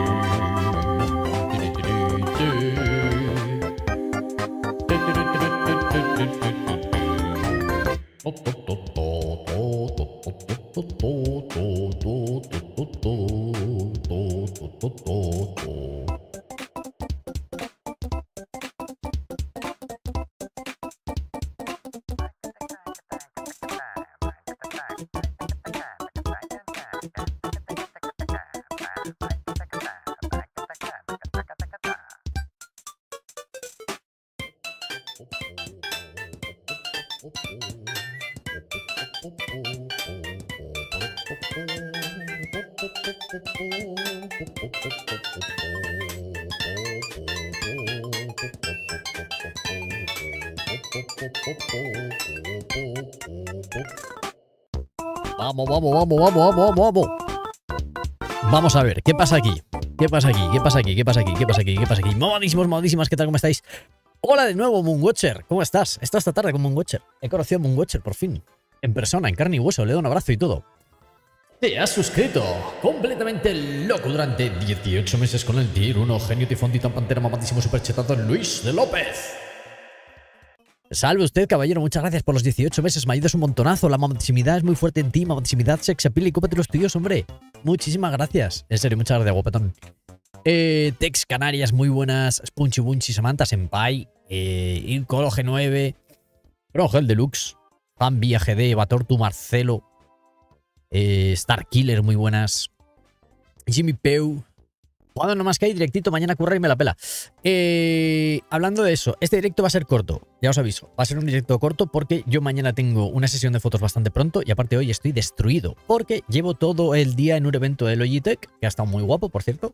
Vamos, vamos, vamos, vamos, vamos, vamos. Vamos a ver, ¿qué pasa aquí? ¿Qué pasa aquí? ¿Qué pasa aquí? ¿Qué pasa aquí? ¿Qué pasa aquí? ¿Qué pasa aquí? Mamadísimos, mamadísimas, ¿qué tal? ¿Cómo estáis? Hola de nuevo, Moonwatcher. ¿Cómo estás? He estado esta tarde con Moonwatcher. He conocido a Moonwatcher por fin. En persona, en carne y hueso. Le doy un abrazo y todo. Te has suscrito completamente loco durante 18 meses con el Tier 1 genio tifón titán pantera mamadísimo superchetado Luis de López. Salve usted, caballero, muchas gracias por los 18 meses, me ayudas un montonazo, la mamadísimidad es muy fuerte en ti, mamadísimidad, sex appeal y cópate los tuyos, hombre. Muchísimas gracias, en serio, muchas gracias, guapetón. Tex Canarias, muy buenas, Spunchy Bunchy, Samantha Senpai, Ircolo G9, Rogel Deluxe, Fan Vía GD, Batortu Marcelo, Starkiller, muy buenas, Jimmy Peu. Cuando nomás que hay directito, mañana curra y me la pela. Hablando de eso, este directo va a ser corto, ya os aviso. Va a ser un directo corto porque yo mañana tengo una sesión de fotos bastante pronto y aparte hoy estoy destruido porque llevo todo el día en un evento de Logitech, que ha estado muy guapo, por cierto.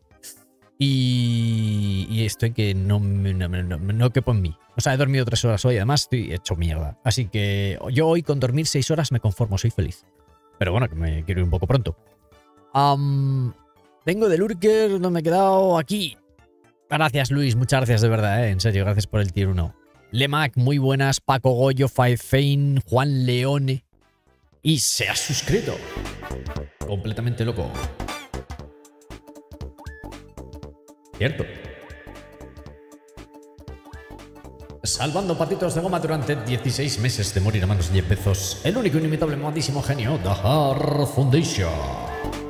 Y estoy que no quepo en mí. O sea, he dormido 3 horas hoy, además estoy hecho mierda. Así que yo hoy con dormir 6 horas me conformo, soy feliz. Pero bueno, que me quiero ir un poco pronto. Vengo de Lurker, donde me he quedado aquí. Gracias, Luis, muchas gracias de verdad, en serio, gracias por el tier 1. Lemac, muy buenas, Paco Goyo, Five Fein, Juan Leone. Y se ha suscrito. Completamente loco. Cierto. Salvando patitos de goma durante 16 meses de morir a manos de Jeff Bezos. El único inimitable mamadísimo genio, Dahar Foundation.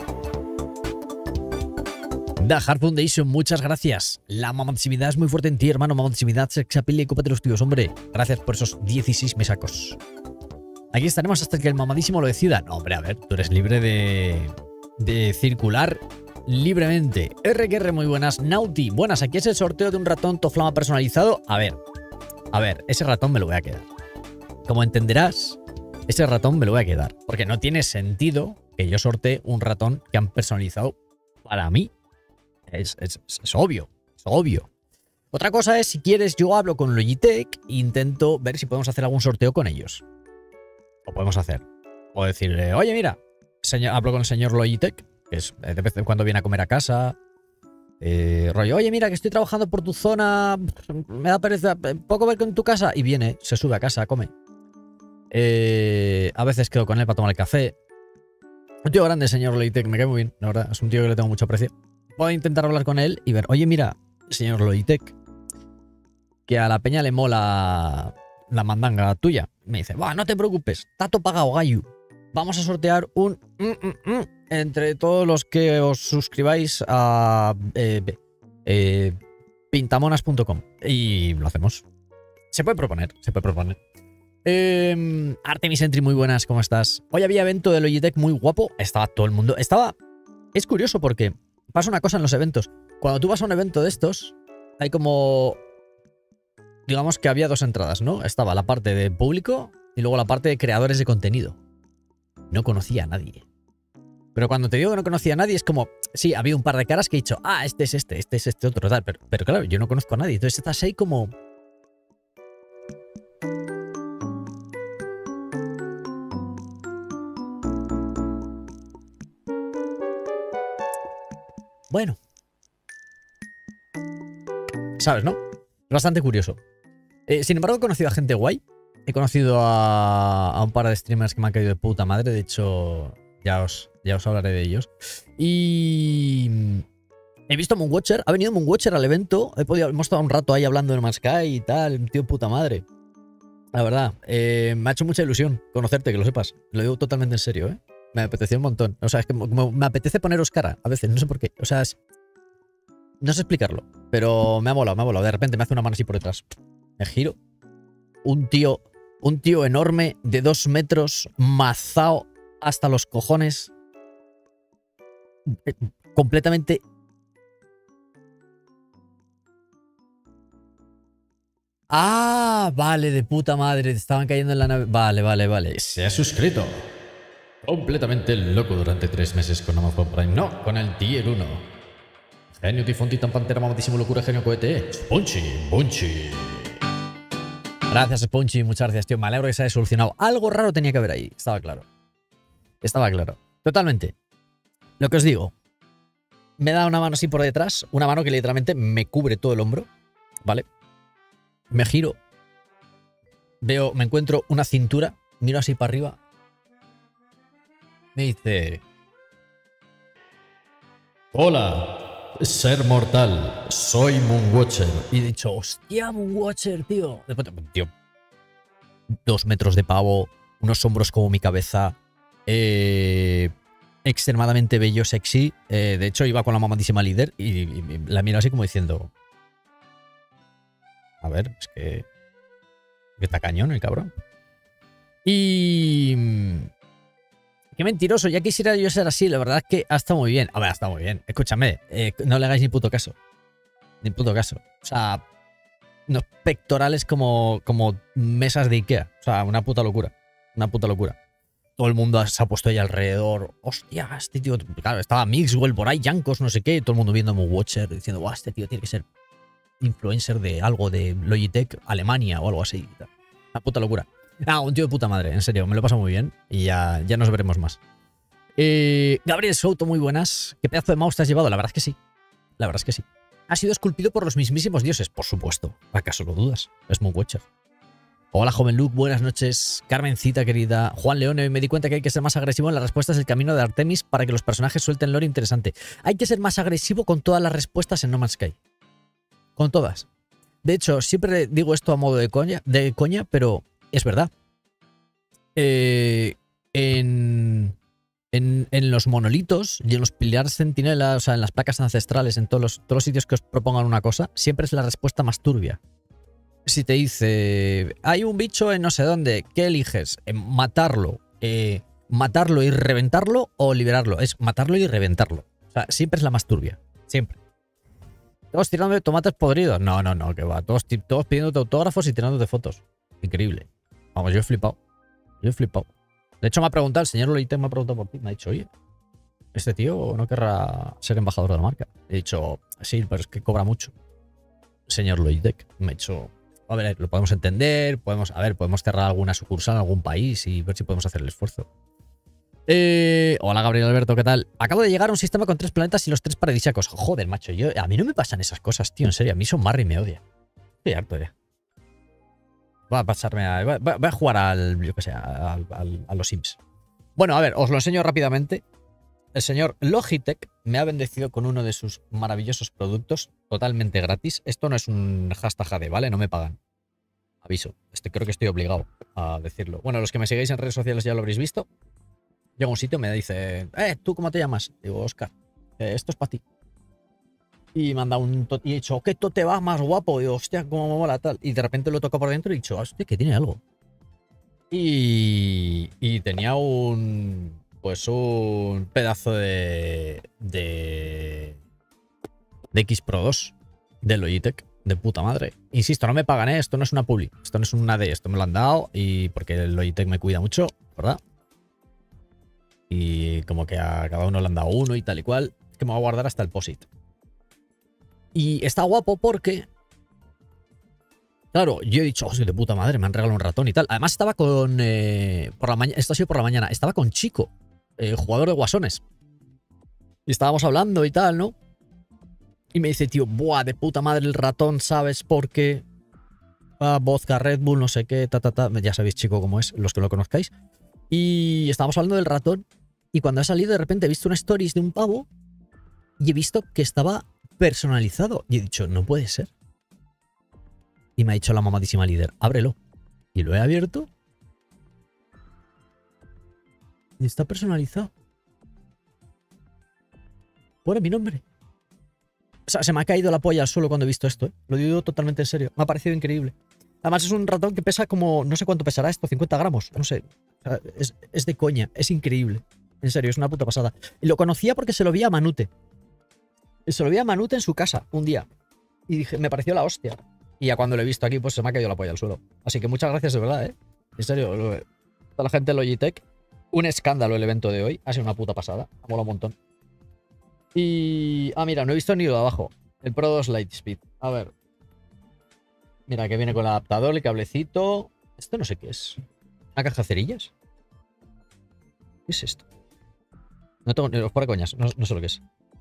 Dahar Foundation, muchas gracias. La mamadísimidad es muy fuerte en ti, hermano. Mamadísimidad, sex appeal y cópate los tuyos, hombre. Gracias por esos 16 mesacos. Aquí estaremos hasta que el mamadísimo lo decida. No, hombre, a ver, tú eres libre de circular libremente. RQR, muy buenas. Nauti, buenas. Aquí es el sorteo de un ratón Toflama personalizado. A ver, ese ratón me lo voy a quedar. Como entenderás, ese ratón me lo voy a quedar. Porque no tiene sentido que yo sortee un ratón que han personalizado para mí. Es obvio, es obvio. Otra cosa es, si quieres, yo hablo con Logitech e intento ver si podemos hacer algún sorteo con ellos. Lo podemos hacer. O decirle, oye, mira, hablo con el señor Logitech, que es de vez en cuando viene a comer a casa. Rollo, oye, mira, que estoy trabajando por tu zona, me da pereza, ¿puedo ver con tu casa? Y viene, se sube a casa, come. A veces quedo con él para tomar el café. Un tío grande, señor Logitech, me cae muy bien, la verdad, es un tío que le tengo mucho aprecio. Puedo intentar hablar con él y ver, oye, mira, señor Logitech, que a la peña le mola la mandanga tuya. Me dice, va, no te preocupes, tato pagado, gallo. Vamos a sortear un entre todos los que os suscribáis a pintamonas.com. Y lo hacemos. Se puede proponer, se puede proponer. Artemis Entry, muy buenas, ¿cómo estás? Hoy había evento de Logitech muy guapo. Estaba todo el mundo. Es curioso porque pasa una cosa en los eventos. Cuando tú vas a un evento de estos, hay como... Digamos que había 2 entradas, ¿no? Estaba la parte de público y luego la parte de creadores de contenido. No conocía a nadie. Pero cuando te digo que no conocía a nadie, es como... Sí, había un par de caras que he dicho, ah, este es este otro, tal. Pero claro, yo no conozco a nadie. Entonces estás ahí como... Bueno. ¿Sabes, no? Es bastante curioso. Sin embargo, he conocido a gente guay. He conocido a un par de streamers que me han caído de puta madre. De hecho, ya os hablaré de ellos. Y He visto a Moonwatcher, ha venido Moonwatcher al evento. Hemos estado un rato ahí hablando de No Man's Sky y tal, tío puta madre. La verdad, me ha hecho mucha ilusión conocerte, que lo sepas. Lo digo totalmente en serio, ¿eh? Me apeteció un montón. O sea, es que me apetece poneros cara a veces, no sé por qué. O sea, no sé explicarlo, pero me ha molado, me ha molado. De repente me hace una mano así por detrás. Me giro. Un tío enorme de 2 metros, mazao hasta los cojones. Completamente. Ah, vale, de puta madre. Estaban cayendo en la nave. Vale, vale, vale. Se ha suscrito. Completamente loco durante 3 meses con Amazon Prime. No, con el Tier 1. Genio, tifón, titán, pantera, mamadísimo, locura, genio, cohete. Punchy. Gracias, Sponchi. Muchas gracias, tío. Me alegro que se haya solucionado. Algo raro tenía que haber ahí. Estaba claro. Estaba claro. Totalmente. Lo que os digo. Me da una mano así por detrás. Una mano que literalmente me cubre todo el hombro. ¿Vale? Me giro. Me encuentro una cintura. Miro así para arriba. Me dice... Hola, ser mortal. Soy Moonwatcher. Y he dicho, hostia, Moonwatcher, tío. Después, tío, 2 metros de pavo, unos hombros como mi cabeza, extremadamente bello, sexy. De hecho, iba con la mamadísima líder y la miro así como diciendo... A ver, es que está cañón el cabrón. Y... Qué mentiroso, ya quisiera yo ser así. La verdad es que ha estado muy bien. A ver, ha estado muy bien. Escúchame, no le hagáis ni puto caso. Ni puto caso. O sea, unos pectorales como mesas de Ikea. O sea, una puta locura. Una puta locura. Todo el mundo se ha puesto ahí alrededor. Hostia, este tío... Claro, estaba Mixwell por ahí, Yankos, no sé qué. Todo el mundo viendo a Moonwatcher diciendo, guau, este tío tiene que ser influencer de algo de Logitech Alemania o algo así. Una puta locura. Ah, un tío de puta madre, en serio, me lo he pasado muy bien y ya nos veremos más. Gabriel Souto, muy buenas. ¿Qué pedazo de mouse te has llevado? La verdad es que sí. La verdad es que sí. Ha sido esculpido por los mismísimos dioses, por supuesto. ¿Acaso lo dudas? Es Moonwatcher. Hola, joven Luke, buenas noches. Carmencita, querida. Juan León, me di cuenta que hay que ser más agresivo en las respuestas del camino de Artemis para que los personajes suelten lore interesante. Hay que ser más agresivo con todas las respuestas en No Man's Sky. Con todas. De hecho, siempre digo esto a modo de coña, pero es verdad. En los monolitos y en los pilares centinelas, o sea, en las placas ancestrales, en todos los sitios que os propongan una cosa, siempre es la respuesta más turbia. Si te dice, hay un bicho en no sé dónde, ¿qué eliges? ¿Matarlo? ¿Matarlo y reventarlo o liberarlo? Es matarlo y reventarlo. O sea, siempre es la más turbia. Siempre. Todos tirando de tomates podridos. No, que va. Todos pidiéndote autógrafos y tirándote fotos. Increíble. Vamos, yo he flipado. De hecho, me ha preguntado, el señor Lolitec me ha preguntado por ti. Me ha dicho, oye, este tío no querrá ser embajador de la marca. He dicho, sí, pero es que cobra mucho. Señor Logitech. Me ha dicho, a ver, lo podemos entender, podemos cerrar alguna sucursal en algún país y ver si podemos hacer el esfuerzo. Hola, Gabriel Alberto, ¿qué tal? Acabo de llegar a un sistema con 3 planetas y los 3 paradisíacos. Joder, macho, a mí no me pasan esas cosas, tío, en serio. A mí Son Marry me odia. Estoy harto ya. Voy a jugar al, yo que sé, a los Sims. Bueno, a ver, os lo enseño rápidamente. El señor Logitech me ha bendecido con uno de sus maravillosos productos totalmente gratis. Esto no es un hashtag AD, ¿vale? No me pagan. Aviso. Creo que estoy obligado a decirlo. Bueno, los que me sigáis en redes sociales ya lo habréis visto. Llego a un sitio y me dice, ¿tú cómo te llamas? Digo, Oscar, esto es para ti. Y me han dado y he dicho, ¿qué te va más guapo? Y digo, hostia, cómo me mola tal. Y de repente lo toco por dentro y he dicho, hostia, que tiene algo. Y tenía un pedazo de X Pro 2 de Logitech, de puta madre. Insisto, no me pagan, esto no es una publi, esto no es una de esto me lo han dado y porque el Logitech me cuida mucho, ¿verdad? Y como que a cada uno le han dado uno y tal y cual. Es que me voy a guardar hasta el POSIT. Y está guapo porque... Claro, yo he dicho, hostia, de puta madre, me han regalado un ratón y tal. Además estaba con... esto ha sido por la mañana. Estaba con Chico, jugador de Guasones. Y estábamos hablando y tal, ¿no? Y me dice, tío, buah, de puta madre el ratón, ¿sabes por qué? Vodka, Red Bull, no sé qué, Ya sabéis, Chico, cómo es, los que lo conozcáis. Y estábamos hablando del ratón. Y cuando ha salido, de repente he visto una stories de un pavo y he visto que estaba personalizado. Y he dicho, no puede ser. Y me ha dicho la mamadísima líder, ábrelo. Y lo he abierto. Y está personalizado. Pone mi nombre. O sea, se me ha caído la polla al suelo cuando he visto esto, ¿eh? Lo digo totalmente en serio. Me ha parecido increíble. Además es un ratón que pesa como... No sé cuánto pesará esto, 50 gramos. No sé. O sea, es de coña. Es increíble. En serio, es una puta pasada. Y lo conocía porque se lo vi a Manute. Se lo vi a Manute en su casa un día. Y dije, me pareció la hostia. Y ya cuando lo he visto aquí, pues se me ha caído la polla al suelo. Así que muchas gracias de verdad, ¿eh? En serio. Toda la gente de Logitech. Un escándalo el evento de hoy. Ha sido una puta pasada. Ha molado un montón. Y... Ah, mira, no he visto ni lo de abajo. El Pro 2 Lightspeed. A ver. Mira, que viene con el adaptador, el cablecito. Esto no sé qué es. ¿Una caja de cerillas? ¿Qué es esto? No tengo ni los por coñas. No sé lo que es.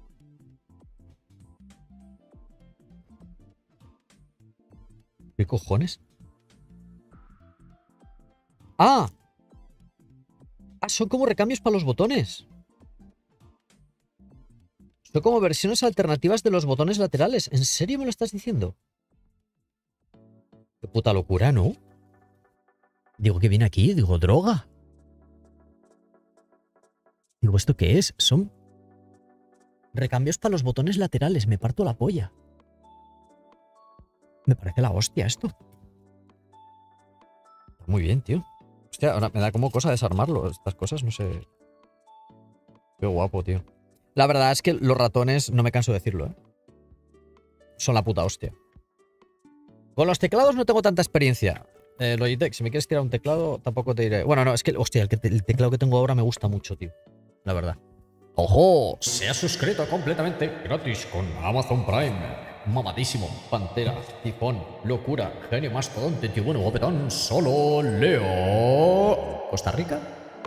¿Qué cojones? ¡Ah! Ah, son como recambios para los botones. Son como versiones alternativas de los botones laterales. ¿En serio me lo estás diciendo? Qué puta locura, ¿no? Digo, ¿qué viene aquí? Digo, droga. Digo, ¿esto qué es? Son recambios para los botones laterales. Me parto la polla. Me parece la hostia esto. Muy bien, tío. Hostia, ahora me da como cosa desarmarlo. Estas cosas, no sé. Qué guapo, tío. La verdad es que los ratones, no me canso de decirlo, ¿eh? Son la puta hostia. Con los teclados no tengo tanta experiencia. Logitech, si me quieres tirar un teclado, tampoco te diré. Bueno, no, es que, hostia, el teclado que tengo ahora me gusta mucho, tío. La verdad. ¡Ojo! Se ha suscrito completamente gratis con Amazon Prime. Mamadísimo, Pantera, Tifón, Locura, Genio Mastodonte, Tío Bueno, Guapetón, Solo Leo. ¿Costa Rica?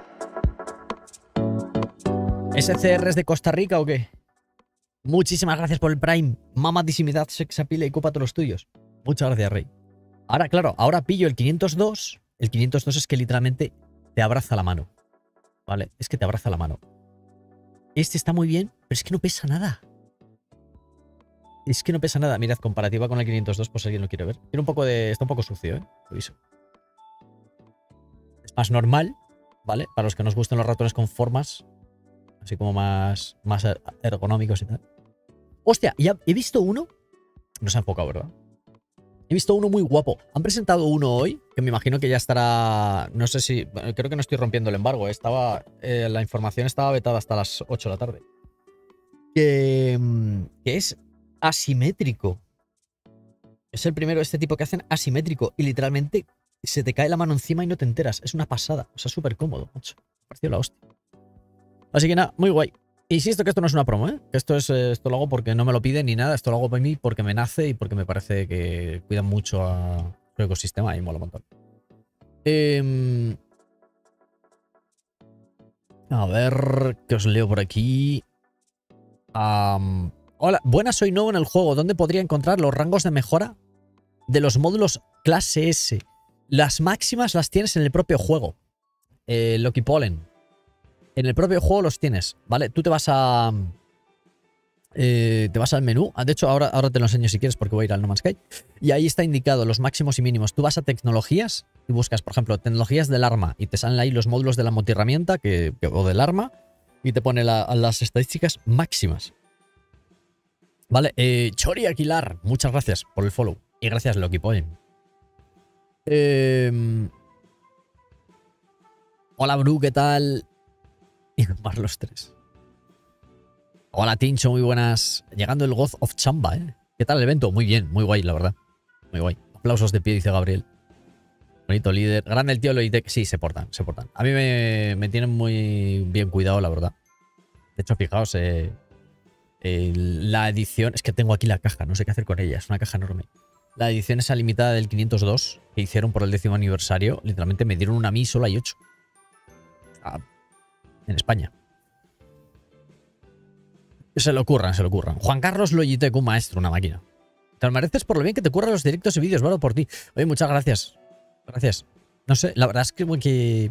¿SCR es de Costa Rica o qué? Muchísimas gracias por el Prime. Mamadísimidad, sexapile y cópate los tuyos. Muchas gracias, Rey. Ahora, claro, ahora pillo el 502. El 502 es que literalmente te abraza la mano. ¿Vale? Es que te abraza la mano. Este está muy bien, pero es que no pesa nada. Es que no pesa nada. Mirad, comparativa con el 502, pues si alguien lo quiere ver. Tiene un poco de... Está un poco sucio, ¿eh? Lo aviso. Es más normal, ¿vale? Para los que nos gustan los ratones con formas. Así como más ergonómicos y tal. Hostia, ya he visto uno. No se ha enfocado, ¿verdad? He visto uno muy guapo. Han presentado uno hoy, que me imagino que ya estará... No sé si... Creo que no estoy rompiendo el embargo. Estaba... la información estaba vetada hasta las 8 de la tarde. Que es asimétrico. Es el primero de este tipo que hacen asimétrico. Y literalmente se te cae la mano encima y no te enteras. Es una pasada. O sea, súper cómodo, macho. Me pareció la hostia. Así que nada, muy guay. Insisto que esto no es una promo, ¿eh? Esto lo hago porque no me lo piden ni nada. Esto lo hago por mí porque me nace y porque me parece que cuidan mucho a su ecosistema y mola un montón. A ver, ¿qué os leo por aquí? Hola, buenas, soy nuevo en el juego. ¿Dónde podría encontrar los rangos de mejora de los módulos clase S? Las máximas las tienes en el propio juego. Loki Pollen. En el propio juego los tienes, ¿vale? Tú te vas a... te vas al menú. De hecho, ahora te lo enseño si quieres porque voy a ir al No Man's Sky. Y ahí está indicado los máximos y mínimos. Tú vas a tecnologías y buscas, por ejemplo, tecnologías del arma. Y te salen ahí los módulos de la multiherramienta o del arma. Y te pone las estadísticas máximas. Vale, Chori Aguilar, muchas gracias por el follow. Y gracias, Loki Pollen. Hola, Bru, ¿qué tal? Y más los tres. Hola, Tincho, muy buenas. Llegando el God of Chamba, ¿eh? ¿Qué tal el evento? Muy bien, muy guay, la verdad. Muy guay. Aplausos de pie, dice Gabriel. Bonito líder. Grande el tío Logitech. Sí, se portan, se portan. A mí me tienen muy bien cuidado, la verdad. De hecho, fijaos, la edición... Es que tengo aquí la caja, no sé qué hacer con ella. Es una caja enorme. La edición esa limitada del 502 que hicieron por el 10º aniversario, literalmente me dieron una a mí, solo hay 8. En España. Se lo ocurran, se lo ocurran. Juan Carlos Logitech, un maestro, una máquina. Te lo mereces por lo bien que te curran los directos y vídeos, ¿vale? Por ti. Oye, muchas gracias. Gracias. No sé, la verdad es que...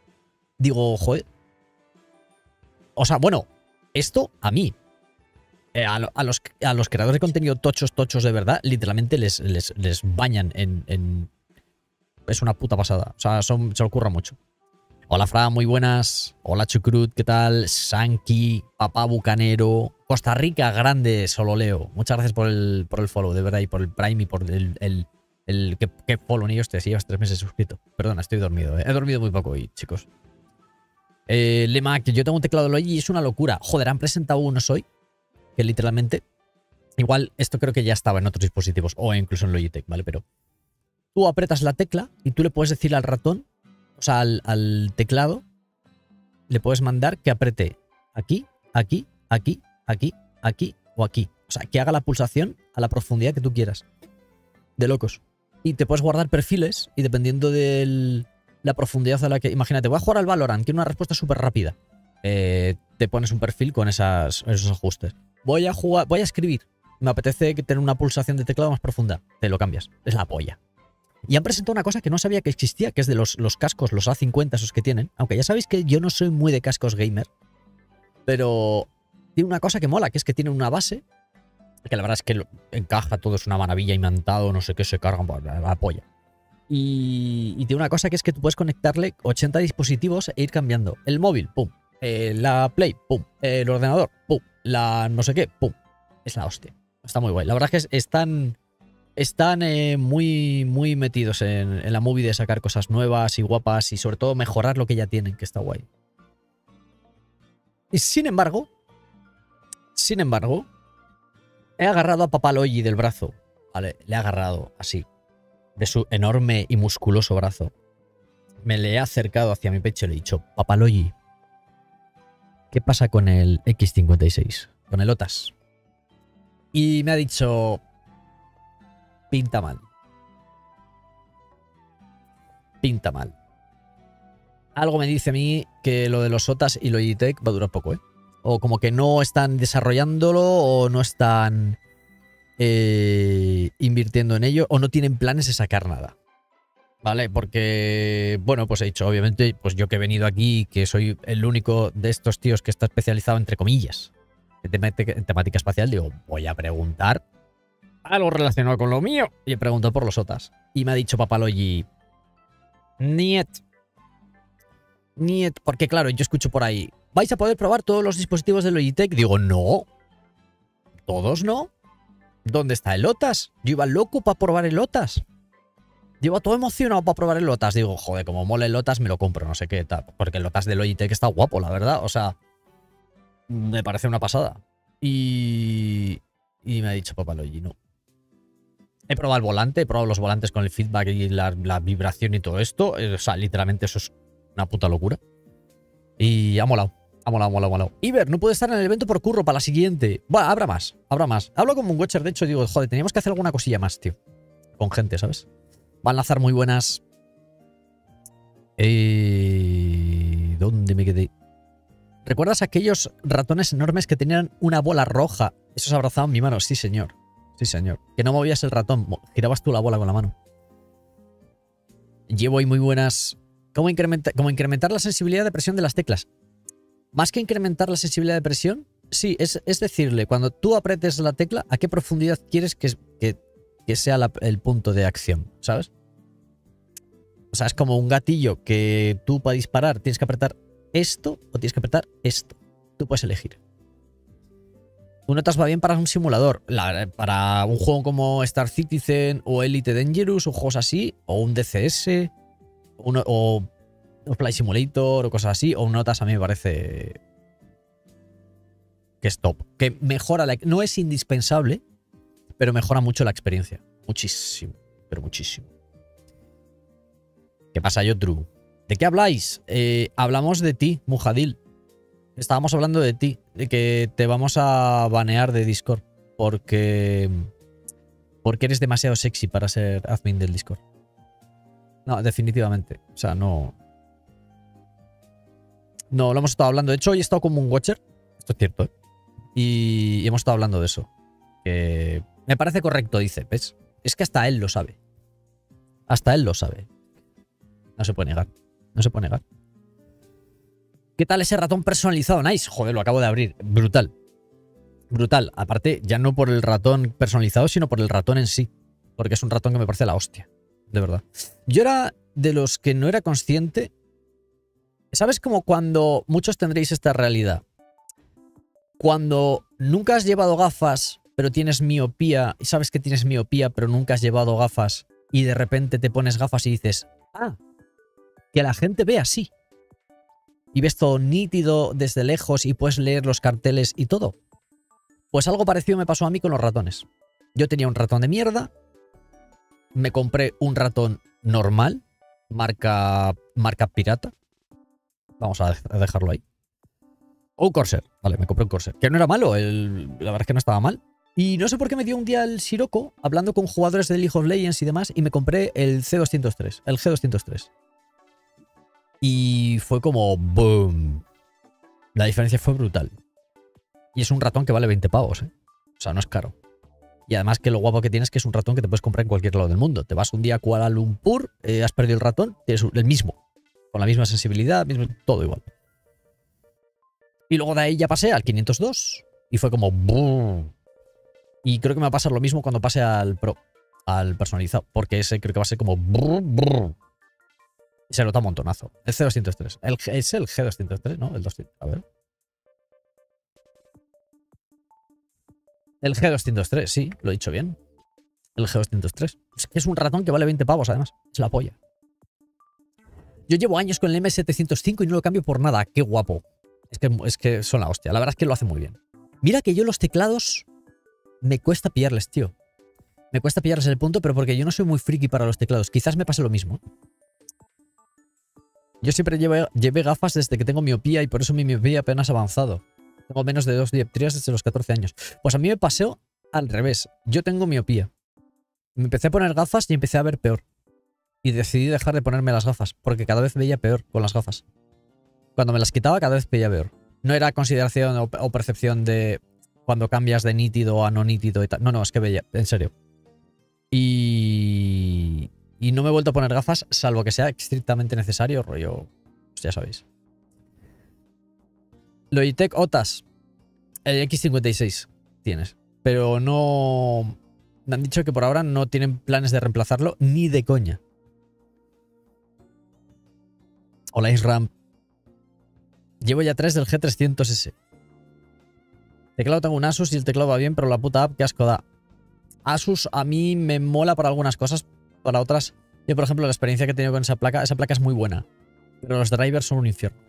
Digo, joder. O sea, bueno, esto a mí. A los creadores de contenido tochos de verdad, literalmente les bañan en... Es una puta pasada. O sea, se lo ocurra mucho. Hola, Fra, muy buenas. Hola, Chucrut, ¿qué tal? Sanki, Papá Bucanero. Costa Rica, grande, solo leo. Muchas gracias por el follow, de verdad, y por el Prime y por ¿Qué follow ni ellos te llevas 3 meses suscrito? Perdona, estoy dormido. He dormido muy poco hoy, chicos. Lema, que yo tengo un teclado Logi y es una locura. Joder, han presentado unos hoy que literalmente... Igual, esto creo que ya estaba en otros dispositivos o incluso en Logitech, ¿vale? Pero tú apretas la tecla y tú le puedes decir al ratón, o sea, al teclado, le puedes mandar que apriete aquí, aquí, aquí, aquí, aquí o aquí. O sea, que haga la pulsación a la profundidad que tú quieras. De locos. Y te puedes guardar perfiles y dependiendo de la profundidad a la que... Imagínate, voy a jugar al Valorant, quiero una respuesta súper rápida. Te pones un perfil con esos ajustes. Voy a escribir. Me apetece tener una pulsación de teclado más profunda. Te lo cambias. Es la polla. Y han presentado una cosa que no sabía que existía, que es de los cascos, los A50, esos que tienen. Aunque ya sabéis que yo no soy muy de cascos gamer. Pero tiene una cosa que mola, que es que tiene una base, que la verdad es que encaja todo, es una maravilla, imantado, no sé qué, se cargan, la polla. Y tiene una cosa que es que tú puedes conectarle 80 dispositivos e ir cambiando. El móvil, pum. La Play, pum. El ordenador, pum. La no sé qué, pum. Es la hostia. Está muy guay. La verdad es que están muy metidos en la movie de sacar cosas nuevas y guapas y sobre todo mejorar lo que ya tienen, que está guay. Y sin embargo, he agarrado a Papá Logi del brazo. Vale, le he agarrado así, de su enorme y musculoso brazo. Me le he acercado hacia mi pecho y le he dicho, Papá Logi, ¿qué pasa con el X56? Con el OTAS. Y me ha dicho, pinta mal. Pinta mal. Algo me dice a mí que lo de los OTAS y Logitech va a durar poco, ¿eh? O como que no están desarrollándolo o no están invirtiendo en ello o no tienen planes de sacar nada. ¿Vale? Porque, bueno, pues he dicho, obviamente, pues yo que he venido aquí, que soy el único de estos tíos que está especializado, entre comillas, en temática espacial, digo, voy a preguntar algo relacionado con lo mío. Y he preguntado por los OTAS. Y me ha dicho Papá Logi, niet, porque claro, yo escucho por ahí, ¿vais a poder probar todos los dispositivos de Logitech? Digo, no. ¿Todos no? ¿Dónde está el OTAS? Yo iba loco para probar el OTAS. Llevo todo emocionado para probar el OTAS. Digo, joder, como mola el OTAS, me lo compro, no sé qué tal. Porque el OTAS de Logitech está guapo, la verdad. O sea, me parece una pasada. Y me ha dicho Papá Logi, no. He probado el volante, he probado los volantes con el feedback y la vibración y todo esto. O sea, literalmente eso es una puta locura. Y ha molado. Ha molado. Iber, no puede estar en el evento por curro para la siguiente. Bueno, habrá más. Hablo como un watcher, de hecho, digo, joder, teníamos que hacer alguna cosilla más, tío. Con gente, ¿sabes? Van a lanzar muy buenas. ¿Dónde me quedé? ¿Recuerdas aquellos ratones enormes que tenían una bola roja? Esos abrazaban mi mano. Sí, señor. Sí, señor. Que no movías el ratón, girabas tú la bola con la mano. Llevo ahí muy buenas. ¿Cómo incrementar la sensibilidad de presión de las teclas? Más que incrementar la sensibilidad de presión, sí, es decirle, cuando tú apretes la tecla, ¿a qué profundidad quieres que sea el punto de acción? ¿Sabes? O sea, es como un gatillo que tú para disparar tienes que apretar esto o tienes que apretar esto. Tú puedes elegir. Un OTAS va bien para un simulador, para un juego como Star Citizen o Elite Dangerous o juegos así, o un DCS, o Flight Simulator o cosas así, o un OTAS a mí me parece que es top. Que mejora, no es indispensable, pero mejora mucho la experiencia. Muchísimo, pero muchísimo. ¿Qué pasa, Yotru? ¿De qué habláis? Hablamos de ti, Mujadil. Estábamos hablando de ti, de que te vamos a banear de Discord porque eres demasiado sexy para ser admin del Discord. No, definitivamente. O sea, no. No, lo hemos estado hablando. De hecho, hoy he estado como un watcher. Esto es cierto, ¿eh? Y hemos estado hablando de eso. Que me parece correcto, dice. ¿Ves? Es que hasta él lo sabe. Hasta él lo sabe. No se puede negar. No se puede negar. ¿Qué tal ese ratón personalizado? Nice. Joder, lo acabo de abrir. Brutal. Brutal. Aparte, ya no por el ratón personalizado, sino por el ratón en sí. Porque es un ratón que me parece la hostia. De verdad. Yo era de los que no era consciente. ¿Sabes como cuando muchos tendréis esta realidad? Cuando nunca has llevado gafas, pero tienes miopía, y sabes que tienes miopía, pero nunca has llevado gafas, y de repente te pones gafas y dices, ah, que la gente ve así. Y ves todo nítido desde lejos y puedes leer los carteles y todo. Pues algo parecido me pasó a mí con los ratones. Yo tenía un ratón de mierda, me compré un ratón normal, marca pirata. Vamos a dejarlo ahí. O un Corsair. Vale, me compré un Corsair. Que no era malo, la verdad es que no estaba mal. Y no sé por qué me dio un día el Sirocco, hablando con jugadores de League of Legends y demás, y me compré el C203, el G203. Y fue como boom. La diferencia fue brutal. Y es un ratón que vale 20 pavos, ¿eh? O sea, no es caro. Y además que lo guapo que tienes es que es un ratón que te puedes comprar en cualquier lado del mundo. Te vas un día a Kuala Lumpur, has perdido el ratón, tienes el mismo. Con la misma sensibilidad, todo igual. Y luego de ahí ya pasé al 502 y fue como boom. Y creo que me va a pasar lo mismo cuando pase al Pro, al personalizado, porque ese creo que va a ser como brr. Se nota un montonazo. El C203. Es el G203, ¿no? El 200. A ver. El G203, sí, lo he dicho bien. El G203. Es que es un ratón que vale 20 pavos, además. Es la polla. Yo llevo años con el M705 y no lo cambio por nada. Qué guapo. Es que son la hostia. La verdad es que lo hace muy bien. Mira que yo los teclados me cuesta pillarles, tío. Me cuesta pillarles el punto, pero porque yo no soy muy friki para los teclados. Quizás me pase lo mismo. Yo siempre llevé gafas desde que tengo miopía y por eso mi miopía apenas ha avanzado. Tengo menos de 2 dioptrías desde los 14 años. Pues a mí me pasó al revés. Yo tengo miopía. Me empecé a poner gafas y empecé a ver peor. Y decidí dejar de ponerme las gafas, porque cada vez veía peor con las gafas. Cuando me las quitaba, cada vez veía peor. No era consideración o percepción de cuando cambias de nítido a no nítido y tal. No, es que veía, en serio. Y no me he vuelto a poner gafas, salvo que sea estrictamente necesario, rollo, pues ya sabéis. Logitech OTAS, el X56 tienes, pero no... Me han dicho que por ahora no tienen planes de reemplazarlo ni de coña. Hola Isram. Llevo ya 3 del G300S. Teclado tengo un Asus y el teclado va bien, pero la puta app, qué asco da. Asus a mí me mola para algunas cosas, para otras... Yo, por ejemplo, la experiencia que he tenido con esa placa es muy buena. Pero los drivers son un infierno.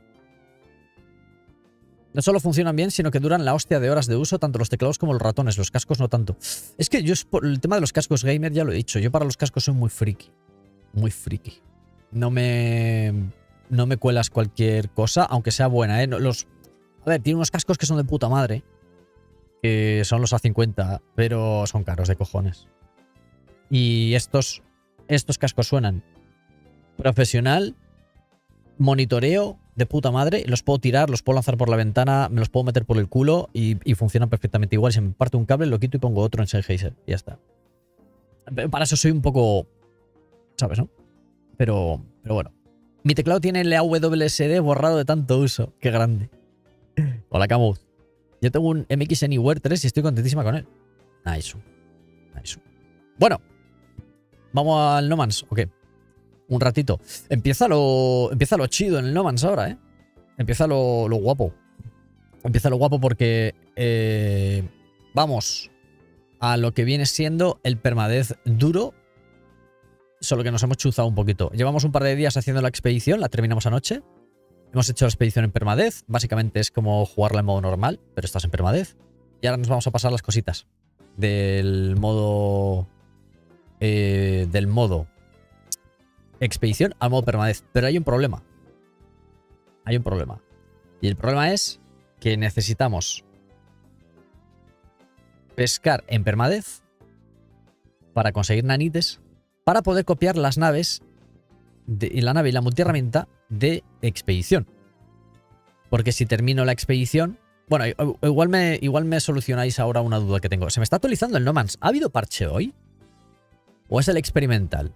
No solo funcionan bien, sino que duran la hostia de horas de uso, tanto los teclados como los ratones. Los cascos no tanto. Es que yo, por el tema de los cascos gamer, ya lo he dicho. Yo para los cascos soy muy friki. Muy friki. No me cuelas cualquier cosa, aunque sea buena, ¿eh? A ver, tiene unos cascos que son de puta madre. Que son los A50, pero son caros de cojones. Y estos cascos suenan profesional, monitoreo de puta madre, los puedo tirar, los puedo lanzar por la ventana, me los puedo meter por el culo y funcionan perfectamente igual. Si me parte un cable, lo quito y pongo otro en Sennheiser. Y ya está. Para eso soy un poco... ¿Sabes, no? Pero bueno. Mi teclado tiene el AWSD borrado de tanto uso. Qué grande. Hola, Camus. Yo tengo un MX Anywhere 3 y estoy contentísima con él. Nice. Bueno. ¿Vamos al No Man's o qué? Un ratito. Empieza lo chido en el No Man's ahora, ¿eh? Empieza lo guapo. Empieza lo guapo porque... vamos a lo que viene siendo el permadez duro. Solo que nos hemos chuzado un poquito. Llevamos un par de días haciendo la expedición. La terminamos anoche. Hemos hecho la expedición en permadez. Básicamente es como jugarla en modo normal, pero estás en permadez. Y ahora nos vamos a pasar las cositas del modo... del modo expedición al modo permadez. Pero hay un problema. Hay un problema. Y el problema es que necesitamos pescar en permadez para conseguir nanites, para poder copiar las naves, la nave y la multiherramienta de expedición. Porque si termino la expedición... Bueno, igual me solucionáis ahora una duda que tengo. ¿Se me está actualizando el No Man's? ¿Ha habido parche hoy? ¿O es el experimental?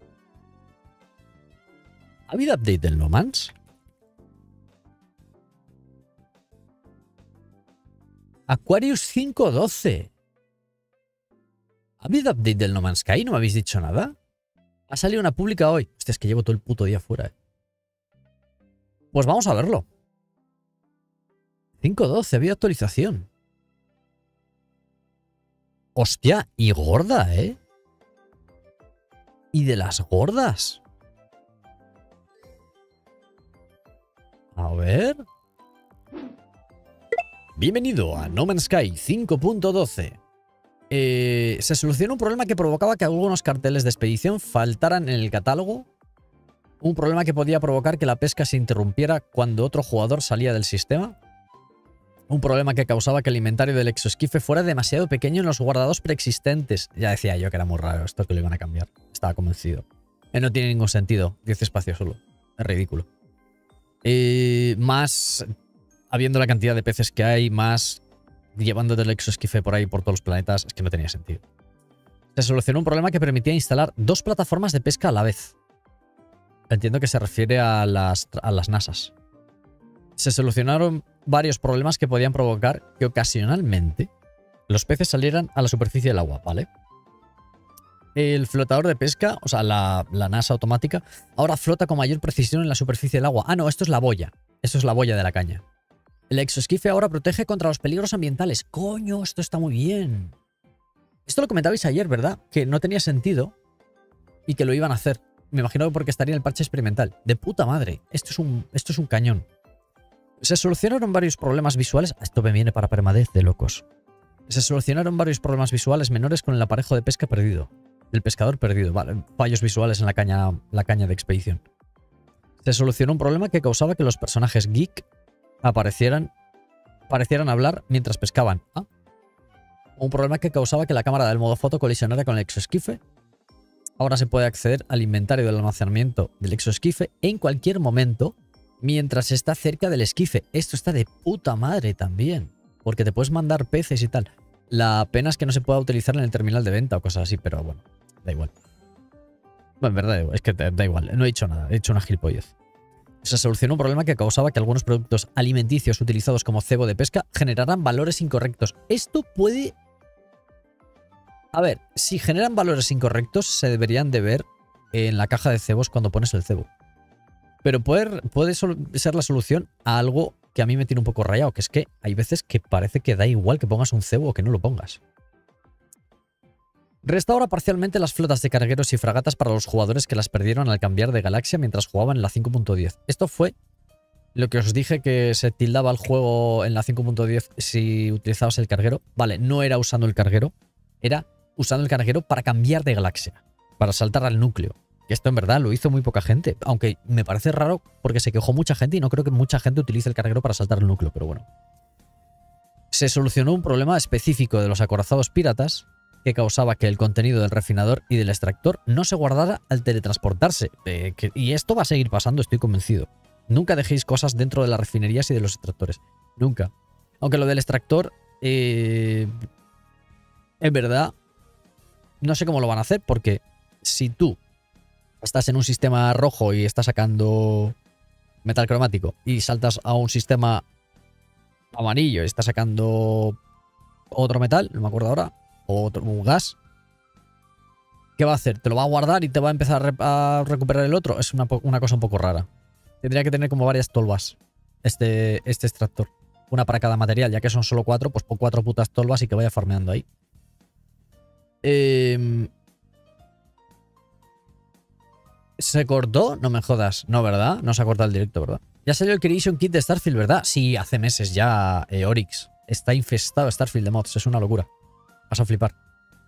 ¿Ha habido update del No Man's? Aquarius 5.12. ¿Ha habido update del No Man's Sky? ¿No me habéis dicho nada? Ha salido una pública hoy. Hostia, es que llevo todo el puto día fuera, Pues vamos a verlo. 5.12, ha habido actualización. Hostia, y gorda, Y de las gordas. A ver. Bienvenido a No Man's Sky 5.12. Se solucionó un problema que provocaba que algunos carteles de expedición faltaran en el catálogo. Un problema que podía provocar que la pesca se interrumpiera cuando otro jugador salía del sistema. Un problema que causaba que el inventario del exoesquife fuera demasiado pequeño en los guardados preexistentes. Ya decía yo que era muy raro esto, que lo iban a cambiar. Estaba convencido. No tiene ningún sentido. 10 espacios solo. Es ridículo. Más habiendo la cantidad de peces que hay, más llevándote el exoesquife por ahí por todos los planetas, es que no tenía sentido. Se solucionó un problema que permitía instalar 2 plataformas de pesca a la vez. Entiendo que se refiere a las NASAs. Se solucionaron varios problemas que podían provocar que ocasionalmente los peces salieran a la superficie del agua, ¿vale? El flotador de pesca, o sea, la NASA automática, ahora flota con mayor precisión en la superficie del agua. Ah, no, esto es la boya. Esto es la boya de la caña. El exoesquife ahora protege contra los peligros ambientales. ¡Coño! Esto está muy bien. Esto lo comentabais ayer, ¿verdad? Que no tenía sentido y que lo iban a hacer. Me imagino porque estaría en el parche experimental. ¡De puta madre! Esto es un cañón. Se solucionaron varios problemas visuales. Esto me viene para permadez de locos. Se solucionaron varios problemas visuales menores con el aparejo de pesca perdido. Del pescador perdido. Vale, fallos visuales en la caña de expedición. Se solucionó un problema que causaba que los personajes geek parecieran hablar mientras pescaban. ¿Ah? Un problema que causaba que la cámara del modo foto colisionara con el exoesquife. Ahora se puede acceder al inventario del almacenamiento del exoesquife en cualquier momento mientras está cerca del esquife. Esto está de puta madre también, porque te puedes mandar peces y tal. La pena es que no se pueda utilizar en el terminal de venta o cosas así, pero bueno, da igual. Bueno, en verdad es que da igual, no he dicho nada, he hecho una gilipollez. Se solucionó un problema que causaba que algunos productos alimenticios utilizados como cebo de pesca generaran valores incorrectos. Esto puede... A ver, si generan valores incorrectos, se deberían de ver en la caja de cebos cuando pones el cebo. Pero puede ser la solución a algo que a mí me tiene un poco rayado, que es que hay veces que parece que da igual que pongas un cebo o que no lo pongas. Restaura parcialmente las flotas de cargueros y fragatas para los jugadores que las perdieron al cambiar de galaxia mientras jugaban en la 5.10. Esto fue lo que os dije que se tildaba el juego en la 5.10 si utilizabas el carguero. Vale, no era usando el carguero, era usando el carguero para cambiar de galaxia, para saltar al núcleo. Y esto en verdad lo hizo muy poca gente, aunque me parece raro porque se quejó mucha gente y no creo que mucha gente utilice el carguero para saltar al núcleo, pero bueno. Se solucionó un problema específico de los acorazados piratas que causaba que el contenido del refinador y del extractor no se guardara al teletransportarse. Y esto va a seguir pasando, estoy convencido. Nunca dejéis cosas dentro de las refinerías y de los extractores. Nunca. Aunque lo del extractor, en verdad, no sé cómo lo van a hacer, porque si tú estás en un sistema rojo y estás sacando metal cromático y saltas a un sistema amarillo y estás sacando otro metal, no me acuerdo ahora, o un gas, ¿qué va a hacer? ¿Te lo va a guardar y te va a empezar a recuperar el otro? Es una cosa un poco rara. Tendría que tener como varias tolvas este extractor. Una para cada material, ya que son solo 4, pues por 4 putas tolvas y que vaya farmeando ahí. ¿Se cortó? No me jodas. No, ¿verdad? No se ha cortado el directo, ¿verdad? Ya salió el Creation Kit de Starfield, ¿verdad? Sí, hace meses ya, Oryx. Está infestado Starfield de mods. Es una locura. Vas a flipar.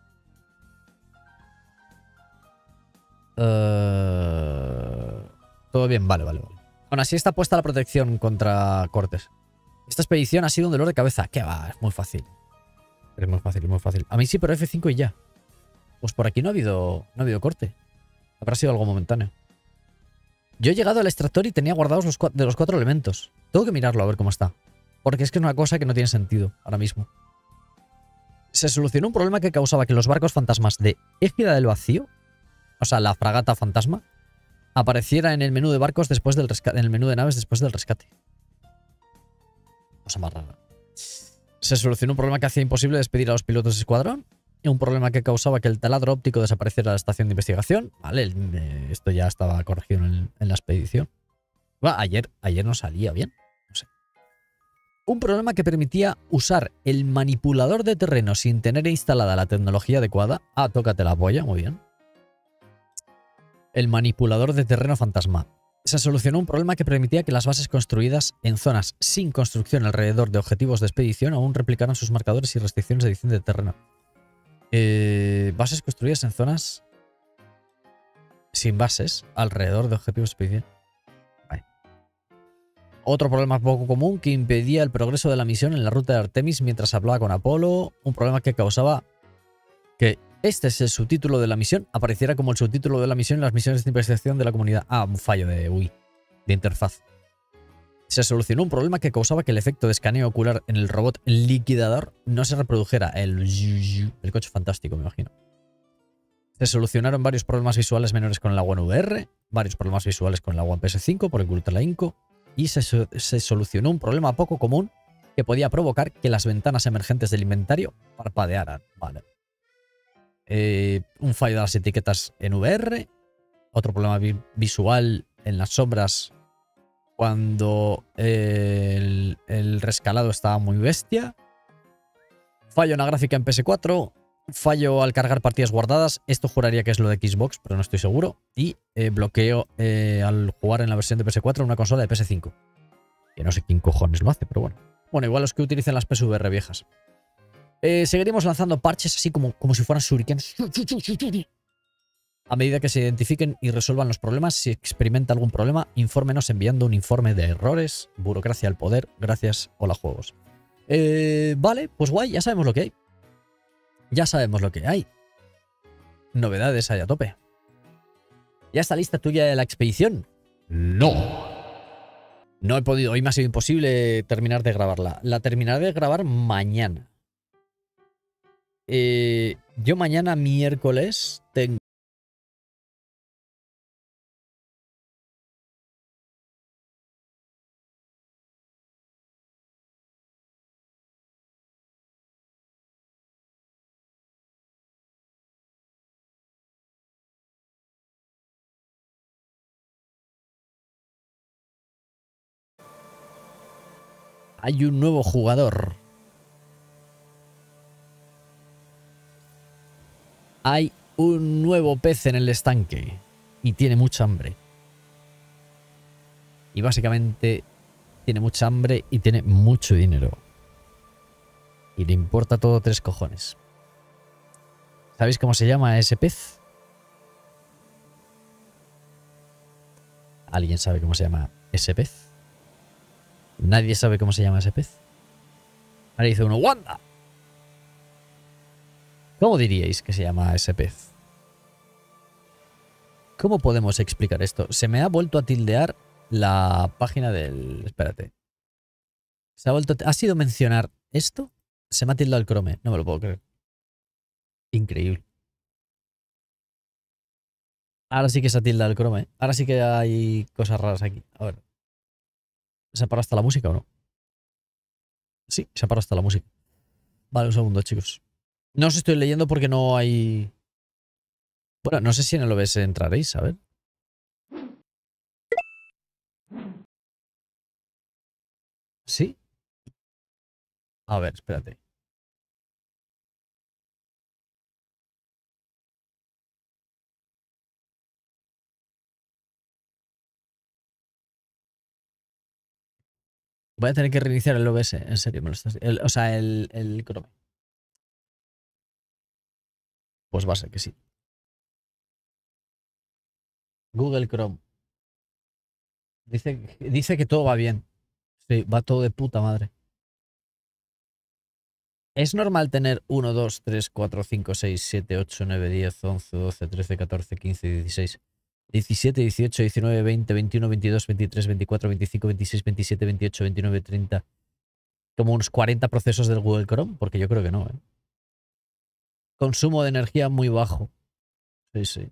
Todo bien, vale. Bueno, así está puesta la protección contra cortes. Esta expedición ha sido un dolor de cabeza. ¿Qué va? Es muy fácil. Es muy fácil. A mí sí, pero F5 y ya. Pues por aquí no ha habido corte. Habrá sido algo momentáneo. Yo he llegado al extractor y tenía guardados los 4 elementos. Tengo que mirarlo a ver cómo está. Porque es que es una cosa que no tiene sentido ahora mismo. Se solucionó un problema que causaba que los barcos fantasmas de Égida del Vacío, o sea, la fragata fantasma, apareciera en el menú de barcos después del rescate, en el menú de naves después del rescate. Cosa más rara. Se solucionó un problema que hacía imposible despedir a los pilotos de escuadrón. Y un problema que causaba que el taladro óptico desapareciera de la estación de investigación. Vale, esto ya estaba corregido en la expedición. Bueno, ayer no salía bien. No sé. Un problema que permitía usar el manipulador de terreno sin tener instalada la tecnología adecuada. Ah, tócate la polla, muy bien. El manipulador de terreno fantasma. Se solucionó un problema que permitía que las bases construidas en zonas sin construcción alrededor de objetivos de expedición aún replicaran sus marcadores y restricciones de edición de terreno. Bases construidas en zonas sin bases alrededor de objetivos de expedición. Vale. Otro problema poco común que impedía el progreso de la misión en la ruta de Artemis mientras hablaba con Apolo. Un problema que causaba que este es el subtítulo de la misión, apareciera como el subtítulo de la misión en las misiones de investigación de la comunidad. Ah, un fallo de UI, de interfaz. Se solucionó un problema que causaba que el efecto de escaneo ocular en el robot liquidador no se reprodujera. El coche fantástico, me imagino. Se solucionaron varios problemas visuales menores con el agua en VR, varios problemas visuales con el agua en PS5 por el culto de la Inco, y se solucionó un problema poco común que podía provocar que las ventanas emergentes del inventario parpadearan. Vale. Un fallo de las etiquetas en VR, otro problema visual en las sombras cuando el rescalado estaba muy bestia, fallo en la gráfica en PS4, fallo al cargar partidas guardadas, esto juraría que es lo de Xbox, pero no estoy seguro, y bloqueo al jugar en la versión de PS4 en una consola de PS5, que no sé quién cojones lo hace, pero bueno. Bueno, igual los que utilizan las PSVR viejas. Seguiremos lanzando parches así como si fueran shurikens. A medida que se identifiquen y resuelvan los problemas, si experimenta algún problema, infórmenos enviando un informe de errores. Burocracia al poder. Gracias. Hola, juegos. Vale, pues guay, ya sabemos lo que hay. Ya sabemos lo que hay. Novedades hay a tope. ¿Ya está lista tuya de la expedición? No. No he podido, hoy me ha sido imposible terminar de grabarla. La terminaré de grabar mañana. Yo mañana miércoles tengo... Hay un nuevo jugador. Hay un nuevo pez en el estanque. Y tiene mucha hambre. Y básicamente tiene mucha hambre y tiene mucho dinero. Y le importa todo tres cojones. ¿Sabéis cómo se llama ese pez? ¿Alguien sabe cómo se llama ese pez? Nadie sabe cómo se llama ese pez. Ahora dice uno, ¡Wanda! ¿Cómo diríais que se llama ese pez? ¿Cómo podemos explicar esto? Se me ha vuelto a tildear la página del... Espérate. Se ha vuelto... ¿Ha sido mencionar esto? Se me ha tildado el Chrome. No me lo puedo creer. Increíble. Ahora sí que se ha tildado el Chrome. Ahora sí que hay cosas raras aquí. A ver. ¿Se ha parado hasta la música o no? Sí, se ha parado hasta la música. Vale, un segundo, chicos. No os estoy leyendo porque no hay... Bueno, no sé si en el OBS entraréis, a ver. ¿Sí? A ver, espérate. Voy a tener que reiniciar el OBS, en serio, me lo estás... o sea, el Chrome. Pues va a ser que sí. Google Chrome. Dice que todo va bien. Sí, va todo de puta madre. ¿Es normal tener 1, 2, 3, 4, 5, 6, 7, 8, 9, 10, 11, 12, 13, 14, 15, 16, 17, 18, 19, 20, 21, 22, 23, 24, 25, 26, 27, 28, 29, 30? Como unos 40 procesos del Google Chrome, porque yo creo que no, ¿eh? Consumo de energía muy bajo. Sí, sí.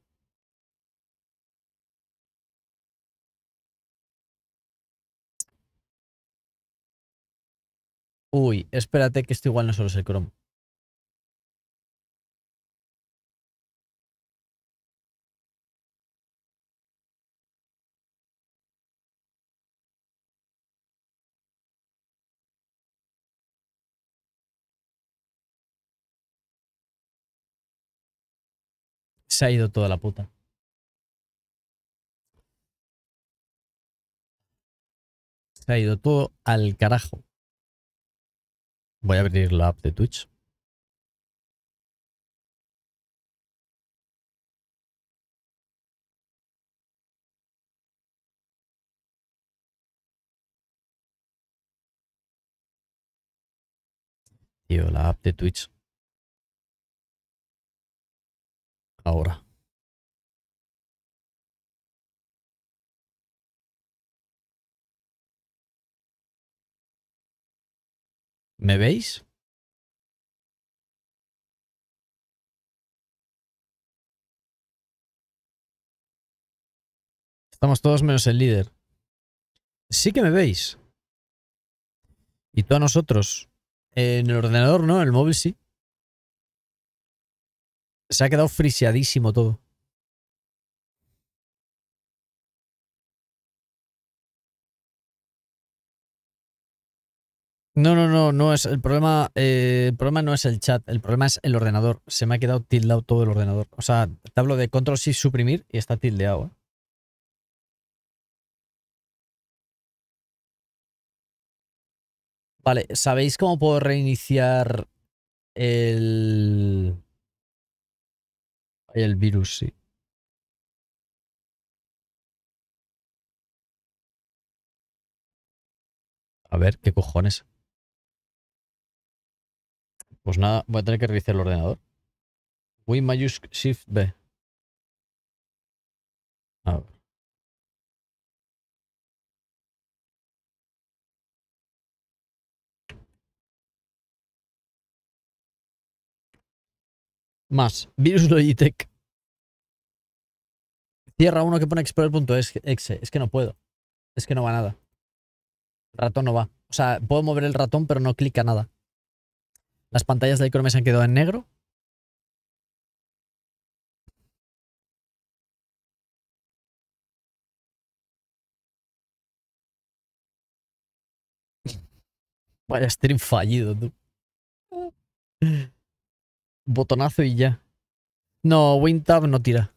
Uy, espérate que esto igual no solo es el Chrome. Se ha ido toda la puta. Se ha ido todo al carajo. Voy a abrir la app de Twitch. Tío, la app de Twitch. Ahora. ¿Me veis? Estamos todos menos el líder. Sí que me veis. Y tú a nosotros. En el ordenador no, en el móvil sí. Se ha quedado friseadísimo todo. No es el problema. El problema no es el chat, el problema es el ordenador. Se me ha quedado tildado todo el ordenador. O sea, te hablo de control shift suprimir y está tildeado, ¿eh? Vale, ¿sabéis cómo puedo reiniciar el virus? Sí. A ver, ¿qué cojones? Pues nada, voy a tener que reiniciar el ordenador. Win mayúscula Shift B. A ver. Más. Virus Logitech. Cierra uno que pone explorer.exe. Es que no puedo. Es que no va nada. El ratón no va. O sea, puedo mover el ratón, pero no clica nada. Las pantallas del Chrome se han quedado en negro. Vaya stream fallido, tú. Botonazo y ya. No, WinTab no tira.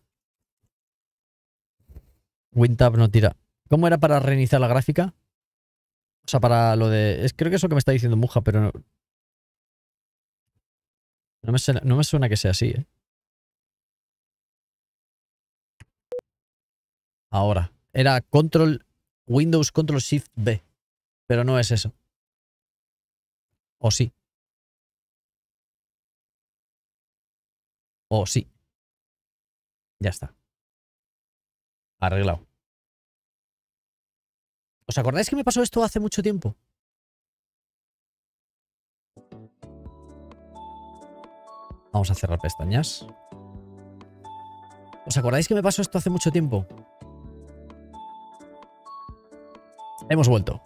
WinTab no tira. ¿Cómo era para reiniciar la gráfica? O sea, para lo de... creo que es lo que me está diciendo Muja, pero no me suena que sea así, ¿eh? Ahora. Era Windows Control Shift B. Pero no es eso. O sí. O sí. Ya está. Arreglado. ¿Os acordáis que me pasó esto hace mucho tiempo? Vamos a cerrar pestañas. ¿Os acordáis que me pasó esto hace mucho tiempo? Hemos vuelto.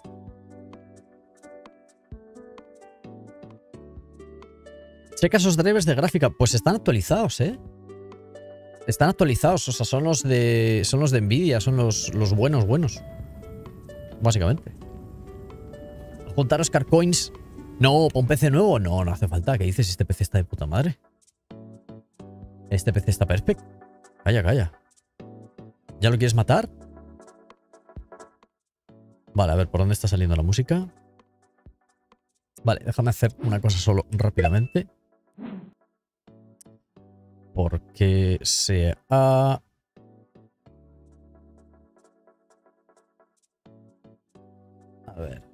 Checa esos drivers de gráfica. Pues están actualizados, ¿eh? Están actualizados. O sea, son los de Nvidia. Son los buenos. Básicamente. Juntar Oscar Coins. No, ¿para un PC nuevo? No, no hace falta. ¿Qué dices? Este PC está de puta madre. Este PC está perfecto. Calla. ¿Ya lo quieres matar? Vale, a ver, ¿por dónde está saliendo la música? Vale, déjame hacer una cosa solo rápidamente. Porque se ha... A ver.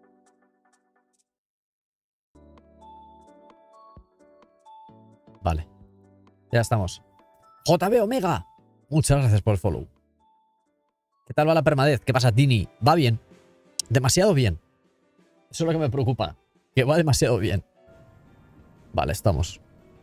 Vale. Ya estamos. JB Omega. Muchas gracias por el follow. ¿Qué tal va la permadez? ¿Qué pasa, Tini? Va bien. Demasiado bien. Eso es lo que me preocupa. Que va demasiado bien. Vale, estamos.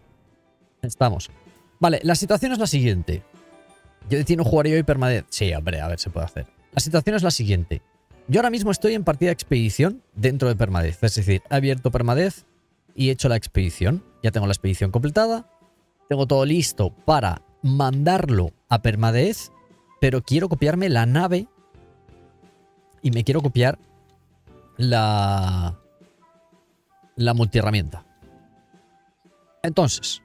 Vale, la situación es la siguiente. Yo decido jugar hoy permadez. Sí, hombre, a ver, se puede hacer. La situación es la siguiente. Yo ahora mismo estoy en partida de expedición dentro de permadez. Es decir, he abierto permadez y he hecho la expedición. Ya tengo la expedición completada. Tengo todo listo para mandarlo a permadez, pero quiero copiarme la nave y me quiero copiar la multiherramienta. Entonces,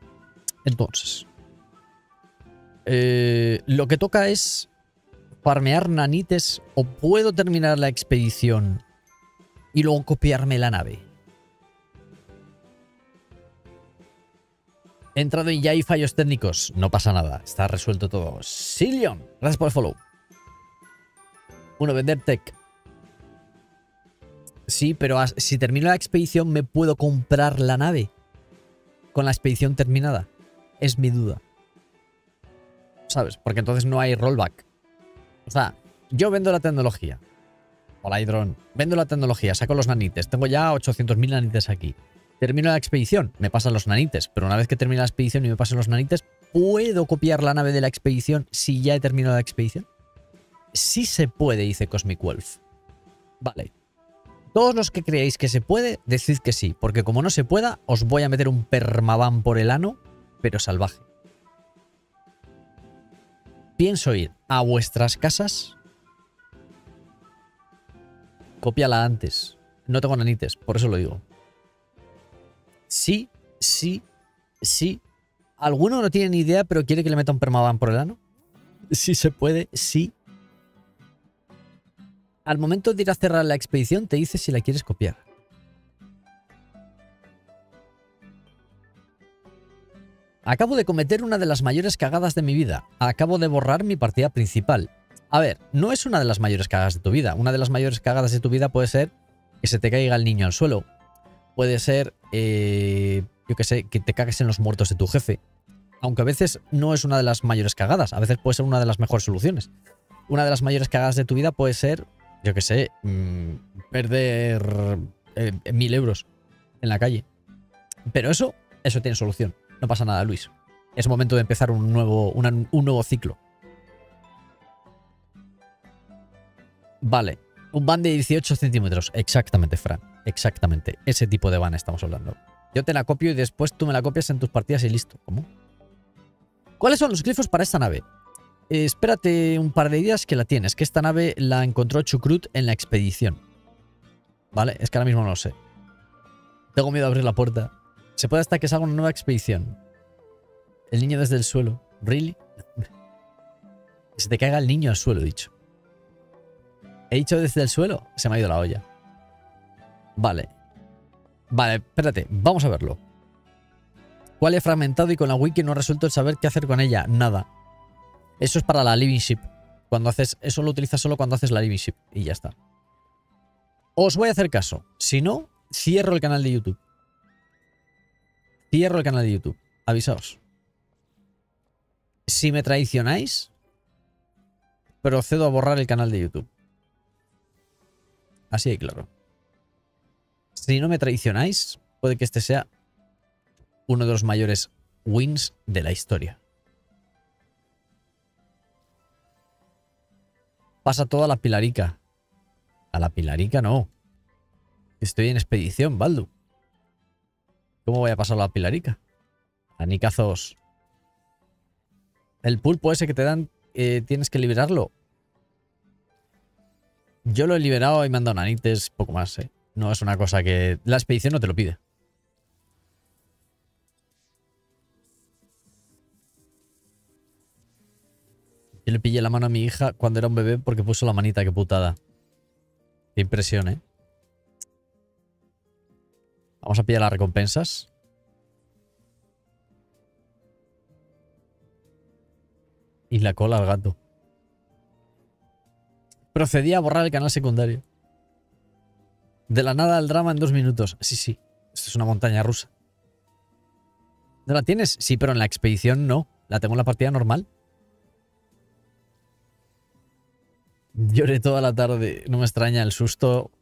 lo que toca es farmear nanites, o puedo terminar la expedición y luego copiarme la nave. He entrado y ya hay fallos técnicos. No pasa nada, está resuelto todo. Silion, gracias por el follow. Vender tech. Sí, pero si termino la expedición, ¿me puedo comprar la nave con la expedición terminada? Es mi duda. ¿Sabes? Porque entonces no hay rollback. O sea, yo vendo la tecnología. Hola, Hydron. Vendo la tecnología, saco los nanites. Tengo ya 800.000 nanites aquí. Termino la expedición, me pasan los nanites. Pero una vez que termine la expedición y me pasen los nanites, ¿puedo copiar la nave de la expedición si ya he terminado la expedición? Sí se puede, dice Cosmic Wolf. Vale. Todos los que creáis que se puede, decid que sí. Porque como no se pueda, os voy a meter un permaban por el ano, pero salvaje. Pienso ir a vuestras casas. Cópiala antes. No tengo nanites, por eso lo digo. Sí. ¿Alguno no tiene ni idea, pero quiere que le meta un permaban por el ano? Sí se puede, sí. Al momento de ir a cerrar la expedición, te dice si la quieres copiar. Acabo de cometer una de las mayores cagadas de mi vida. Acabo de borrar mi partida principal. A ver, no es una de las mayores cagadas de tu vida. Una de las mayores cagadas de tu vida puede ser que se te caiga el niño al suelo. Puede ser, yo qué sé, que te cagues en los muertos de tu jefe. Aunque a veces no es una de las mayores cagadas. A veces puede ser una de las mejores soluciones. Una de las mayores cagadas de tu vida puede ser, yo qué sé, perder 1000 euros en la calle. Pero eso tiene solución. No pasa nada, Luis. Es momento de empezar un nuevo ciclo. Vale. Un van de 18 centímetros. Exactamente, Fran. Exactamente. Ese tipo de van estamos hablando. Yo te la copio y después tú me la copias en tus partidas y listo. ¿Cómo? ¿Cuáles son los glifos para esta nave? Espérate un par de días que la tienes. Que esta nave la encontró Chucrut en la expedición. Vale, es que ahora mismo no lo sé. Tengo miedo de abrir la puerta. Se puede hasta que salga una nueva expedición. El niño desde el suelo. ¿Really? Que se te caiga el niño al suelo, he dicho. He dicho desde el suelo. Se me ha ido la olla. Vale. Vale, espérate. Vamos a verlo. ¿Cuál he fragmentado y con la wiki no he resuelto el saber qué hacer con ella? Nada. Eso es para la living ship. Cuando haces, eso lo utilizas solo cuando haces la living ship. Y ya está. Os voy a hacer caso. Si no, cierro el canal de YouTube. Cierro el canal de YouTube. Avisaos. Si me traicionáis, procedo a borrar el canal de YouTube. Así de claro. Si no me traicionáis, puede que este sea uno de los mayores wins de la historia. Pasa todo a la Pilarica. A la Pilarica no. Estoy en expedición, Baldu. ¿Cómo voy a pasar a la Pilarica? Anicazos. El pulpo ese que te dan, tienes que liberarlo. Yo lo he liberado y me han dado nanites, poco más, ¿eh? No es una cosa que... La expedición no te lo pide. Yo le pillé la mano a mi hija cuando era un bebé porque puso la manita, qué putada. Qué impresión, ¿eh? Vamos a pillar las recompensas. Y la cola al gato. Procedí a borrar el canal secundario. De la nada al drama en 2 minutos. Sí, sí. Esto es una montaña rusa. ¿No la tienes? Sí, pero en la expedición no. La tengo en la partida normal. Lloré toda la tarde. No me extraña el susto.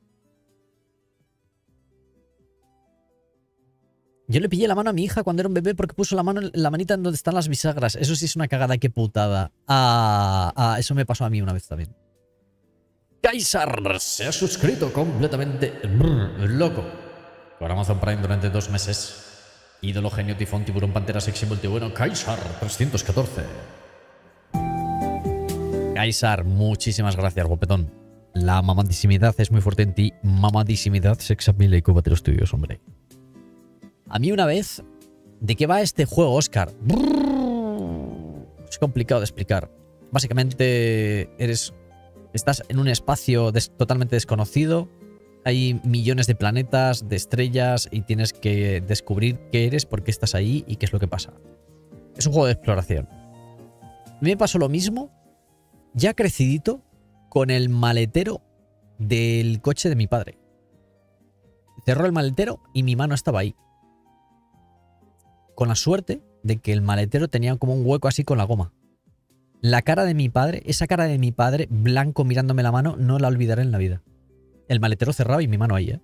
Yo le pillé la mano a mi hija cuando era un bebé porque puso la manita en donde están las bisagras. Eso sí es una cagada, qué putada. Eso me pasó a mí una vez también. Kaisar se ha suscrito completamente loco con Amazon Prime durante 2 meses. Ídolo, genio, tifón, tiburón, pantera, sexy, multibueno. Kaisar 314. Kaisar, muchísimas gracias, guapetón. La mamadísimidad es muy fuerte en ti. Mamadísimidad, sexapile y cúbate los tuyos, hombre. A mí una vez... ¿De qué va este juego, Oscar? Es complicado de explicar. Básicamente estás en un espacio totalmente desconocido. Hay millones de planetas, de estrellas y tienes que descubrir qué eres, por qué estás ahí y qué es lo que pasa. Es un juego de exploración. A mí me pasó lo mismo, ya crecidito, con el maletero del coche de mi padre. Cerró el maletero y mi mano estaba ahí. Con la suerte de que el maletero tenía como un hueco así con la goma. La cara de mi padre, esa cara de mi padre, blanco mirándome la mano, no la olvidaré en la vida. El maletero cerrado y mi mano ahí, ¿eh?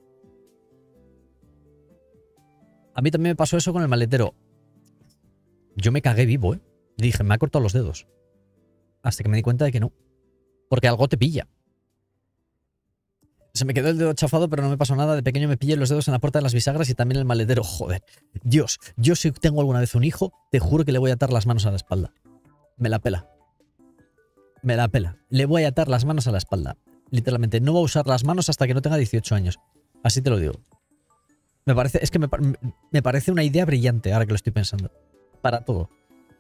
A mí también me pasó eso con el maletero. Yo me cagué vivo, ¿eh? Dije, me ha cortado los dedos. Hasta que me di cuenta de que no. Porque algo te pilla. Se me quedó el dedo chafado, pero no me pasó nada. De pequeño me pillé los dedos en la puerta de las bisagras y también el maletero. Joder. Dios, yo si tengo alguna vez un hijo, te juro que le voy a atar las manos a la espalda. Me la pela. Me la pela. Le voy a atar las manos a la espalda. Literalmente, no voy a usar las manos hasta que no tenga 18 años. Así te lo digo. Me parece una idea brillante, ahora que lo estoy pensando. Para todo.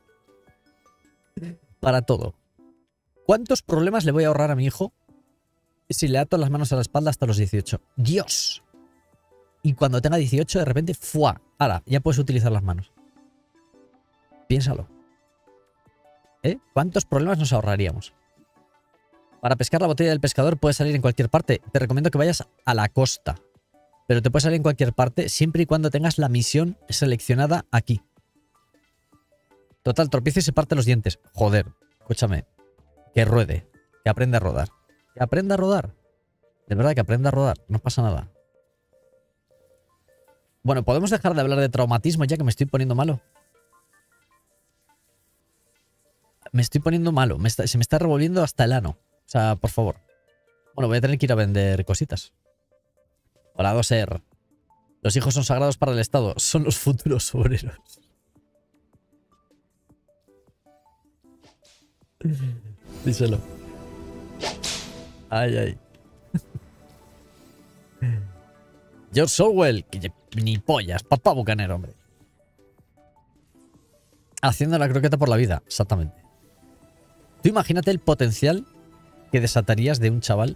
Para todo. ¿Cuántos problemas le voy a ahorrar a mi hijo si le ato las manos a la espalda hasta los 18? ¡Dios! Y cuando tenga 18, de repente, ¡fua! ¡Hala! Ya puedes utilizar las manos. Piénsalo. ¿Eh? ¿Cuántos problemas nos ahorraríamos? Para pescar la botella del pescador puedes salir en cualquier parte. Te recomiendo que vayas a la costa. Pero te puedes salir en cualquier parte siempre y cuando tengas la misión seleccionada aquí. Total, tropieza y se parte los dientes. Joder, escúchame. Que ruede. Que aprenda a rodar. Que aprenda a rodar. De verdad, que aprenda a rodar. No pasa nada. Bueno, ¿podemos dejar de hablar de traumatismo ya que me estoy poniendo malo? Me estoy poniendo malo. Se me está revolviendo hasta el ano. O sea, por favor. Bueno, voy a tener que ir a vender cositas. Hola, Doser. Los hijos son sagrados para el Estado. Son los futuros obreros. Díselo. Ay, ay. George Orwell. Ni pollas. Papá bucanero, hombre. Haciendo la croqueta por la vida. Exactamente. Tú imagínate el potencial que desatarías de un chaval.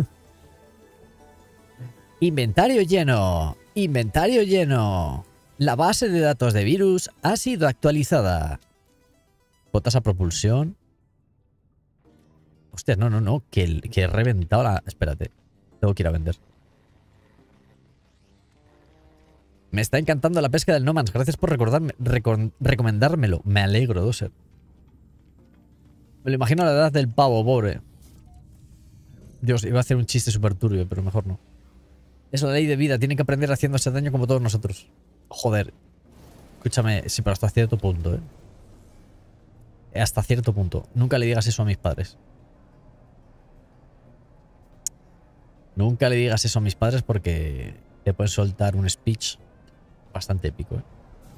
Inventario lleno. Inventario lleno. La base de datos de virus ha sido actualizada. Botas a propulsión. Hostia, no. Que he reventado la... Espérate. Tengo que ir a vender. Me está encantando la pesca del No Man's. Gracias por recomendármelo. Me alegro, Doser. Me lo imagino a la edad del pavo, pobre. Dios, iba a hacer un chiste súper turbio, pero mejor no. Es la ley de vida. Tienen que aprender haciéndose daño como todos nosotros. Joder. Escúchame, sí, pero hasta cierto punto, ¿eh? Hasta cierto punto. Nunca le digas eso a mis padres. Nunca le digas eso a mis padres porque te pueden soltar un speech bastante épico, ¿eh?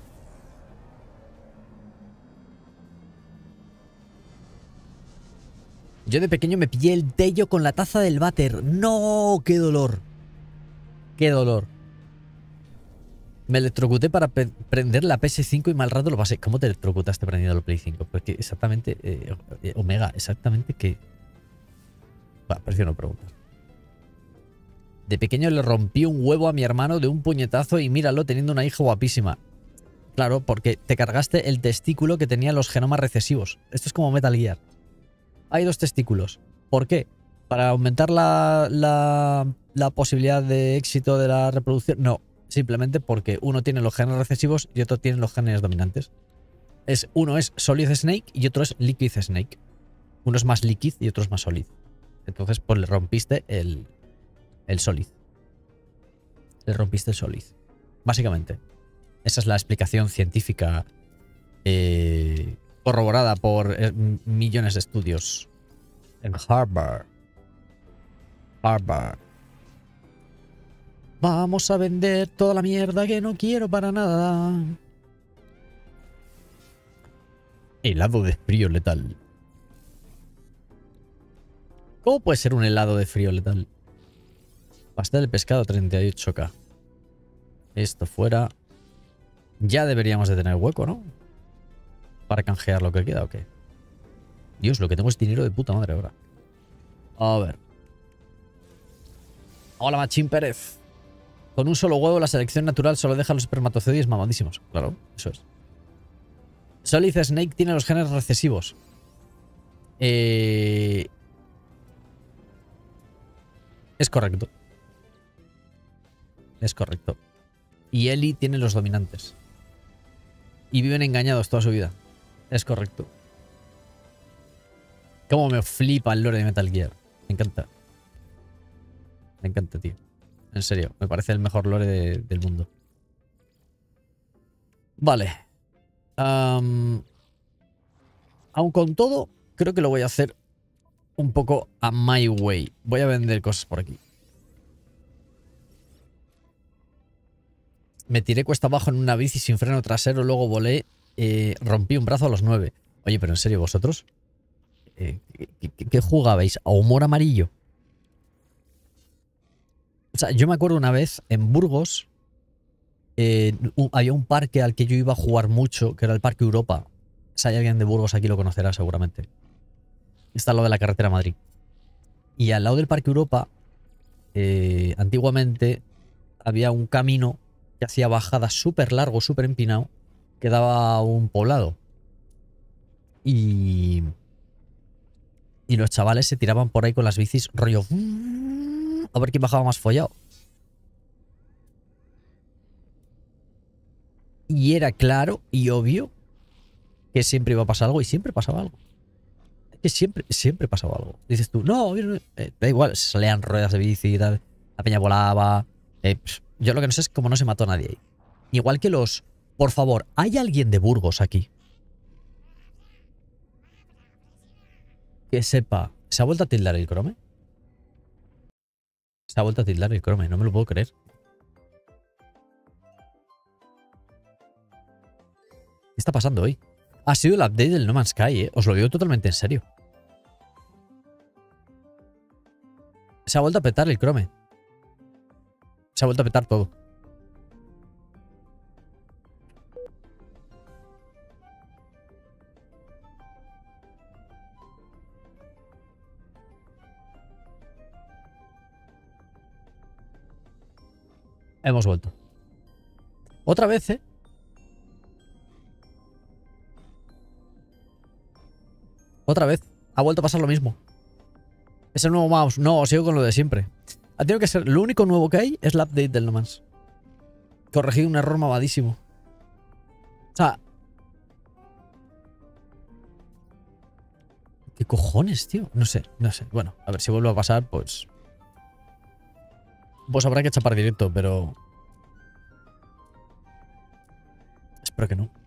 Yo de pequeño me pillé el tello con la taza del váter. ¡No! ¡Qué dolor! ¡Qué dolor! Me electrocuté para prender la PS5 y mal rato lo pasé. ¿Cómo te electrocutaste prendiendo la Play 5? Porque exactamente... Omega, exactamente qué... Bueno, prefiero no preguntar. De pequeño le rompí un huevo a mi hermano de un puñetazo y míralo teniendo una hija guapísima. Claro, porque te cargaste el testículo que tenía los genomas recesivos. Esto es como Metal Gear. Hay 2 testículos. ¿Por qué? ¿Para aumentar la posibilidad de éxito de la reproducción? No, simplemente porque uno tiene los genes recesivos y otro tiene los genes dominantes. Uno es Solid Snake y otro es Liquid Snake. Uno es más Liquid y otro es más Solid. Entonces, pues le rompiste el Solid. Le rompiste el Solid. Básicamente. Esa es la explicación científica corroborada por millones de estudios en Harvard. Hardback. Vamos a vender toda la mierda que no quiero para nada. Helado de frío letal. ¿Cómo puede ser un helado de frío letal? Pastel de pescado 38k. Esto fuera. Ya deberíamos de tener hueco, ¿no? Para canjear lo que queda, ¿o qué? Dios, lo que tengo es dinero de puta madre ahora. A ver. Hola, Machín Pérez. Con un solo huevo la selección natural solo deja los espermatozoides mamadísimos. Claro, eso es. Solid Snake tiene los genes recesivos. Es correcto. Es correcto. Y Ellie tiene los dominantes. Y viven engañados toda su vida. Es correcto. Cómo me flipa el lore de Metal Gear. Me encanta. Me encanta, tío. En serio, me parece el mejor lore del mundo. Vale. Aun con todo, creo que lo voy a hacer un poco a my way. Voy a vender cosas por aquí. Me tiré cuesta abajo en una bici sin freno trasero, luego volé, rompí un brazo a los 9. Oye, pero en serio, ¿vosotros? ¿Qué jugabais? ¿A humor amarillo? O sea, yo me acuerdo una vez en Burgos, había un parque al que yo iba a jugar mucho, que era el Parque Europa. Si hay alguien de Burgos aquí lo conocerá seguramente. Está al lado de la carretera a Madrid. Y al lado del Parque Europa, antiguamente había un camino que hacía bajadas súper largo, súper empinado, que daba a un poblado. Y los chavales se tiraban por ahí con las bicis, rollo, a ver quién bajaba más follado. Y era claro y obvio que siempre iba a pasar algo y siempre pasaba algo. Que siempre pasaba algo. Dices tú, no, da igual, se salían ruedas de bici y tal, la peña volaba. Yo lo que no sé es cómo no se mató a nadie ahí. Igual que los... Por favor, ¿hay alguien de Burgos aquí? Que sepa. ¿Se ha vuelto a tildar el Chrome? Se ha vuelto a tildar el Chrome, no me lo puedo creer. ¿Qué está pasando hoy? Ha sido el update del No Man's Sky, ¿eh? Os lo digo totalmente en serio. Se ha vuelto a petar el Chrome. Se ha vuelto a petar todo. Hemos vuelto. Otra vez, ¿eh? Otra vez. Ha vuelto a pasar lo mismo. Es el nuevo mouse. No, sigo con lo de siempre. Ha tenido que ser... Lo único nuevo que hay es el update del No Man's. Corregido un error mamadísimo. O sea... ¿Qué cojones, tío? No sé. Bueno, a ver si vuelve a pasar, pues... Pues habrá que chapar directo, pero... Espero que no.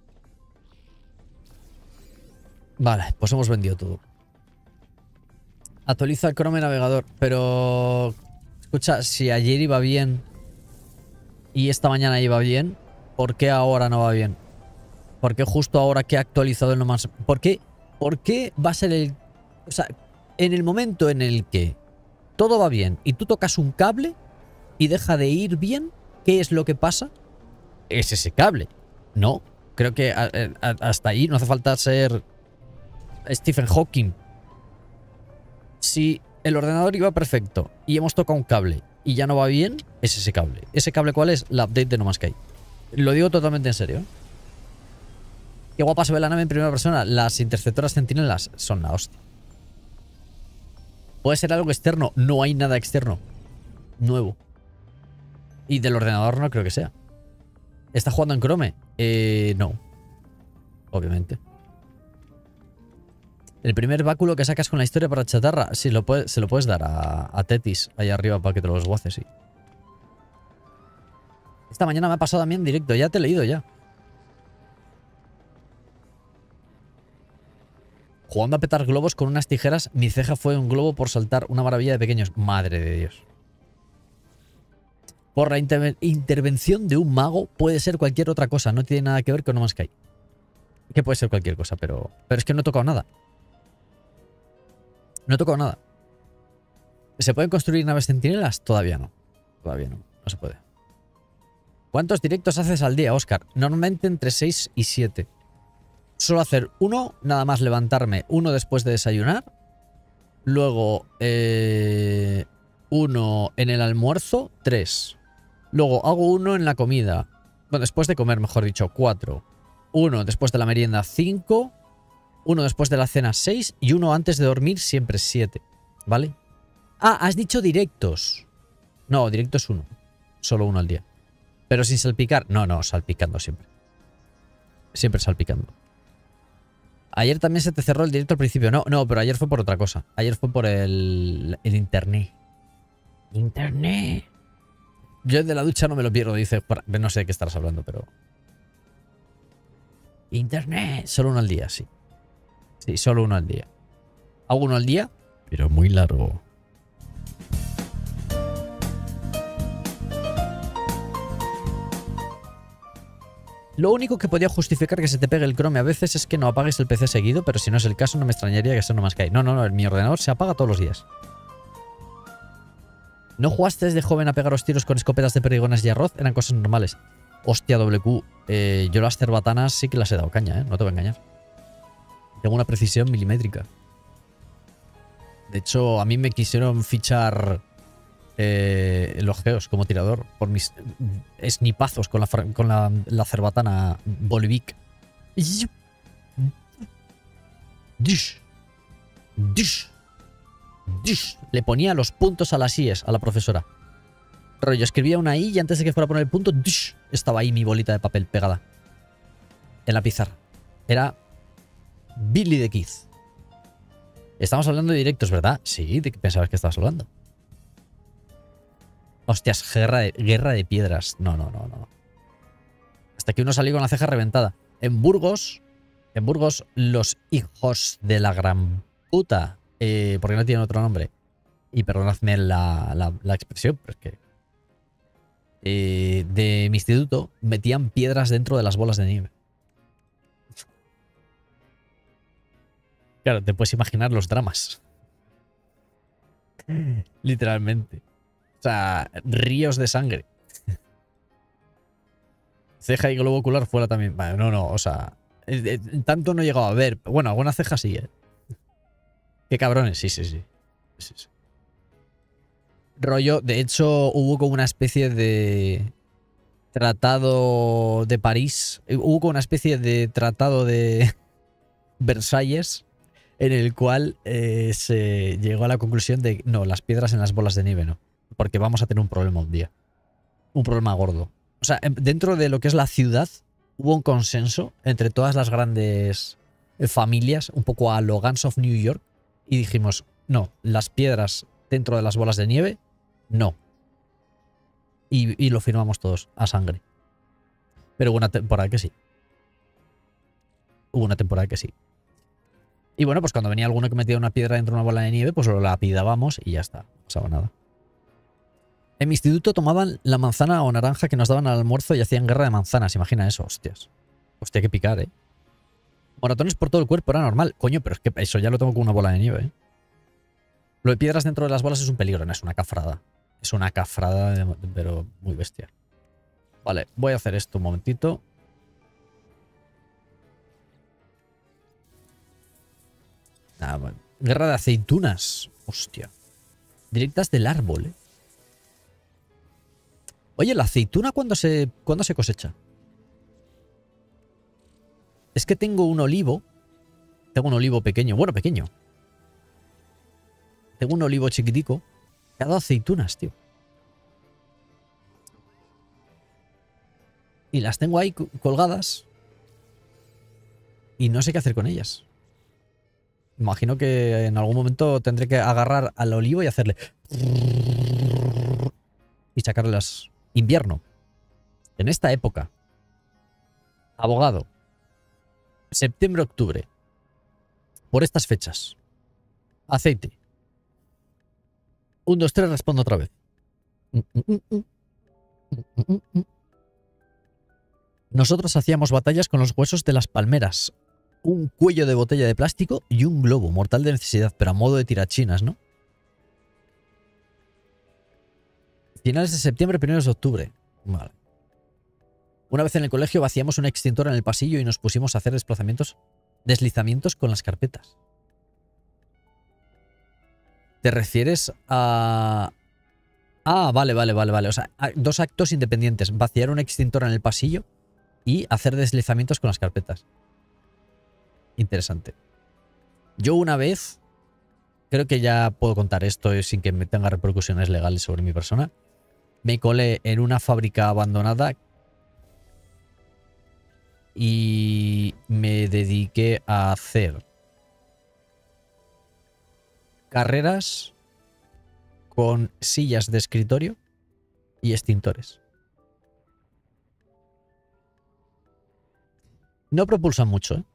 Vale, pues hemos vendido todo. Actualiza el Chrome navegador, pero... Escucha, si ayer iba bien y esta mañana iba bien, ¿por qué ahora no va bien? ¿Por qué justo ahora que ha actualizado el No Man's? ¿Por qué va a ser el... O sea, en el momento en el que todo va bien y tú tocas un cable y deja de ir bien, ¿qué es lo que pasa? Es ese cable. No, creo que hasta ahí no hace falta ser Stephen Hawking. Si el ordenador iba perfecto y hemos tocado un cable y ya no va bien, es ese cable. ¿Ese cable cuál es? La update de No Man's Sky. Lo digo totalmente en serio, ¿eh? Qué guapa se ve la nave en primera persona. Las interceptoras centinelas son la hostia. ¿Puede ser algo externo? No hay nada externo nuevo. Y del ordenador no creo que sea. ¿Está jugando en Chrome? No. Obviamente. El primer báculo que sacas con la historia para chatarra. Sí, se lo puedes dar a Tetis ahí arriba para que te los goces, sí. Esta mañana me ha pasado también en directo. Ya te he leído ya. Jugando a petar globos con unas tijeras, mi ceja fue un globo por saltar. Una maravilla de pequeños. Madre de Dios. Por la intervención de un mago puede ser cualquier otra cosa. No tiene nada que ver con No Man's Sky. Que puede ser cualquier cosa, pero es que no he tocado nada. No he tocado nada. ¿Se pueden construir naves centinelas? Todavía no. Todavía no. No se puede. ¿Cuántos directos haces al día, Óscar? Normalmente entre 6 y 7. Suelo hacer uno, nada más levantarme, uno después de desayunar. Luego, uno en el almuerzo, 3. Luego hago uno en la comida. Bueno, después de comer, mejor dicho, 4. Uno después de la merienda, 5. Uno después de la cena, 6. Y uno antes de dormir, siempre 7. ¿Vale? Ah, has dicho directos. No, directo es uno. Solo uno al día. Pero sin salpicar. No, no, salpicando siempre. Siempre salpicando. Ayer también se te cerró el directo al principio. No, no, pero ayer fue por otra cosa. Ayer fue por el internet. Internet. Yo de la ducha no me lo pierdo, dice. No sé de qué estarás hablando, pero... Internet. Solo uno al día, sí. Sí, solo uno al día. Hago uno al día, pero muy largo. Lo único que podía justificar que se te pegue el Chrome a veces es que no apagues el PC seguido, pero si no es el caso no me extrañaría que eso no más cae. No, no, no, mi ordenador se apaga todos los días. ¿No jugaste desde joven a pegaros tiros con escopetas de perdigones y arroz? Eran cosas normales. Hostia, WQ. Yo las cerbatanas sí que las he dado caña, no te voy a engañar. Tengo una precisión milimétrica. De hecho, a mí me quisieron fichar los geos como tirador por mis snipazos con la cerbatana Bolivik. Dish. Dish. Dish. Le ponía los puntos a las IES a la profesora. Rollo, escribía una I y antes de que fuera a poner el punto, dish, estaba ahí mi bolita de papel pegada en la pizarra. Era Billy the Kid. Estamos hablando de directos, ¿verdad? Sí, ¿de qué pensabas que estabas hablando? Hostias, guerra de piedras. No, no, no, no. Hasta que uno salió con la ceja reventada. En Burgos, los hijos de la gran puta, porque no tienen otro nombre, y perdonadme la expresión, pero es que de mi instituto metían piedras dentro de las bolas de nieve. Claro, te puedes imaginar los dramas. Literalmente. O sea, ríos de sangre. Ceja y globo ocular fuera también. Vale, no, no, o sea... tanto no he llegado a ver. Bueno, alguna ceja sí, ¿eh? Qué cabrones, sí, sí, sí. Sí, sí. Rollo, de hecho, hubo como una especie de tratado de París. Hubo como una especie de tratado de Versalles en el cual se llegó a la conclusión de no, las piedras en las bolas de nieve no. Porque vamos a tener un problema un día. Un problema gordo. O sea, dentro de lo que es la ciudad hubo un consenso entre todas las grandes familias, un poco a lo Guns of New York, y dijimos, no, las piedras dentro de las bolas de nieve, no. Y lo firmamos todos, a sangre. Pero hubo una temporada que sí. Hubo una temporada que sí. Y bueno, pues cuando venía alguno que metía una piedra dentro de una bola de nieve, pues lo lapidábamos y ya está. No pasaba nada. En mi instituto tomaban la manzana o naranja que nos daban al almuerzo y hacían guerra de manzanas. Imagina eso, hostias. Hostia, que picar, ¿eh? Moratones por todo el cuerpo, era normal. Coño, pero es que eso ya lo tengo con una bola de nieve, ¿eh? Lo de piedras dentro de las bolas es un peligro, no es una cafrada. Es una cafrada, pero muy bestia. Vale, voy a hacer esto un momentito. Ah, bueno. Guerra de aceitunas. Hostia. Directas del árbol, ¿eh? Oye, ¿la aceituna cuándo se cosecha? Es que tengo un olivo. Tengo un olivo pequeño. Bueno, pequeño. Tengo un olivo chiquitico que ha dado aceitunas, tío. Y las tengo ahí colgadas. Y no sé qué hacer con ellas. Imagino que en algún momento tendré que agarrar al olivo y hacerle... y sacarle las... Invierno. En esta época. Abogado. Septiembre-octubre. por estas fechas. Aceite. 1, 2, 3, respondo otra vez. Nosotros hacíamos batallas con los huesos de las palmeras. Un cuello de botella de plástico y un globo, mortal de necesidad, pero a modo de tirachinas, ¿no? Finales de septiembre, primeros de octubre. Vale. Una vez en el colegio vaciamos un extintor en el pasillo y nos pusimos a hacer deslizamientos con las carpetas. ¿Te refieres a...? Ah, vale. O sea, dos actos independientes. Vaciar un extintor en el pasillo y hacer deslizamientos con las carpetas. Interesante. Yo una vez, creo que ya puedo contar esto sin que me tenga repercusiones legales sobre mi persona, me colé en una fábrica abandonada y me dediqué a hacer carreras con sillas de escritorio y extintores. No propulsan mucho, ¿eh?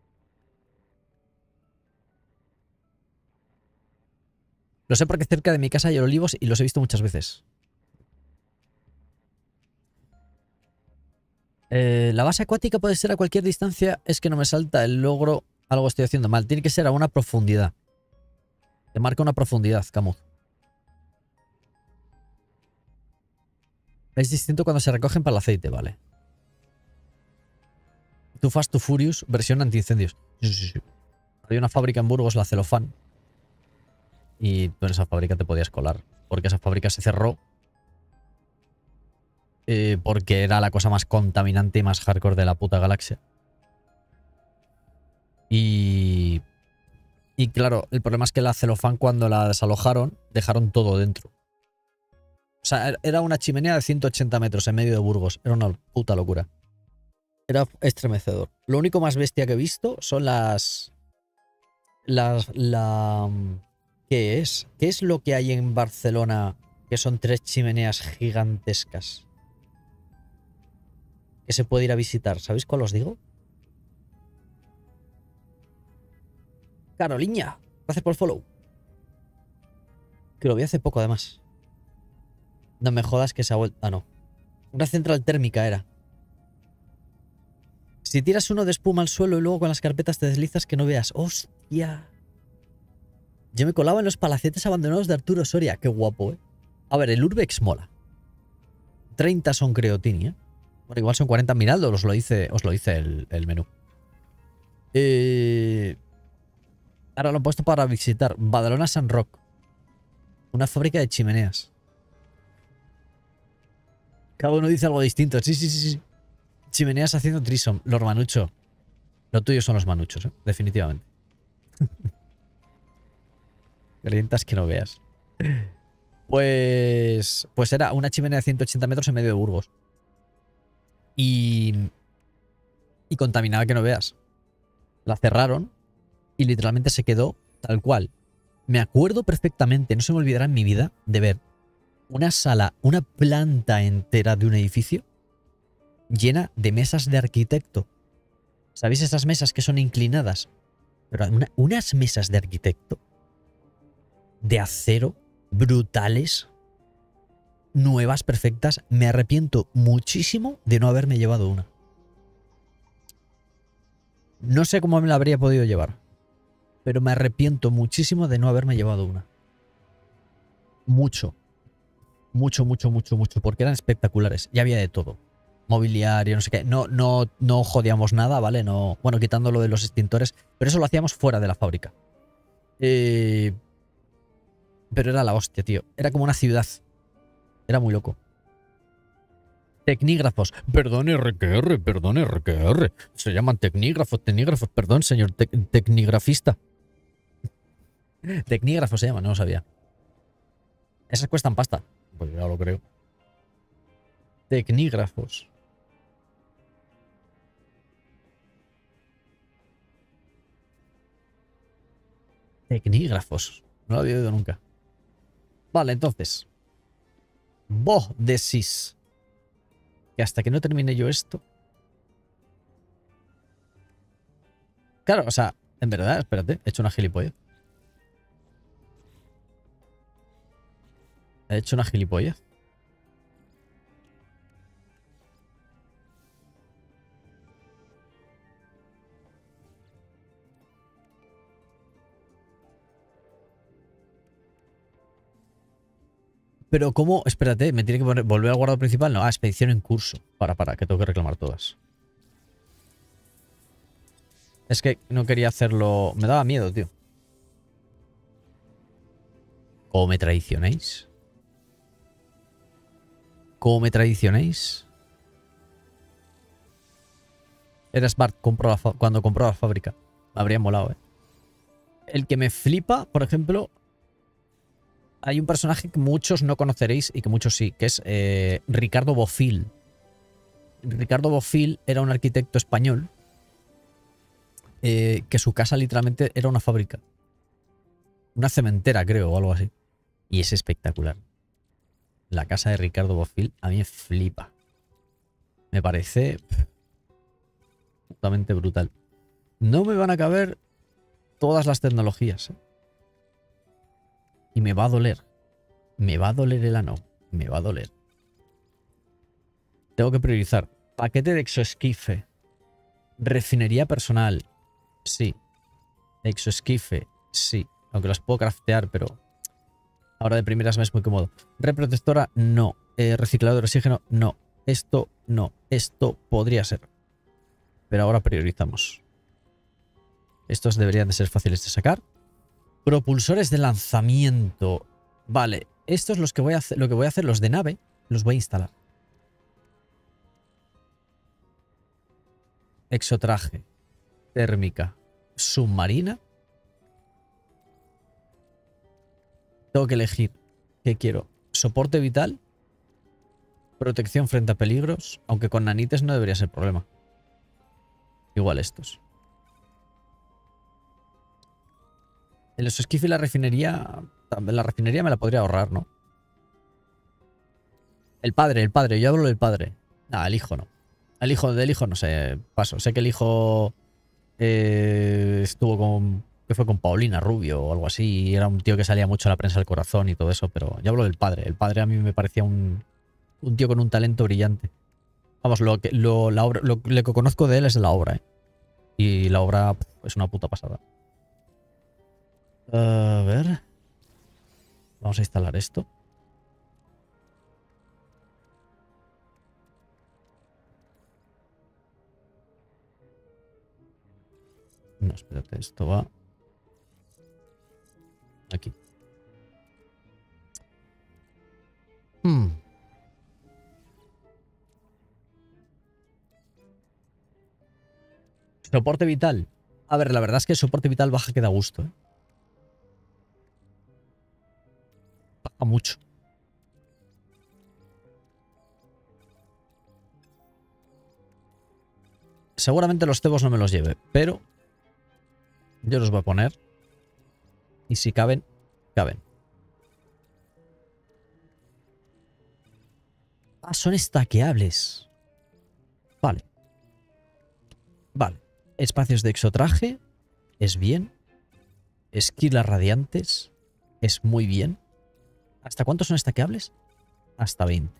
Lo sé porque cerca de mi casa hay olivos y los he visto muchas veces. La base acuática puede ser a cualquier distancia. Es que no me salta el logro. Algo estoy haciendo mal. Tiene que ser a una profundidad. Te marca una profundidad, Camus. Es distinto cuando se recogen para el aceite, vale. Too Fast, Too Furious, versión antiincendios. Sí. Hay una fábrica en Burgos, la Celofán. Y tú en esa fábrica te podías colar. Porque esa fábrica se cerró. Porque era la cosa más contaminante y más hardcore de la puta galaxia. Y claro, el problema es que la Celofán, cuando la desalojaron, dejaron todo dentro. O sea, era una chimenea de 180 metros en medio de Burgos. Era una puta locura. Era estremecedor. Lo único más bestia que he visto son ¿qué es? ¿Qué es lo que hay en Barcelona que son 3 chimeneas gigantescas? Que se puede ir a visitar. ¿Sabéis cuál os digo? Caroliña, gracias por el follow. Que lo vi hace poco, además. No me jodas que se ha vuelto... Ah, no. Una central térmica era. Si tiras uno de espuma al suelo y luego con las carpetas te deslizas, que no veas. ¡Hostia! Yo me colaba en los palacetes abandonados de Arturo Soria. Qué guapo, ¿eh? A ver, el Urbex mola. 30 son Creotini, ¿eh? Bueno, igual son 40 Miraldo, os lo dice el menú. Ahora lo he puesto para visitar. Badalona San Roc. Una fábrica de chimeneas. Cada uno dice algo distinto. Sí. Chimeneas haciendo trisom. Los manuchos. Lo tuyo son los manuchos, ¿eh? Definitivamente. Calientas que no veas. Pues era una chimenea de 180 metros en medio de Burgos. Y contaminada que no veas. La cerraron y literalmente se quedó tal cual. Me acuerdo perfectamente, no se me olvidará en mi vida, de ver una sala, una planta entera de un edificio llena de mesas de arquitecto. ¿Sabéis esas mesas que son inclinadas? Pero unas mesas de arquitecto de acero, brutales, nuevas, perfectas. Me arrepiento muchísimo de no haberme llevado una. No sé cómo me la habría podido llevar, pero me arrepiento muchísimo de no haberme llevado una. Mucho, porque eran espectaculares. Ya había de todo. Mobiliario, no sé qué. No jodíamos nada, ¿vale? No, bueno, quitando lo de los extintores, pero eso lo hacíamos fuera de la fábrica. Pero era la hostia, tío. Era como una ciudad. Era muy loco. Tecnígrafos. Perdón, RQR. Se llaman tecnígrafos. Perdón, señor tecnigrafista. Tecnígrafos se llaman, no lo sabía. Esas cuestan pasta. Pues ya lo creo. Tecnígrafos. Tecnígrafos. No lo había oído nunca. Vale, entonces. Bódesis. Que hasta que no termine yo esto. Claro, o sea, En verdad, espérate, he hecho una gilipollas. He hecho una gilipollas. Pero ¿cómo? Espérate, ¿me tiene que volver al guardado principal? No, expedición en curso. Para, que tengo que reclamar todas. Es que no quería hacerlo... Me daba miedo, tío. ¿Cómo me traicionéis? ¿Cómo me traicionéis? Era Smart cuando compró la fábrica. Me habría molado, ¿eh? El que me flipa, por ejemplo... Hay un personaje que muchos no conoceréis y que muchos sí, que es Ricardo Bofill. Ricardo Bofill era un arquitecto español que su casa literalmente era una fábrica. Una cementera, creo, o algo así. Y es espectacular. La casa de Ricardo Bofill a mí me flipa. Me parece totalmente brutal. No me van a caber todas las tecnologías, ¿eh? Y me va a doler. Me va a doler el ano. Me va a doler. Tengo que priorizar. Paquete de exoesquife. Refinería personal. Sí. Exoesquife. Sí. Aunque las puedo craftear, pero... Ahora de primeras me es muy cómodo. Red protectora, no. Reciclador de oxígeno, no. Esto, no. Esto podría ser. Pero ahora priorizamos. Estos deberían de ser fáciles de sacar. Propulsores de lanzamiento. Vale, estos los que voy a hacer, lo que voy a hacer, los de nave, los voy a instalar. Exotraje. Térmica. Submarina. Tengo que elegir qué quiero. Soporte vital. Protección frente a peligros. Aunque con nanites no debería ser problema. Igual estos. El exoesquife y la refinería me la podría ahorrar, ¿no? El padre, yo hablo del padre. Ah, el hijo no. Del hijo no sé, paso. Sé que el hijo estuvo con... que fue con Paulina Rubio o algo así. Y era un tío que salía mucho a la prensa del corazón y todo eso, pero yo hablo del padre. El padre a mí me parecía un tío con un talento brillante. Vamos, lo que conozco de él es de la obra, ¿eh? Y la obra es una puta pasada. A ver. Vamos a instalar esto. No, espérate, esto va aquí. Soporte vital. A ver, la verdad es que el soporte vital baja que da gusto, ¿eh? Baja mucho. Seguramente los cebos no me los lleve, pero yo los voy a poner. Y si caben, caben. Ah, son estaqueables. Vale. Vale. Espacios de exotraje. Es bien. Esquilas radiantes. Es muy bien. ¿Hasta cuántos son estaqueables? Hasta 20.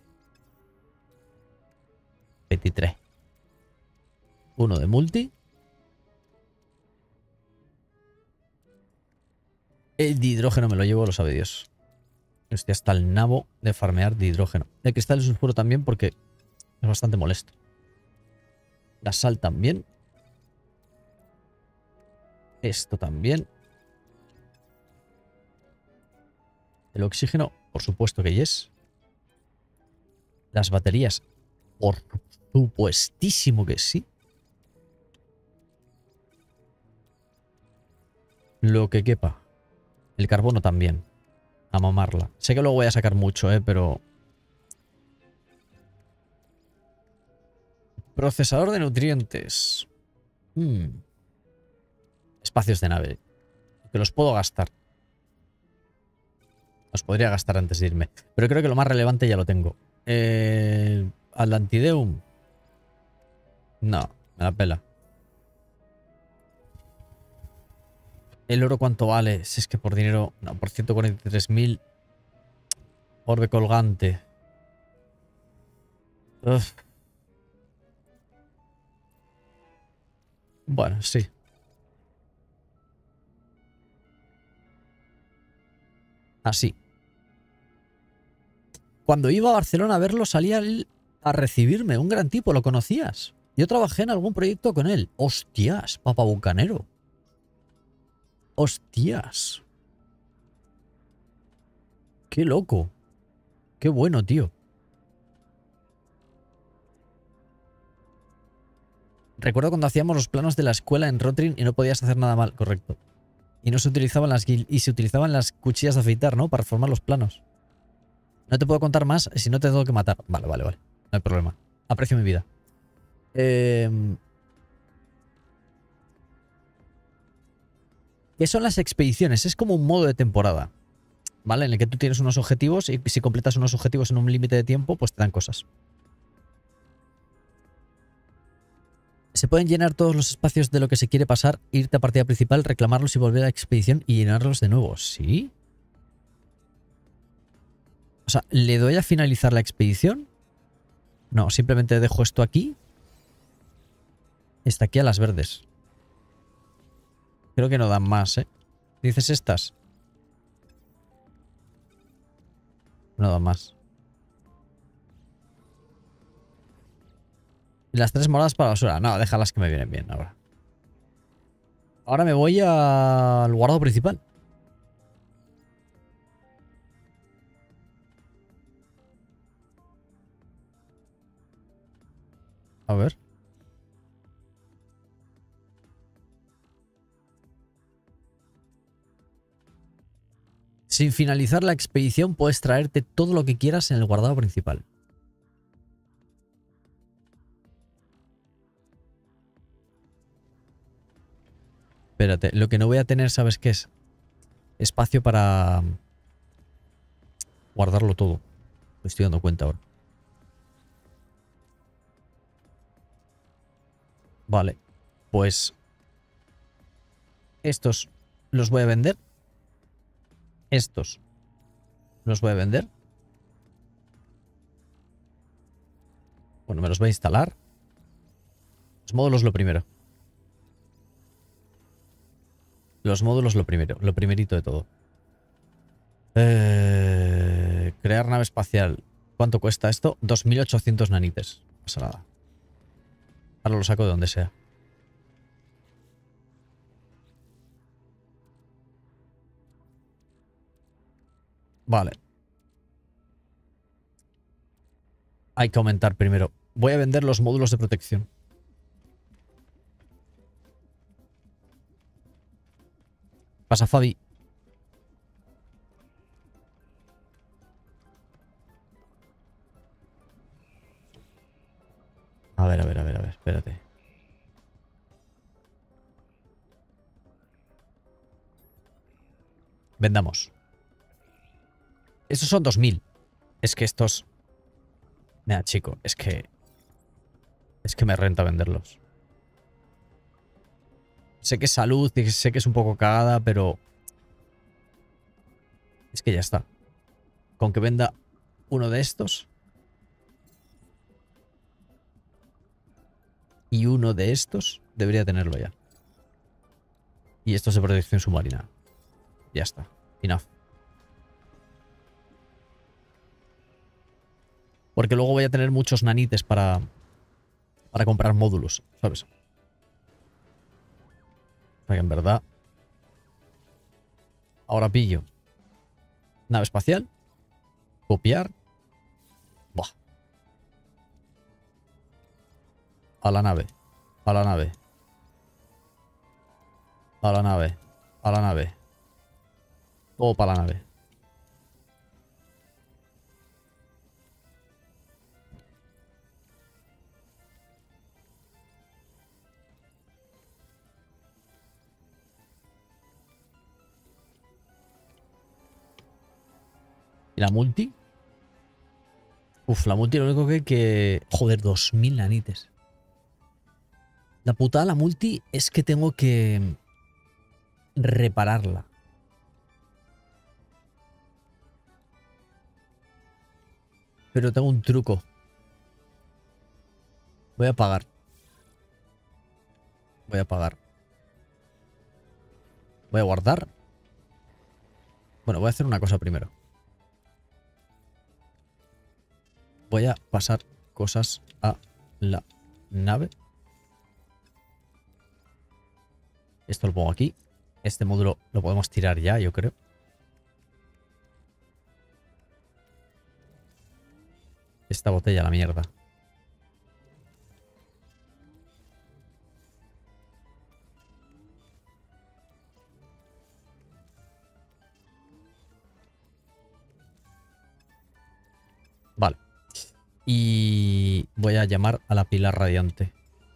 23. Uno de multi. El de hidrógeno me lo llevo, lo sabe Dios. Estoy hasta el nabo de farmear de hidrógeno. El cristal de sulfuro también porque es bastante molesto. La sal también. Esto también. El oxígeno, por supuesto que yes. Las baterías, por supuestísimo que sí. Lo que quepa. El carbono también. A mamarla. Sé que luego voy a sacar mucho, pero... Procesador de nutrientes. Espacios de nave. Que los puedo gastar. Los podría gastar antes de irme. Pero creo que lo más relevante ya lo tengo. Atlantideum. No, me la pela. ¿El oro cuánto vale? Si es que por dinero... No, por 143.000. Orbe colgante. Uf. Bueno, sí. Así. Cuando iba a Barcelona a verlo, salía él a recibirme. Un gran tipo, ¿lo conocías? Yo trabajé en algún proyecto con él. Hostias, Papa Bucanero. Hostias. Qué loco. Qué bueno, tío. Recuerdo cuando hacíamos los planos de la escuela en Rotring y no podías hacer nada mal, correcto. Y no se utilizaban las cuchillas de afeitar, ¿no? Para formar los planos. No te puedo contar más si no te tengo que matar. Vale, vale, vale. No hay problema. Aprecio mi vida. ¿Qué son las expediciones? Es como un modo de temporada, ¿vale? En el que tú tienes unos objetivos y si completas unos objetivos en un límite de tiempo, pues te dan cosas. Se pueden llenar todos los espacios de lo que se quiere pasar, irte a partida principal, reclamarlos y volver a la expedición y llenarlos de nuevo. ¿Sí? O sea, ¿le doy a finalizar la expedición? No, simplemente dejo esto aquí. Está aquí a las verdes. Creo que no dan más, ¿eh? ¿Dices estas? No dan más. Y las 3 moradas para basura. No, déjalas que me vienen bien ahora. Ahora me voy al guardado principal. A ver. Sin finalizar la expedición puedes traerte todo lo que quieras en el guardado principal. Espérate, lo que no voy a tener, ¿sabes qué es? Espacio para guardarlo todo. Me estoy dando cuenta ahora. Vale, pues estos los voy a vender. Estos los voy a vender. Bueno, me los voy a instalar. Los módulos lo primero. Los módulos lo primero. Lo primerito de todo. Crear nave espacial. ¿Cuánto cuesta esto? 2.800 nanites. No pasa nada. Ahora lo saco de donde sea. Vale. Hay que aumentar primero. Voy a vender los módulos de protección. Pasa, Fabi. A ver, espérate. Vendamos. Estos son 2.000. Es que estos... Mira, chico, es que me renta venderlos. Sé que es salud, sé que es un poco cagada, pero... Es que ya está. Con que venda uno de estos... Y uno de estos debería tenerlo ya. Y estos de protección submarina. Ya está. Enough. Porque luego voy a tener muchos nanites para comprar módulos, ¿sabes? O sea que en verdad... Ahora pillo. Nave espacial. Copiar. Buah. A la nave. A la nave. A la nave. A la nave. Todo para la nave. ¿Y la multi? Uf, la multi lo único que... Joder, 2.000 nanites. La putada la multi es que tengo que repararla. Pero tengo un truco. Voy a pagar. Voy a pagar. Voy a guardar. Bueno, voy a hacer una cosa primero. Voy a pasar cosas a la nave. Esto lo pongo aquí. Este módulo lo podemos tirar ya, yo creo. Esta botella a la mierda. Vale. Y voy a llamar a la pila radiante.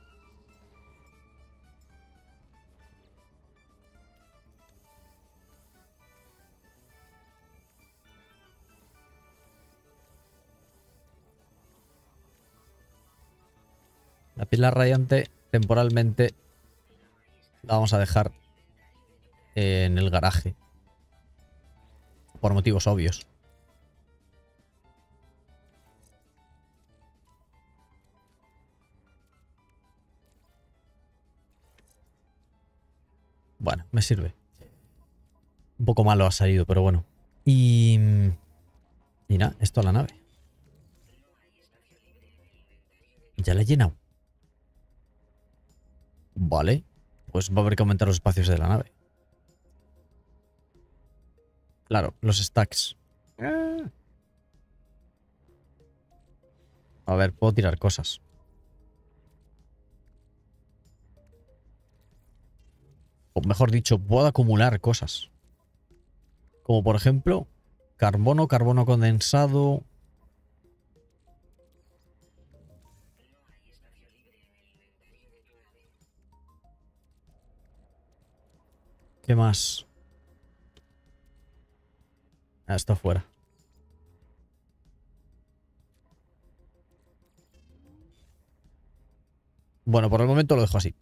La pila radiante temporalmente la vamos a dejar en el garaje. Por motivos obvios. Bueno, me sirve. Un poco malo ha salido, pero bueno. Y nada, esto a la nave. Ya la he llenado. Vale. Pues va a haber que aumentar los espacios de la nave. Claro, los stacks. A ver, puedo tirar cosas. O mejor dicho, puedo acumular cosas. Como por ejemplo, carbono, carbono condensado. ¿Qué más? Ah, está fuera. Bueno, por el momento lo dejo así.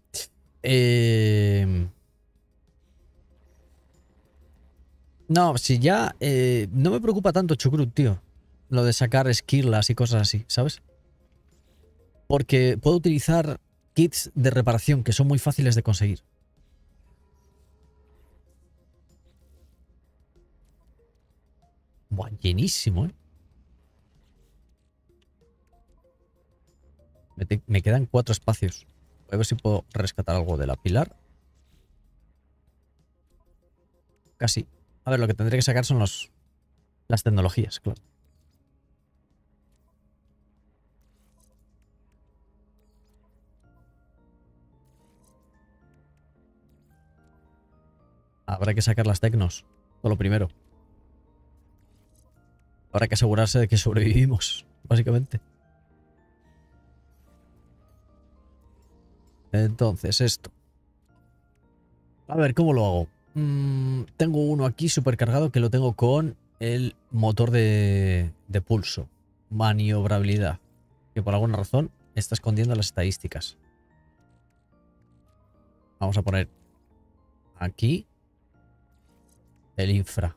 No, si ya... no me preocupa tanto Chucrut, tío. Lo de sacar esquirlas y cosas así, ¿sabes? Porque puedo utilizar kits de reparación que son muy fáciles de conseguir. Buah, llenísimo, ¿eh? Me quedan 4 espacios. Voy a ver si puedo rescatar algo de la pilar. Casi. A ver, lo que tendré que sacar son las tecnologías, claro. Habrá que sacar las tecnos. Todo lo primero. Habrá que asegurarse de que sobrevivimos, básicamente. Entonces, esto. A ver, ¿cómo lo hago? Tengo uno aquí supercargado que lo tengo con el motor de pulso. Maniobrabilidad. Que por alguna razón está escondiendo las estadísticas. Vamos a poner aquí el infra.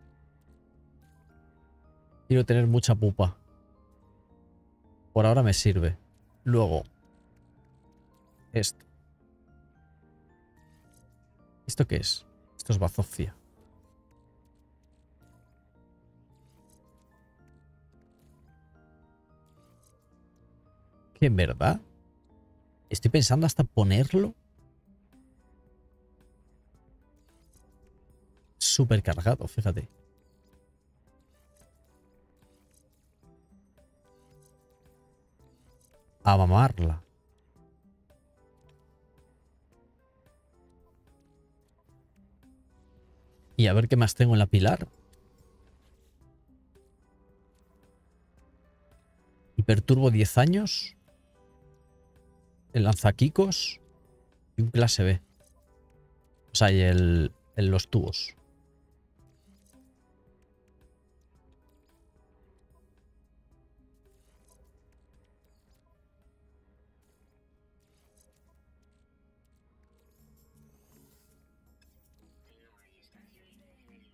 Quiero tener mucha pupa. Por ahora me sirve. Luego, esto. ¿Esto qué es? Esto es bazofia. ¿Que en verdad? Estoy pensando hasta ponerlo súper cargado, fíjate. A mamarla. Y a ver qué más tengo en la pilar. Hiperturbo 10 años. El lanzaquicos. Y un clase B. O sea, y los tubos.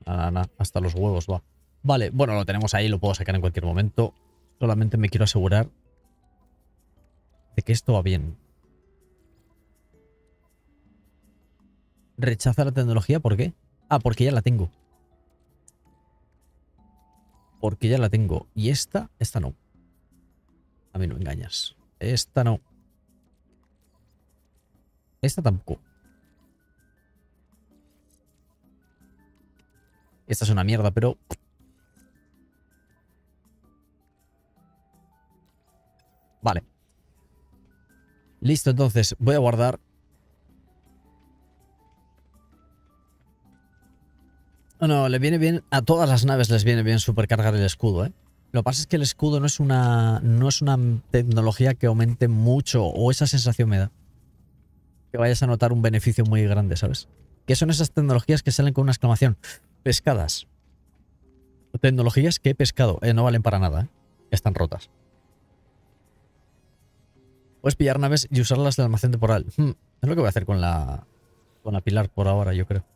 Hasta los huevos va. Vale, bueno, lo tenemos ahí, lo puedo sacar en cualquier momento. Solamente me quiero asegurar de que esto va bien. Rechaza la tecnología, ¿por qué? Ah, porque ya la tengo. Porque ya la tengo. Y esta no. A mí no me engañas. Esta no. Esta tampoco. Esta es una mierda, pero... Vale. Listo, entonces. Voy a guardar. No, le viene bien... A todas las naves les viene bien supercargar el escudo, ¿eh? Lo que pasa es que el escudo no es una tecnología que aumente mucho, o esa sensación me da. Que vayas a notar un beneficio muy grande, ¿sabes? Que son esas tecnologías que salen con una exclamación. Pescadas. Tecnologías que he pescado. No valen para nada, ¿eh? Están rotas. Puedes pillar naves y usarlas del almacén temporal. Es lo que voy a hacer con la pilar por ahora, yo creo.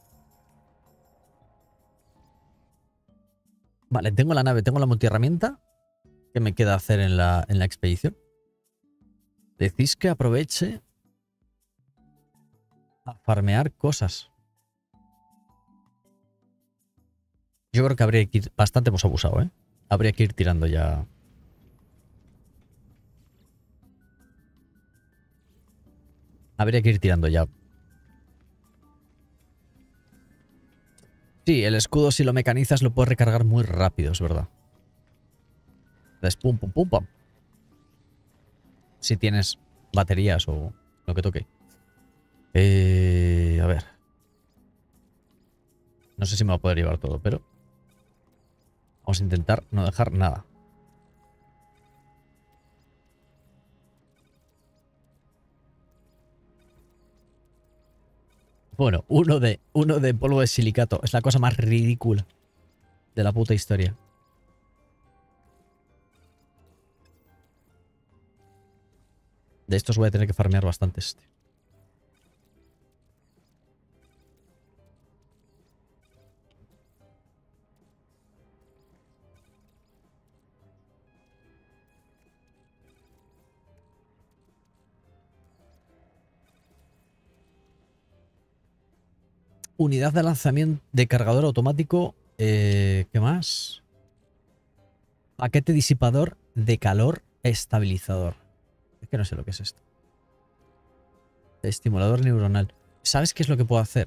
Vale, tengo la nave, tengo la multiherramienta. ¿Qué me queda hacer en la expedición? Decís que aproveche a farmear cosas. Yo creo que habría que ir... Bastante hemos abusado, ¿eh? Habría que ir tirando ya... Habría que ir tirando ya. Sí, el escudo si lo mecanizas lo puedes recargar muy rápido, es verdad. Entonces, pum, pum, pum, pum. Si tienes baterías o lo que toque. A ver. No sé si me va a poder llevar todo, pero... Vamos a intentar no dejar nada. Bueno, uno de polvo de silicato. Es la cosa más ridícula de la puta historia. De estos voy a tener que farmear bastantes. Unidad de lanzamiento de cargador automático. ¿Qué más? Paquete disipador de calor estabilizador. Es que no sé lo que es esto. Estimulador neuronal. ¿Sabes qué es lo que puedo hacer?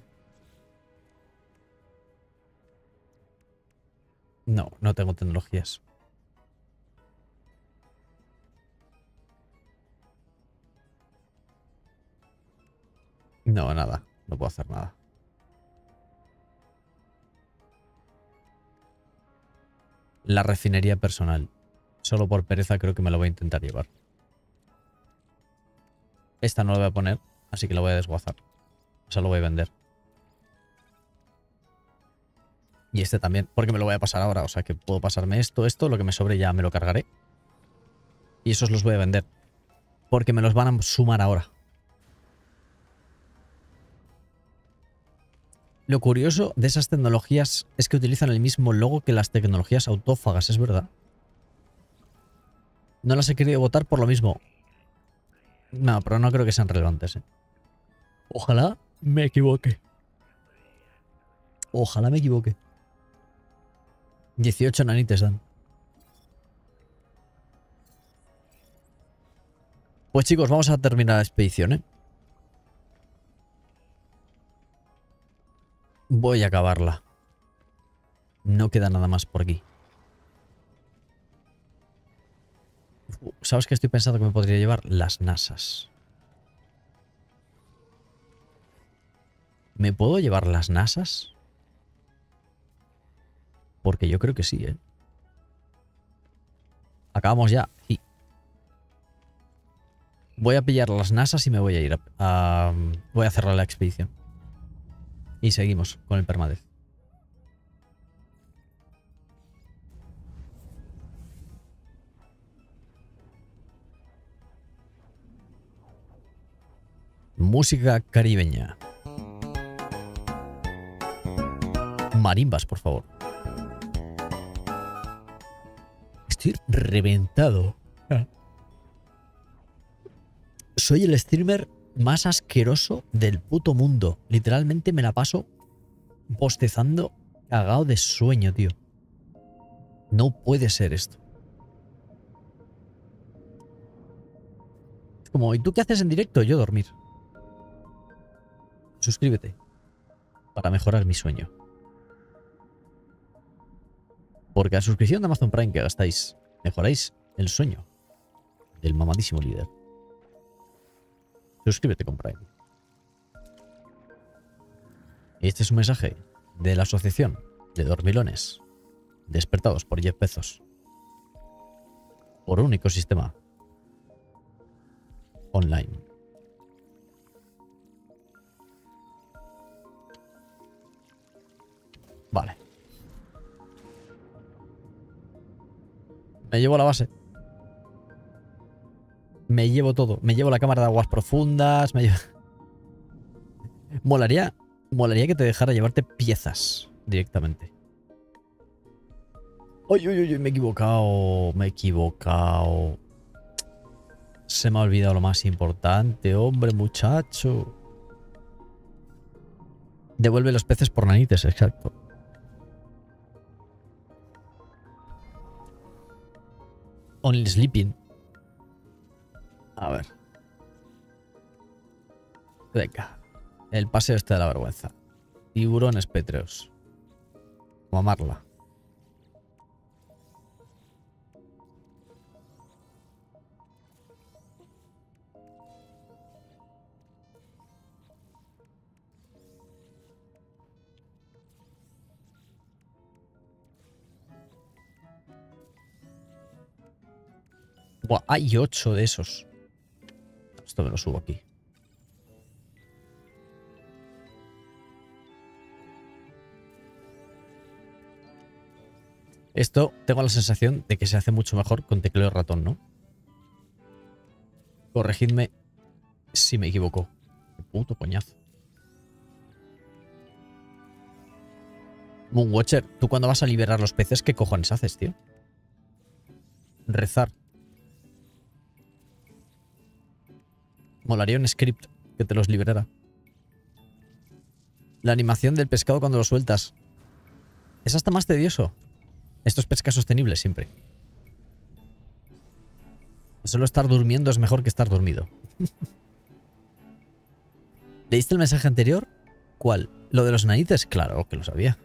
No, no tengo tecnologías. No, nada. No puedo hacer nada. La refinería personal. Solo por pereza creo que me lo voy a intentar llevar. Esta no la voy a poner, así que la voy a desguazar. O sea, lo voy a vender. Y este también, porque me lo voy a pasar ahora. O sea, que puedo pasarme esto, lo que me sobre ya me lo cargaré. Y esos los voy a vender. Porque me los van a sumar ahora. Lo curioso de esas tecnologías es que utilizan el mismo logo que las tecnologías autófagas, es verdad. No las he querido votar por lo mismo. No, pero no creo que sean relevantes, ¿eh? Ojalá me equivoque. Ojalá me equivoque. 18 nanites dan. Pues chicos, vamos a terminar la expedición, ¿eh? Voy a acabarla. No queda nada más por aquí. ¿Sabes qué estoy pensando que me podría llevar? Las NASAs. ¿Me puedo llevar las NASAs? Porque yo creo que sí, ¿eh? Acabamos ya. Sí. Voy a pillar las NASAs y me voy a ir a... Voy a cerrar la expedición. Y seguimos con el permadez. Música caribeña. Marimbas, por favor. Estoy reventado. Soy el streamer más asqueroso del puto mundo. Literalmente me la paso bostezando cagado de sueño, tío. No puede ser esto. Es como, ¿y tú qué haces en directo? Yo dormir. Suscríbete para mejorar mi sueño. Porque a la suscripción de Amazon Prime que gastáis, mejoráis el sueño del mamadísimo líder. Suscríbete con Prime. Este es un mensaje de la asociación de dormilones despertados por Jeff Bezos. Por un ecosistema online. Vale. Me llevo la base. Me llevo todo. Me llevo la cámara de aguas profundas. Me llevo... Molaría que te dejara llevarte piezas directamente. Uy, uy, uy, me he equivocado. Me he equivocado. Se me ha olvidado lo más importante, hombre, muchacho. Devuelve los peces por nanites, exacto. Only sleeping. A ver. Venga. El paseo este de la vergüenza. Tiburones pétreos. Mamarla. Buah, hay 8 de esos. Esto me lo subo aquí. Esto tengo la sensación de que se hace mucho mejor con teclado y ratón, ¿no? Corregidme si me equivoco. Qué puto coñazo. Moonwatcher, ¿tú cuando vas a liberar los peces qué cojones haces, tío? Rezar. Molaría un script que te los liberara. La animación del pescado cuando lo sueltas. Es hasta más tedioso. Esto es pesca sostenible siempre. Solo estar durmiendo es mejor que estar dormido. ¿Leíste el mensaje anterior? ¿Cuál? ¿Lo de los nanites? Claro que lo sabía.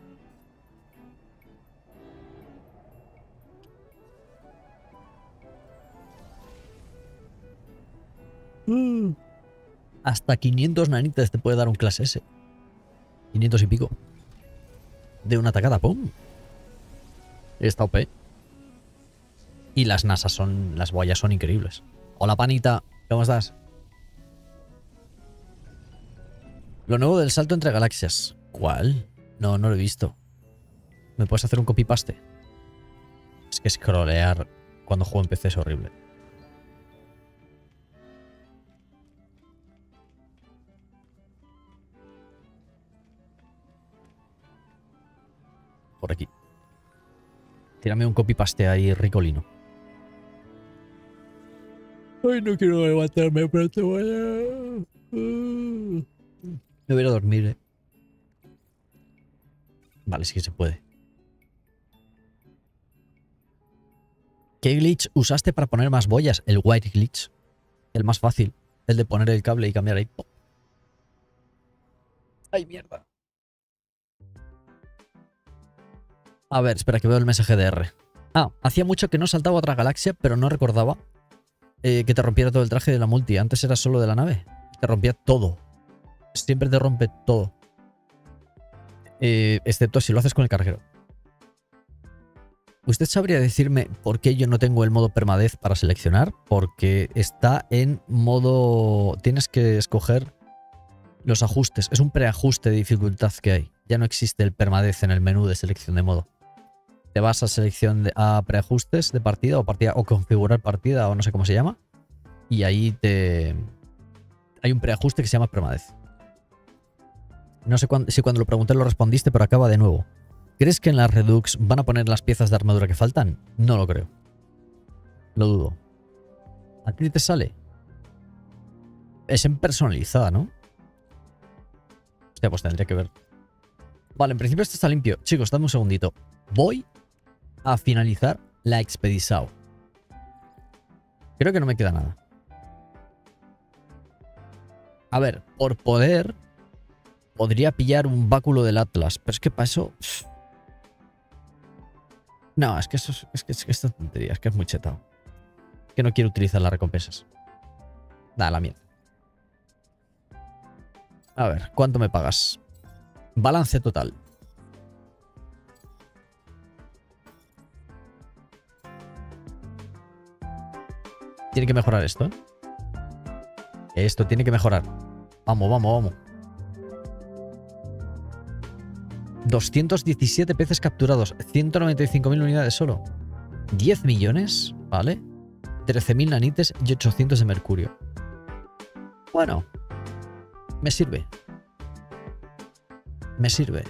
Hasta 500 nanites te puede dar un clase S. 500 y pico. De una tacada, ¡pum! Está OP. Y las nasas son... Las boyas son increíbles. Hola, panita. ¿Cómo estás? Lo nuevo del salto entre galaxias. ¿Cuál? No, no lo he visto. ¿Me puedes hacer un copy-paste? Es que scrollear cuando juego en PC es horrible. Por aquí. Tírame un copy-paste ahí ricolino. Ay, no quiero levantarme, pero te voy a... Me voy a ir a dormir, ¿eh? Vale, sí que se puede. ¿Qué glitch usaste para poner más boyas? El white glitch. El más fácil. El de poner el cable y cambiar ahí. ¡Pop! ¡Ay, mierda! A ver, espera que veo el mensaje de R. Ah, hacía mucho que no saltaba a otra galaxia, pero no recordaba que te rompiera todo el traje de la multi. Antes era solo de la nave. Te rompía todo. Siempre te rompe todo. Excepto si lo haces con el carguero. ¿Usted sabría decirme por qué yo no tengo el modo permadez para seleccionar? Porque está en modo... Tienes que escoger los ajustes. Es un preajuste de dificultad que hay. Ya no existe el permadez en el menú de selección de modo. Te vas a selección a preajustes de partida o configurar partida o no sé cómo se llama. Y ahí hay un preajuste que se llama permadez. No sé si cuando lo pregunté lo respondiste, pero acaba de nuevo. ¿Crees que en la Redux van a poner las piezas de armadura que faltan? No lo creo. Lo dudo. ¿A ti te sale? Es en personalizada, ¿no? Hostia, pues tendría que ver. Vale, en principio esto está limpio. Chicos, dame un segundito. Voy a finalizar la expedición. Creo que no me queda nada. A ver, por poder... Podría pillar un báculo del Atlas. Pero es que para eso... No, es que eso es que esta tontería. Es que es muy chetado. Que no quiero utilizar las recompensas. Da la mierda. A ver, ¿cuánto me pagas? Balance total. Tiene que mejorar esto, ¿eh? Esto tiene que mejorar. Vamos, vamos, vamos. 217 peces capturados. 195.000 unidades solo. 10 millones, ¿vale? 13.000 nanites y 800 de mercurio. Bueno. Me sirve. Me sirve.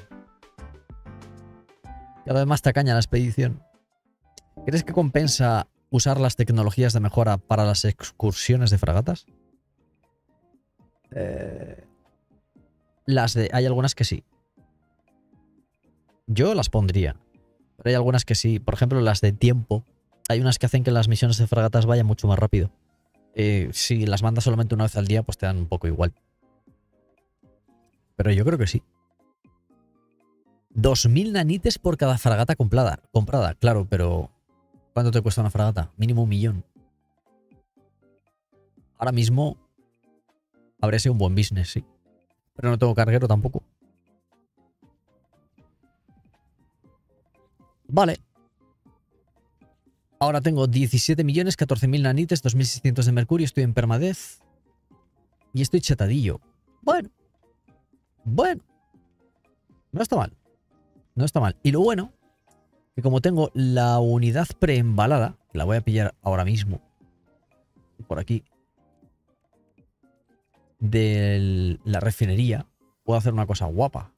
Cada vez más tacaña la expedición. ¿Crees que compensa usar las tecnologías de mejora para las excursiones de fragatas? Hay algunas que sí. Yo las pondría. Pero hay algunas que sí. Por ejemplo, las de tiempo. Hay unas que hacen que las misiones de fragatas vayan mucho más rápido. Si las mandas solamente una vez al día, pues te dan un poco igual. Pero yo creo que sí. 2.000 nanites por cada fragata comprada. Claro, pero... ¿Cuánto te cuesta una fragata? Mínimo 1.000.000. Ahora mismo... Habría sido un buen business, sí. Pero no tengo carguero tampoco. Vale. Ahora tengo 17 millones, 14.000 nanites, 2.600 de mercurio. Estoy en permadez. Y estoy chetadillo. Bueno. Bueno. No está mal. No está mal. Y lo bueno, que como tengo la unidad preembalada, la voy a pillar ahora mismo. Por aquí. De la refinería. Puedo hacer una cosa guapa.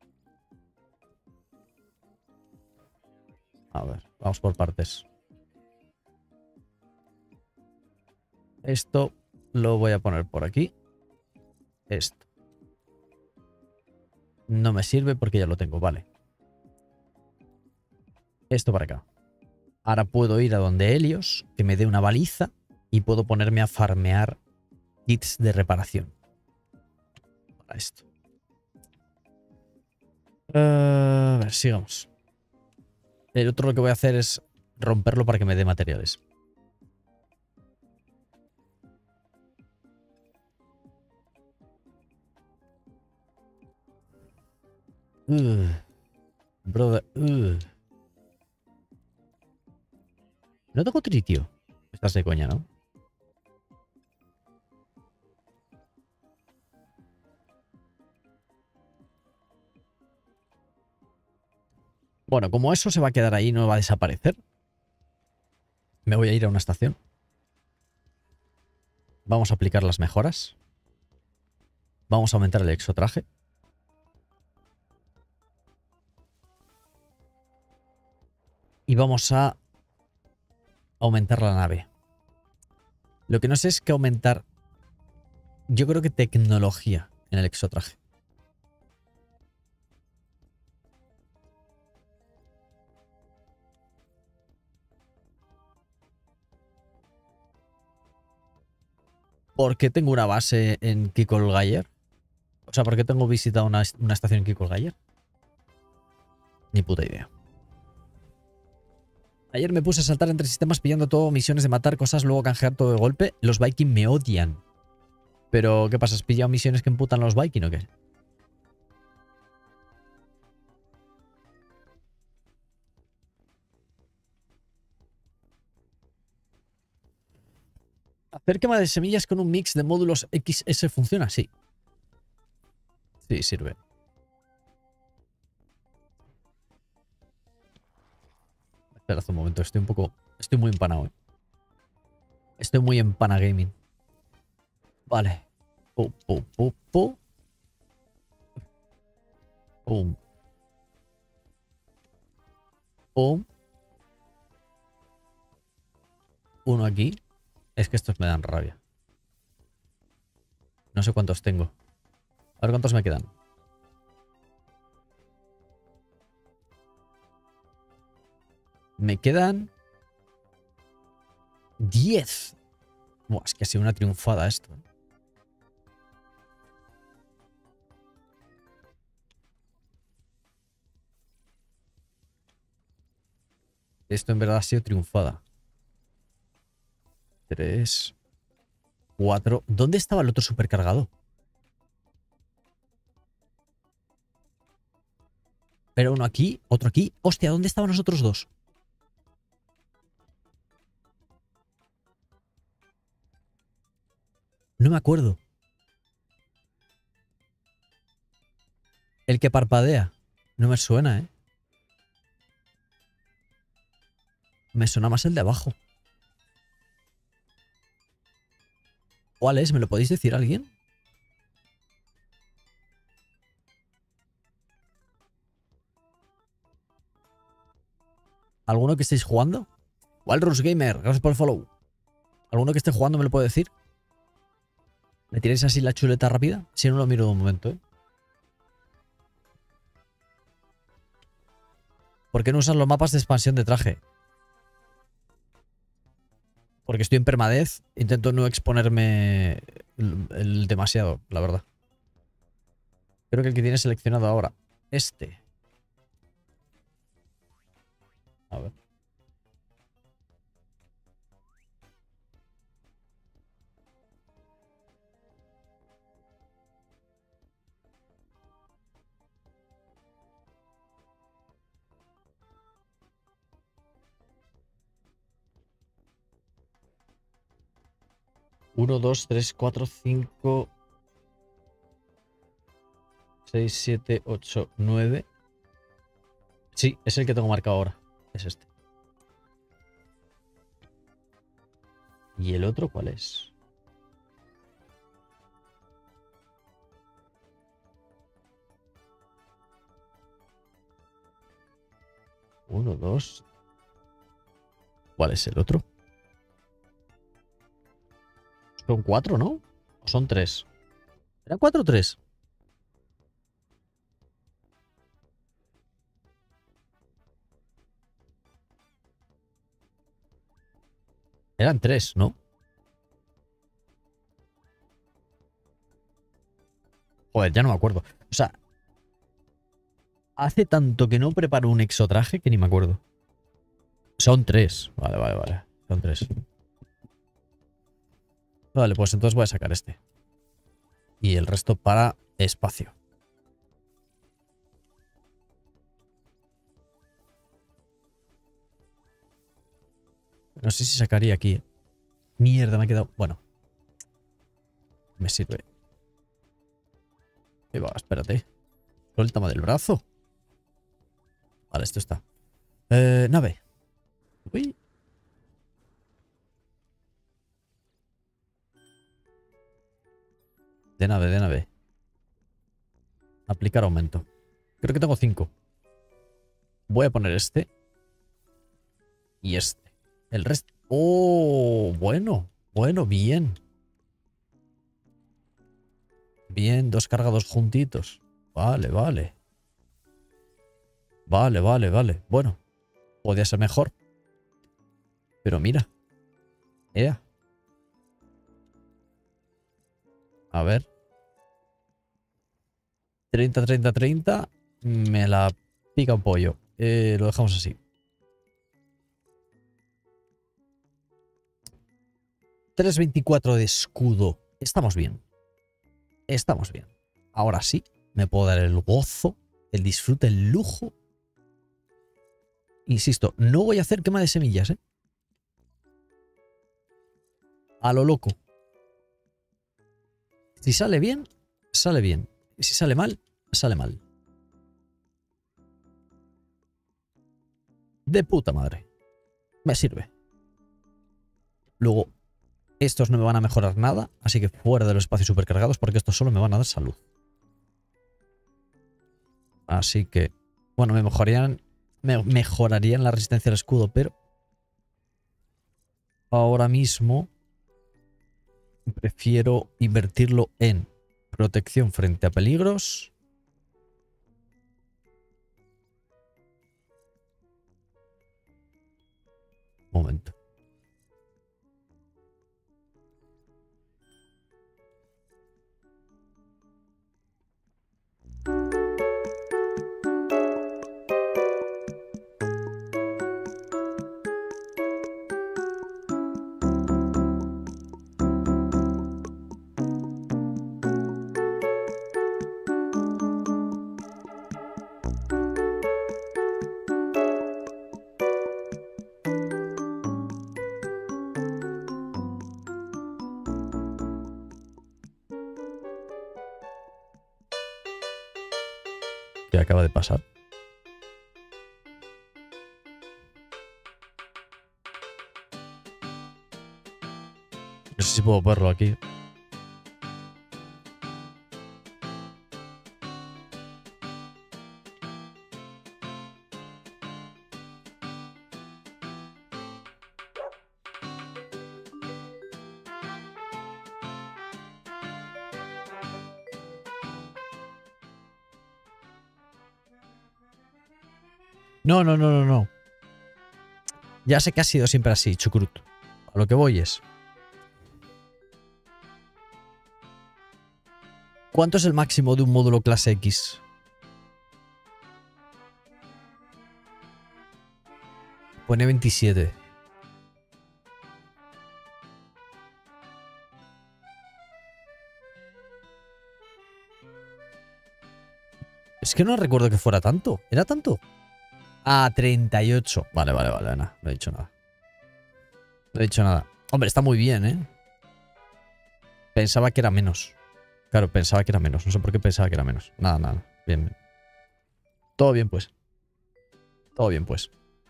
A ver, vamos por partes. Esto lo voy a poner por aquí. Esto. No me sirve porque ya lo tengo, vale. Esto para acá. Ahora puedo ir a donde Helios, que me dé una baliza, y puedo ponerme a farmear kits de reparación. Para esto. A ver, sigamos. El otro lo que voy a hacer es romperlo para que me dé materiales. Brother. No tengo tritio. Estás de coña, ¿no? Bueno, como eso se va a quedar ahí y no va a desaparecer, me voy a ir a una estación. Vamos a aplicar las mejoras. Vamos a aumentar el exotraje. Y vamos a aumentar la nave. Lo que no sé es qué aumentar. Yo creo que tecnología en el exotraje. ¿Por qué tengo una base en Kikolgayer? O sea, ¿por qué tengo visitado una estación en Kikolgayer? Ni puta idea. Ayer me puse a saltar entre sistemas pillando todo, misiones de matar cosas, luego canjear todo de golpe. Los Viking me odian. Pero, ¿qué pasa? ¿Has pillado misiones que emputan los Viking o qué? ¿Hacer quema de semillas con un mix de módulos XS funciona? Sí. Sí, sirve. Espera un momento, estoy muy empanado, ¿eh? Estoy muy empana gaming. Vale. Pum. Pum. Uno aquí. Es que estos me dan rabia. No sé cuántos tengo. A ver cuántos me quedan. Me quedan 10. Buah, es que ha sido una triunfada esto. Esto en verdad ha sido triunfada. 3, 4. ¿Dónde estaba el otro supercargado? Pero uno aquí, otro aquí. Hostia, ¿dónde estaban los otros dos? No me acuerdo. El que parpadea. No me suena, ¿eh? Me suena más el de abajo. ¿Cuál es? ¿Me lo podéis decir alguien? ¿Alguno que estéis jugando? Walrus Gamer, gracias por el follow. ¿Alguno que esté jugando me lo puede decir? ¿Me tiráis así la chuleta rápida? Si no lo miro de un momento, ¿eh? ¿Por qué no usas los mapas de expansión de traje? Porque estoy en permadez. Intento no exponerme demasiado, la verdad. Creo que el que tiene seleccionado ahora. Este. A ver. Uno, dos, tres, cuatro, cinco, 6, 7, 8, 9. Sí, es el que tengo marcado ahora. Es este. ¿Y el otro cuál es? Uno, dos. ¿Cuál es el otro? Son 4, ¿no? ¿O son 3? ¿Eran 4 o 3? Eran 3, ¿no? Joder, ya no me acuerdo. O sea, hace tanto que no preparo un exotraje que ni me acuerdo. Son 3. Vale, vale, vale. Son 3. Vale, pues entonces voy a sacar este. Y el resto para espacio. No sé si sacaría aquí, ¿eh? Mierda, me ha quedado... Bueno. Me sirve. Ahí va, espérate. Suéltame del brazo. Vale, esto está. Nave. Uy. De nave, de nave. Aplicar aumento. Creo que tengo 5. Voy a poner este. Y este. El resto... Oh, bueno. Bueno, bien. Bien, 2 cargados juntitos. Vale, vale. Vale, vale, vale. Bueno, podía ser mejor. Pero mira. Ea. A ver. 30, 30, 30. Me la pica un pollo. Lo dejamos así. 324 de escudo. Estamos bien. Estamos bien. Ahora sí, me puedo dar el gozo, el disfrute, el lujo. Insisto, no voy a hacer quema de semillas, ¿eh? A lo loco. Si sale bien, sale bien. Y si sale mal, sale mal. De puta madre. Me sirve. Luego, estos no me van a mejorar nada, así que fuera de los espacios supercargados, porque estos solo me van a dar salud. Así que, bueno, me mejorarían mejorarían la resistencia al escudo, pero ahora mismo prefiero invertirlo en protección frente a peligros. Momento. ¿Qué acaba de pasar? No sé si puedo verlo aquí. No, no, no, no, no. Ya sé que ha sido siempre así, Chucrut. A lo que voy es... ¿Cuánto es el máximo de un módulo clase X? Pone 27. Es que no recuerdo que fuera tanto. ¿Era tanto? Ah, 38. Vale, vale, vale. No he dicho nada. No he dicho nada. Hombre, está muy bien, ¿eh? Pensaba que era menos. Claro, pensaba que era menos. No sé por qué pensaba que era menos. Nada, nada. Bien, bien. Todo bien, pues. Todo bien, pues.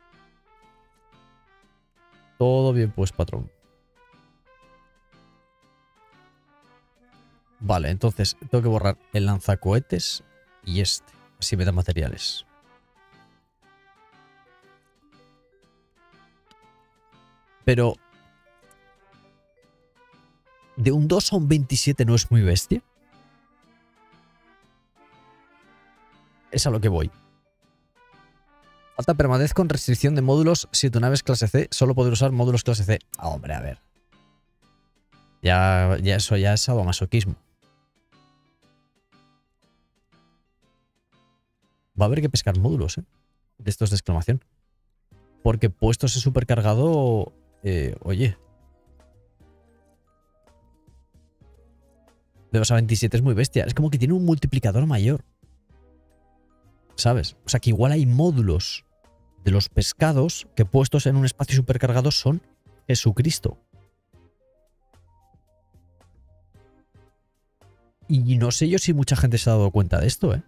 Todo bien, pues, patrón. Vale, entonces tengo que borrar el lanzacohetes y este. Así me da materiales. Pero... ¿de un 2 a un 27 no es muy bestia? Es a lo que voy. Alta permanez con restricción de módulos. Si tu nave es clase C, solo poder usar módulos clase C. Ah, hombre, a ver. Ya eso ya es sadomasoquismo. Va a haber que pescar módulos, ¿eh? De estos de exclamación. Porque puestos en supercargado... oye. De 2 a 27 es muy bestia. Es como que tiene un multiplicador mayor. ¿Sabes? O sea que igual hay módulos de los pescados que puestos en un espacio supercargado son Jesucristo. Y no sé yo si mucha gente se ha dado cuenta de esto, ¿eh?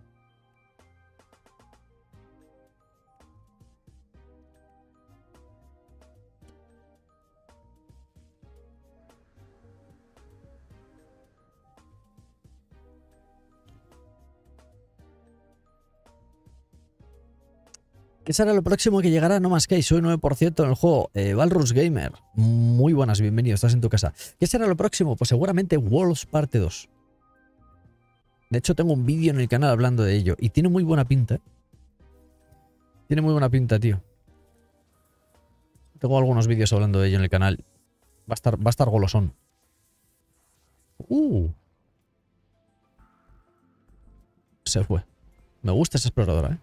¿Qué será lo próximo que llegará? No más que soy 9% en el juego. Valrus Gamer. Muy buenas, bienvenido, estás en tu casa. ¿Qué será lo próximo? Pues seguramente Worlds parte 2. De hecho, tengo un vídeo en el canal hablando de ello. Y tiene muy buena pinta. Tiene muy buena pinta, tío. Tengo algunos vídeos hablando de ello en el canal. Va a estar golosón. Se fue. Me gusta esa exploradora, ¿eh?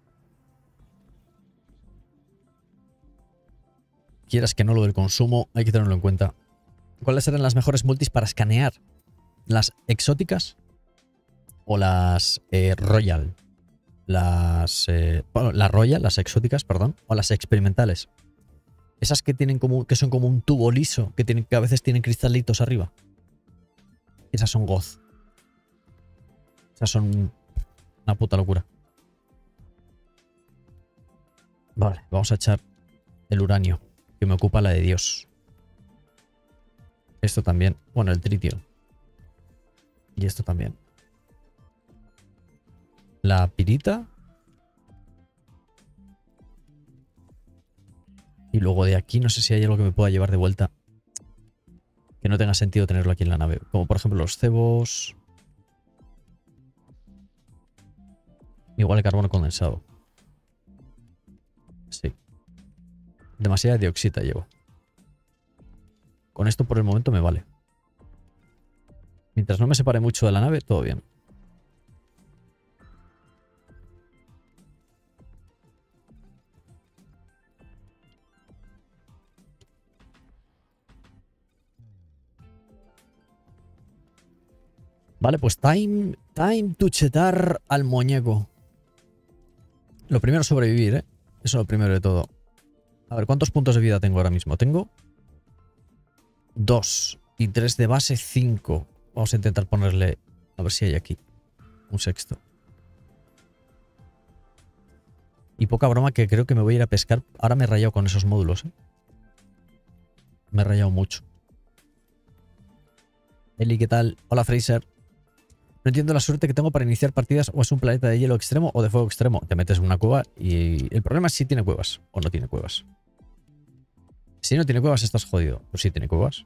Quieras que no, lo del consumo hay que tenerlo en cuenta. ¿Cuáles serán las mejores multis para escanear? ¿Las exóticas o las Royal? Bueno, las Royal, las exóticas, perdón, o las experimentales. Esas que tienen que son como un tubo liso, que a veces tienen cristalitos arriba. Esas son goz. Esas son una puta locura. Vale, vamos a echar el uranio, que me ocupa la de Dios. Esto también. Bueno, el tritio. Y esto también. La pirita. Y luego de aquí no sé si hay algo que me pueda llevar de vuelta. Que no tenga sentido tenerlo aquí en la nave. Como por ejemplo los cebos. Igual el carbono condensado. Sí. Demasiada dioxita llevo. Con esto por el momento me vale. Mientras no me separe mucho de la nave, todo bien. Vale, pues time to chetar al muñeco. Lo primero es sobrevivir, ¿eh? Eso es lo primero de todo. A ver, ¿cuántos puntos de vida tengo ahora mismo? Tengo 2 y 3 de base, 5. Vamos a intentar ponerle... A ver si hay aquí un sexto. Y poca broma que creo que me voy a ir a pescar. Ahora me he rayado con esos módulos, ¿eh? Me he rayado mucho. Eli, ¿qué tal? Hola, Fraser. No entiendo la suerte que tengo para iniciar partidas, o es un planeta de hielo extremo o de fuego extremo. Te metes en una cueva y el problema es si tiene cuevas o no tiene cuevas. Si no tiene cuevas estás jodido. Pues si tiene cuevas.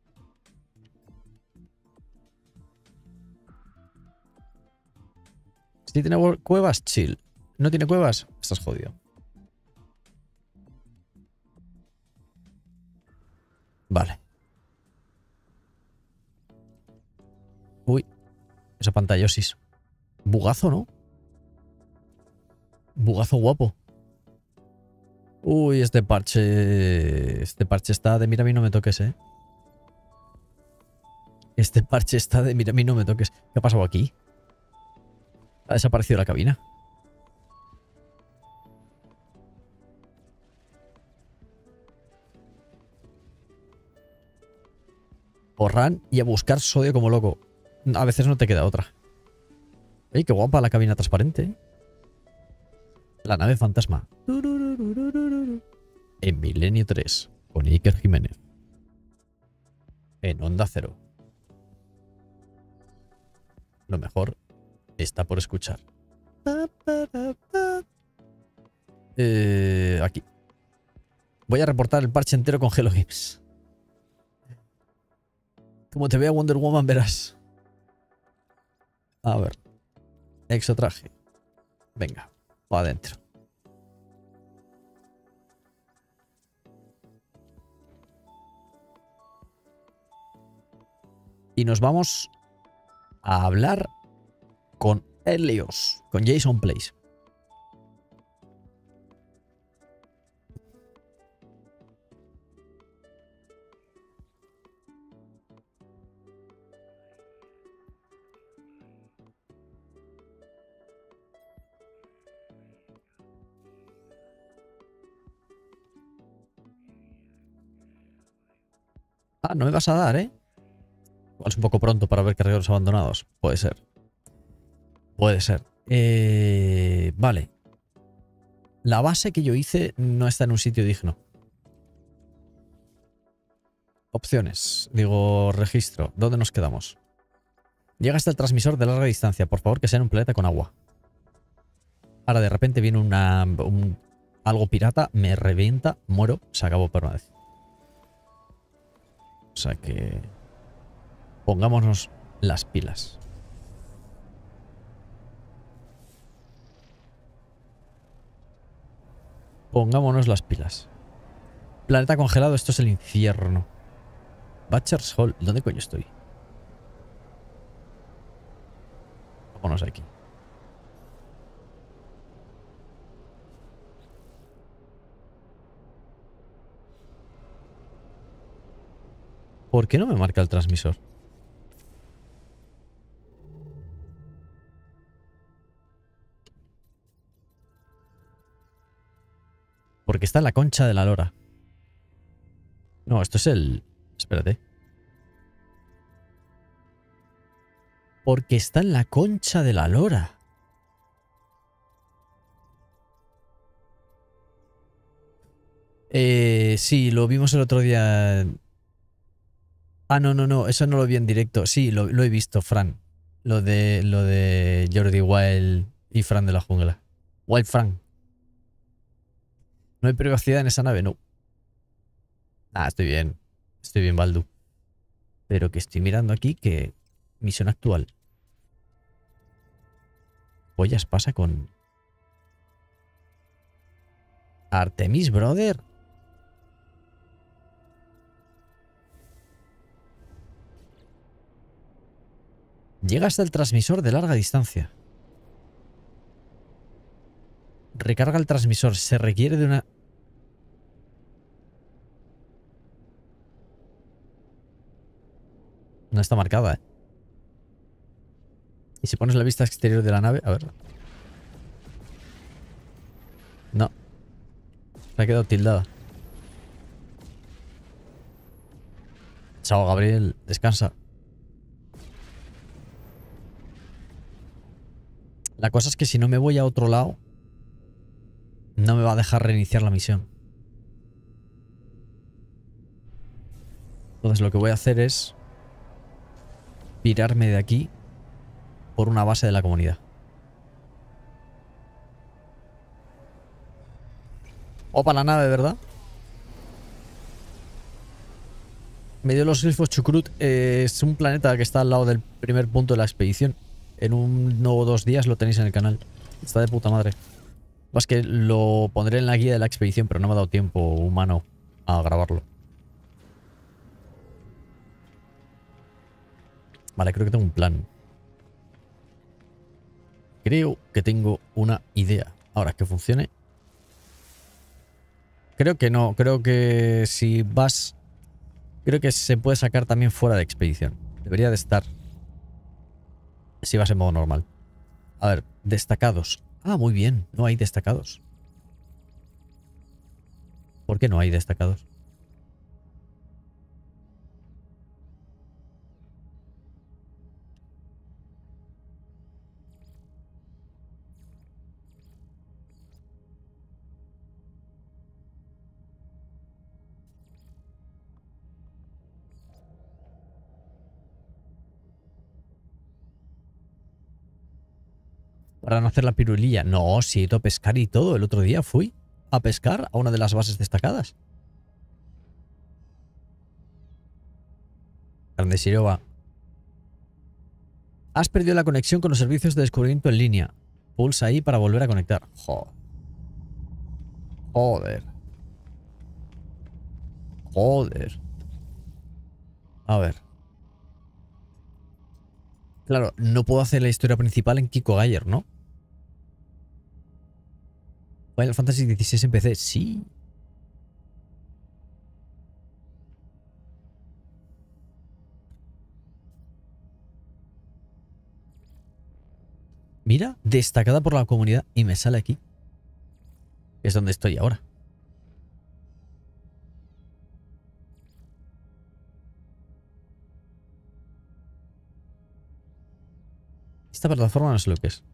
Si tiene cuevas, chill. No tiene cuevas, estás jodido. Vale. Uy. Esa pantallosis. Bugazo, ¿no? Bugazo guapo. Uy, este parche... Este parche está de mira a mí no me toques, ¿eh? Este parche está de mira a mí no me toques. ¿Qué ha pasado aquí? Ha desaparecido la cabina. Borran y a buscar sodio como loco. A veces no te queda otra. ¡Ey, qué guapa la cabina transparente! ¿Eh? La nave fantasma. En Milenio 3, con Iker Jiménez. En Onda Cero. Lo mejor está por escuchar. Aquí. Voy a reportar el parche entero con Hello Games. Como te vea Wonder Woman verás. A ver. Exotraje. Venga, para adentro. Y nos vamos a hablar con Helios, con Jason Place. Ah, no me vas a dar, ¿eh? Igual es un poco pronto para ver cargueros abandonados. Puede ser. Puede ser. Vale. La base que yo hice no está en un sitio digno. Opciones. Digo, registro. ¿Dónde nos quedamos? Llega hasta el transmisor de larga distancia. Por favor, que sea en un planeta con agua. Ahora de repente viene algo pirata, me revienta, muero, se acabó por una vez. O sea que... pongámonos las pilas. Pongámonos las pilas. Planeta congelado, esto es el infierno. Butcher's Hall, ¿dónde coño estoy? Vámonos aquí. ¿Por qué no me marca el transmisor? Porque está en la concha de la lora. No, esto es el... Espérate. Porque está en la concha de la lora. Sí, lo vimos el otro día. Ah, no, eso no lo vi en directo. Sí, lo he visto, Fran. Lo de Jordi Wild y Fran de la jungla. Wild Fran. ¿No hay privacidad en esa nave? No. Ah, estoy bien. Estoy bien, Baldu. Pero que estoy mirando aquí que... Misión actual. Pollas pasa con... Artemis, brother. Llega hasta el transmisor de larga distancia. Recarga el transmisor. Se requiere de una... No está marcada, ¿eh? Y si pones la vista exterior de la nave... A ver. No. Se ha quedado tildada. Chao, Gabriel. Descansa. La cosa es que si no me voy a otro lado, no me va a dejar reiniciar la misión. Entonces lo que voy a hacer es pirarme de aquí por una base de la comunidad. Opa, la nave, ¿verdad? Medio de los Grifos Chucrut es un planeta que está al lado del primer punto de la expedición. En 1 o 2 días lo tenéis en el canal. Está de puta madre. Más que lo pondré en la guía de la expedición, pero no me ha dado tiempo humano a grabarlo. Vale, creo que tengo un plan. Creo que tengo una idea. Ahora, que funcione. Creo que no. Creo que si vas... Creo que se puede sacar también fuera de expedición. Debería de estar. Si vas en modo normal. A ver, destacados. Ah, muy bien. No hay destacados. ¿Por qué no hay destacados? Para no hacer la pirulilla. No, si he ido a pescar y todo. El otro día fui a pescar a una de las bases destacadas. Grande Siroba. Has perdido la conexión con los servicios de descubrimiento en línea. Pulsa ahí para volver a conectar. Joder. Joder. Joder. A ver. Claro, no puedo hacer la historia principal en Kiko Gayer, ¿no? Final Fantasy XVI en PC. Sí. Mira, destacada por la comunidad y me sale aquí. Es donde estoy ahora. Esta plataforma no sé lo que es.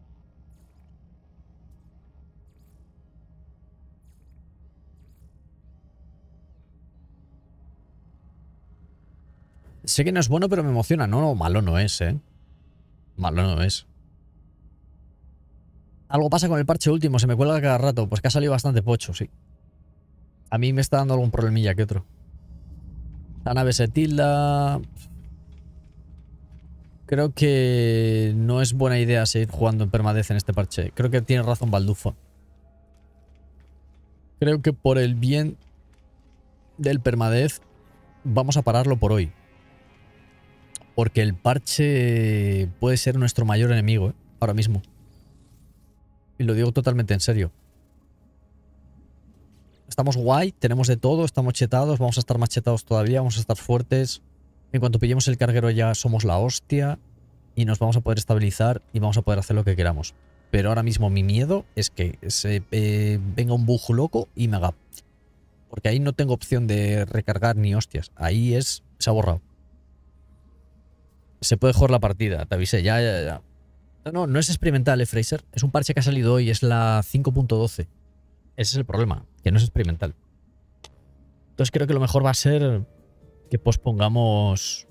Sé que no es bueno, pero me emociona. No, no, malo no es, ¿eh? Malo no es. Algo pasa con el parche último, se me cuelga cada rato. Pues que ha salido bastante pocho, sí. A mí me está dando algún problemilla que otro. La nave se tilda. Creo que no es buena idea seguir jugando en permadez en este parche. Creo que tiene razón Baldufa. Creo que por el bien del permadez vamos a pararlo por hoy. Porque el parche puede ser nuestro mayor enemigo, ¿eh? Ahora mismo. Y lo digo totalmente en serio. Estamos guay, tenemos de todo, estamos chetados, vamos a estar más chetados todavía, vamos a estar fuertes. En cuanto pillemos el carguero ya somos la hostia y nos vamos a poder estabilizar y vamos a poder hacer lo que queramos. Pero ahora mismo mi miedo es que se venga un bug loco y me haga... Porque ahí no tengo opción de recargar ni hostias. Ahí se ha borrado. Se puede jugar la partida, te avisé, ya. No, no es experimental, Fraser. Es un parche que ha salido hoy, es la 5.12. Ese es el problema, que no es experimental. Entonces creo que lo mejor va a ser que pospongamos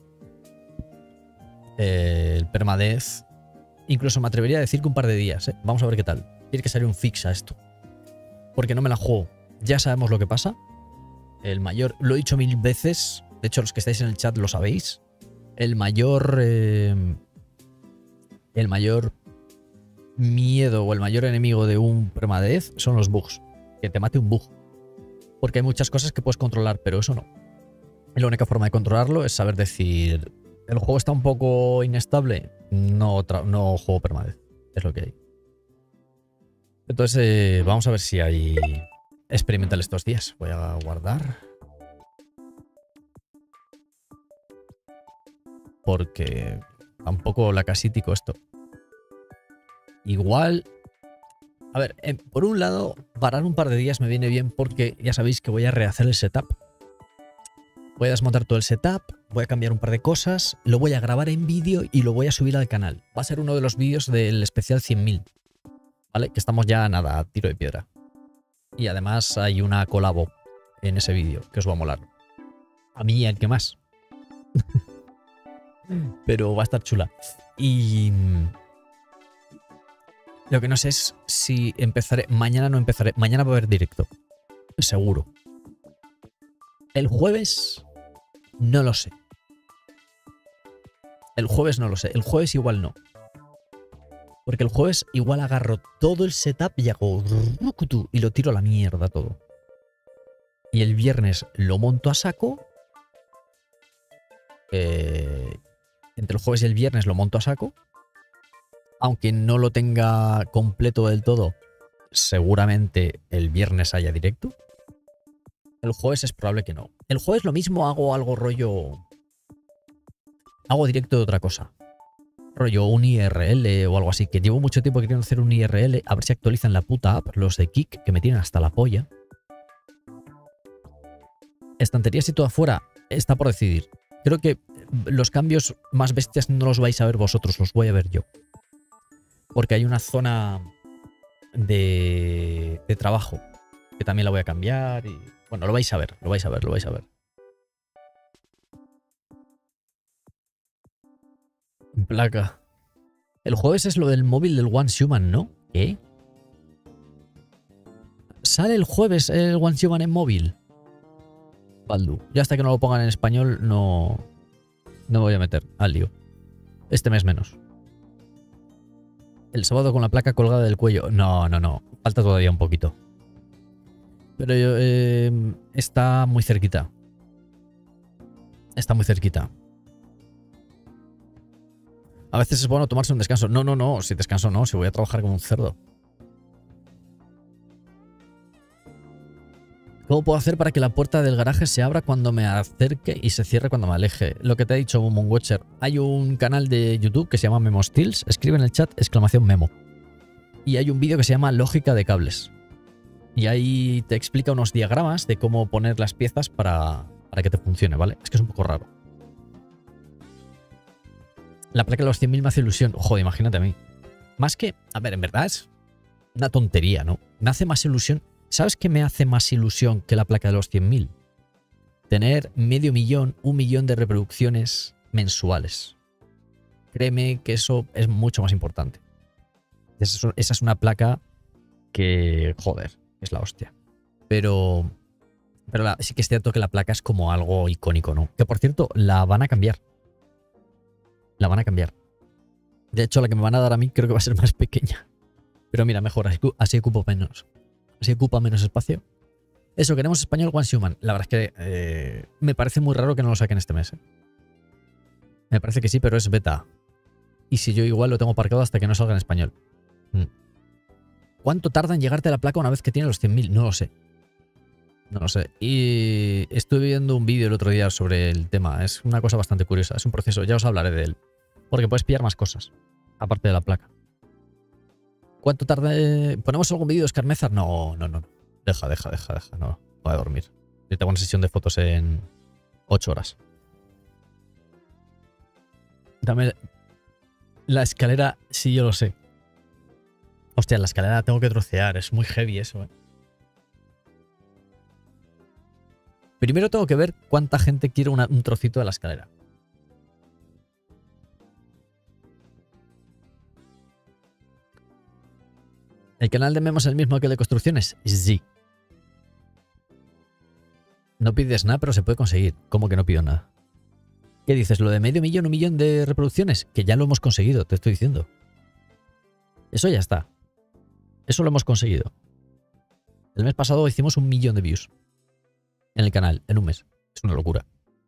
el permadez. Incluso me atrevería a decir que un par de días, ¿eh? Vamos a ver qué tal. Tiene que salir un fix a esto. Porque no me la juego. Ya sabemos lo que pasa. El mayor, lo he dicho 1000 veces, de hecho los que estáis en el chat lo sabéis, el mayor miedo o el mayor enemigo de un permadeath son los bugs. Que te mate un bug. Porque hay muchas cosas que puedes controlar, pero eso no. Y la única forma de controlarlo es saber decir, el juego está un poco inestable, no juego permadeath. Es lo que hay. Entonces vamos a ver si hay experimental estos días. Voy a guardar. Porque tampoco la casítico esto. Igual... A ver, por un lado, parar un par de días me viene bien porque ya sabéis que voy a rehacer el setup. Voy a desmontar todo el setup, voy a cambiar un par de cosas, lo voy a grabar en vídeo y lo voy a subir al canal. Va a ser uno de los vídeos del especial 100.000, ¿vale? Que estamos ya, nada, a tiro de piedra. Y además hay una colabo en ese vídeo que os va a molar. A mí, ¿el que más? Pero va a estar chula. Y... lo que no sé es si empezaré... Mañana no empezaré. Mañana va a haber directo. Seguro. El jueves... no lo sé. El jueves no lo sé. El jueves igual no. Porque el jueves igual agarro todo el setup y hago... y lo tiro a la mierda todo. Y el viernes lo monto a saco. Entre el jueves y el viernes lo monto a saco. Aunque no lo tenga completo del todo, seguramente el viernes haya directo. El jueves es probable que no. El jueves lo mismo hago algo rollo... hago directo de otra cosa. Rollo un IRL o algo así. Que llevo mucho tiempo queriendo hacer un IRL. A ver si actualizan la puta app. Los de Kik, que me tienen hasta la polla. Estanterías y todo afuera. Está por decidir. Creo que los cambios más bestias no los vais a ver vosotros. Los voy a ver yo. Porque hay una zona de trabajo que también la voy a cambiar y... bueno, lo vais a ver, lo vais a ver, lo vais a ver. Placa. El jueves es lo del móvil del One Human, ¿no? ¿Qué? ¿Sale el jueves el One Human en móvil? Baldu. Ya hasta que no lo pongan en español no me voy a meter al lío. Este mes menos. El sábado con la placa colgada del cuello. No. Falta todavía un poquito. Pero está muy cerquita. Está muy cerquita. A veces es bueno tomarse un descanso. No. Si descanso no. Si voy a trabajar como un cerdo. ¿Cómo puedo hacer para que la puerta del garaje se abra cuando me acerque y se cierre cuando me aleje? Lo que te ha dicho Moonwatcher. Hay un canal de YouTube que se llama Memo Stills. Escribe en el chat !memo. Y hay un vídeo que se llama Lógica de cables. Y ahí te explica unos diagramas de cómo poner las piezas para que te funcione, ¿vale? Es que es un poco raro. La placa de los 100.000 me hace ilusión. Joder, imagínate a mí. Más que... a ver, en verdad es una tontería, ¿no? Me hace más ilusión... ¿Sabes qué me hace más ilusión que la placa de los 100.000? Tener 500.000, 1 millón de reproducciones mensuales. Créeme que eso es mucho más importante. Esa es una placa que, joder, es la hostia. Pero sí que es cierto que la placa es como algo icónico, ¿no? Que por cierto, la van a cambiar. La van a cambiar. De hecho, la que me van a dar a mí creo que va a ser más pequeña. Pero mira, mejor, así ocupo menos. Así ocupa menos espacio. Eso, queremos español One Human. La verdad es que me parece muy raro que no lo saquen este mes. Me parece que sí, pero es beta. Y si yo igual lo tengo parqueado hasta que no salga en español. ¿Cuánto tarda en llegarte la placa una vez que tiene los 100.000? No lo sé. No lo sé. Y estuve viendo un vídeo el otro día sobre el tema. Es una cosa bastante curiosa. Es un proceso. Ya os hablaré de él. Porque puedes pillar más cosas. Aparte de la placa. ¿Cuánto tarda? ¿Ponemos algún vídeo de Scarmezar? No. Deja. No, voy a dormir. Yo tengo una sesión de fotos en 8 horas. Dame la escalera. Sí, yo lo sé. Hostia, la escalera la tengo que trocear. Es muy heavy eso, Primero tengo que ver cuánta gente quiere un trocito de la escalera. ¿El canal de Memo es el mismo que el de construcciones? Sí. No pides nada, pero se puede conseguir. ¿Cómo que no pido nada? ¿Qué dices? ¿Lo de medio millón, 1 millón de reproducciones? Que ya lo hemos conseguido, te estoy diciendo. Eso ya está. Eso lo hemos conseguido. El mes pasado hicimos 1 millón de views en el canal, en un mes. Es una locura.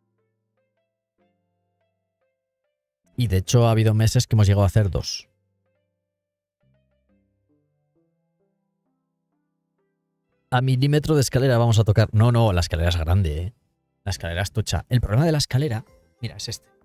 Y de hecho ha habido meses que hemos llegado a hacer 2. A milímetro de escalera vamos a tocar. No, no, la escalera es grande, ¿eh? La escalera es tocha. El problema de la escalera, mira, es este.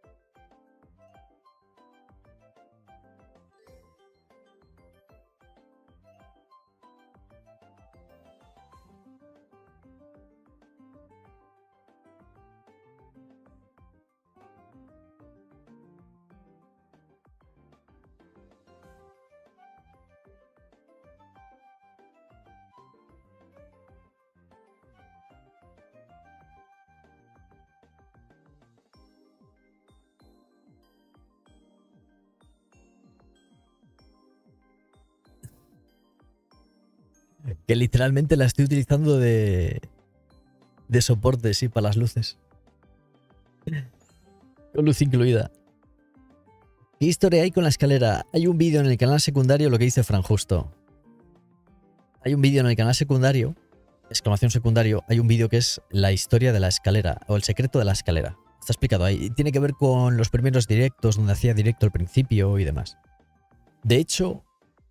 Que literalmente la estoy utilizando de soporte, sí, para las luces. Con luz incluida. ¿Qué historia hay con la escalera? Hay un vídeo en el canal secundario, lo que dice Fran Justo. Hay un vídeo en el canal secundario, exclamación secundario, hay un vídeo que es la historia de la escalera, o el secreto de la escalera. Está explicado ahí. Tiene que ver con los primeros directos, donde hacía directo al principio y demás. De hecho,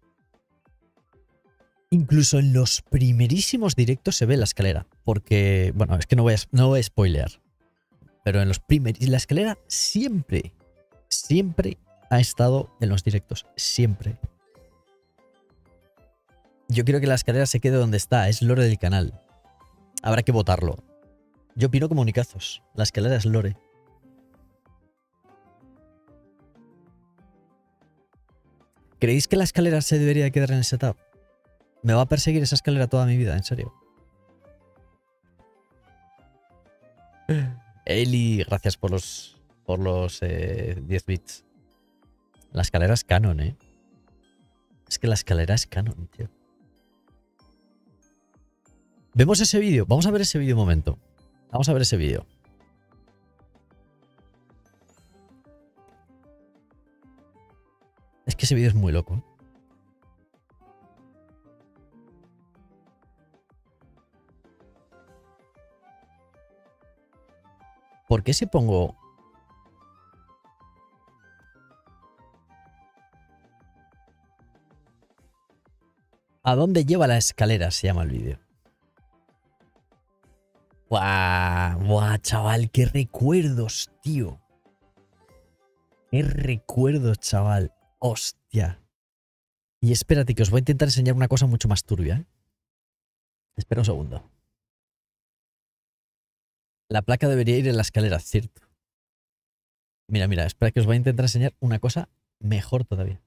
incluso en los primerísimos directos se ve la escalera. Porque, bueno, es que no voy a spoilear. Pero en los primeros... La escalera siempre ha estado en los directos. Siempre. Yo quiero que la escalera se quede donde está. Es lore del canal. Habrá que votarlo. Yo opino como unicazos. La escalera es lore. ¿Creéis que la escalera se debería quedar en el setup? Me va a perseguir esa escalera toda mi vida, en serio. Eli, gracias por los 10 bits. La escalera es canon, ¿eh? Es que la escalera es canon, tío. ¿Vemos ese vídeo? Vamos a ver ese vídeo un momento. Vamos a ver ese vídeo. Es que ese vídeo es muy loco. ¿Por qué si pongo... ¿A dónde lleva la escalera? Se llama el vídeo. ¡Buah! ¡Buah, chaval! ¡Qué recuerdos, tío! ¡Qué recuerdos, chaval! ¡Hostia! Y espérate, que os voy a intentar enseñar una cosa mucho más turbia, ¿eh? Espera un segundo. La placa debería ir en la escalera, cierto. Mira, mira, espera que os voy a intentar enseñar una cosa mejor todavía.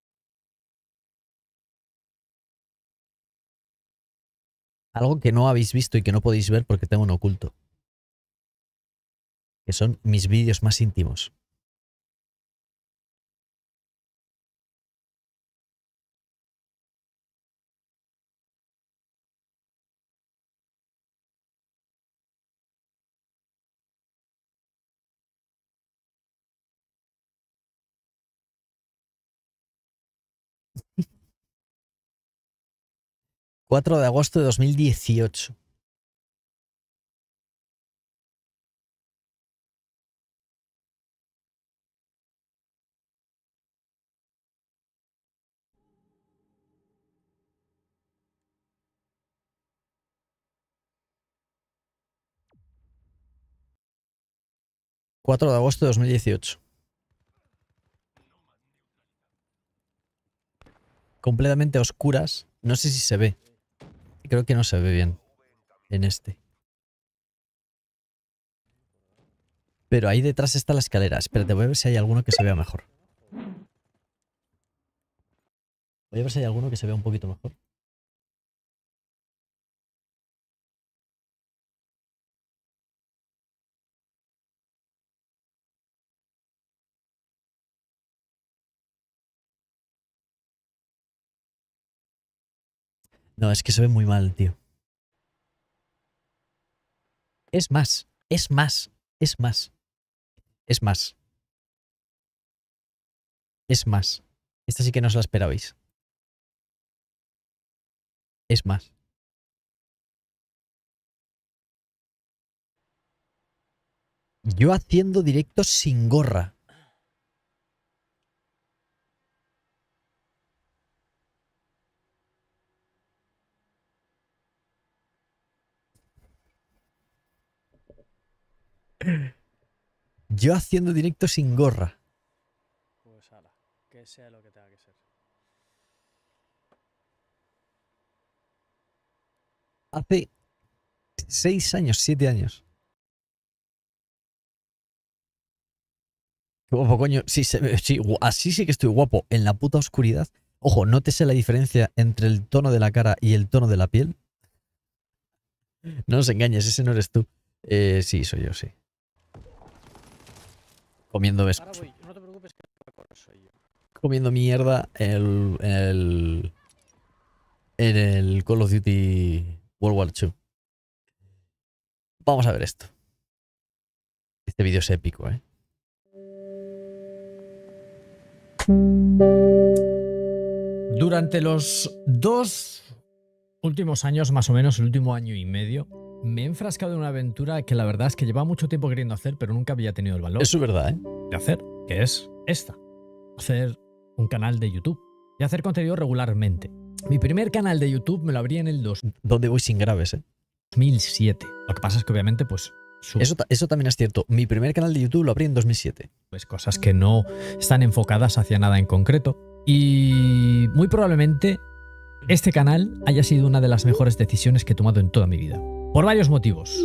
Algo que no habéis visto y que no podéis ver porque tengo un oculto. Que son mis vídeos más íntimos. ...4 de agosto de 2018. ...4 de agosto de 2018. Completamente oscuras. No sé si se ve. Creo que no se ve bien. En este. Pero ahí detrás está la escalera. Espérate, voy a ver si hay alguno que se vea mejor. Voy a ver si hay alguno que se vea un poquito mejor. No, es que se ve muy mal, tío. Es más, es más, es más, es más, es más. Esta sí que no os la esperabais. Es más. Yo haciendo directos sin gorra. Yo haciendo directos sin gorra. Pues ala, que sea lo que tenga que ser. Hace 6 años, 7 años. Qué guapo, coño. Sí, sí, así sí que estoy guapo. En la puta oscuridad. Ojo, nótese la diferencia entre el tono de la cara y el tono de la piel. No nos engañes, ese no eres tú. Sí, soy yo, sí. Comiendo, Ahora voy, no te preocupes que voy a correr, soy yo. comiendo mierda en el Call of Duty World War II. Vamos a ver esto. Este vídeo es épico, ¿eh? Durante los 2 últimos años, más o menos el último año y medio, me he enfrascado en una aventura que la verdad es que llevaba mucho tiempo queriendo hacer, pero nunca había tenido el valor Eso es verdad, ¿eh? de hacer, que es esta. Hacer un canal de YouTube y hacer contenido regularmente. Mi primer canal de YouTube me lo abrí en el ¿Dónde voy sin graves, eh? 2007. Lo que pasa es que obviamente pues Eso también es cierto. Mi primer canal de YouTube lo abrí en 2007. pues cosas que no están enfocadas hacia nada en concreto. Y muy probablemente este canal haya sido una de las mejores decisiones que he tomado en toda mi vida. Por varios motivos.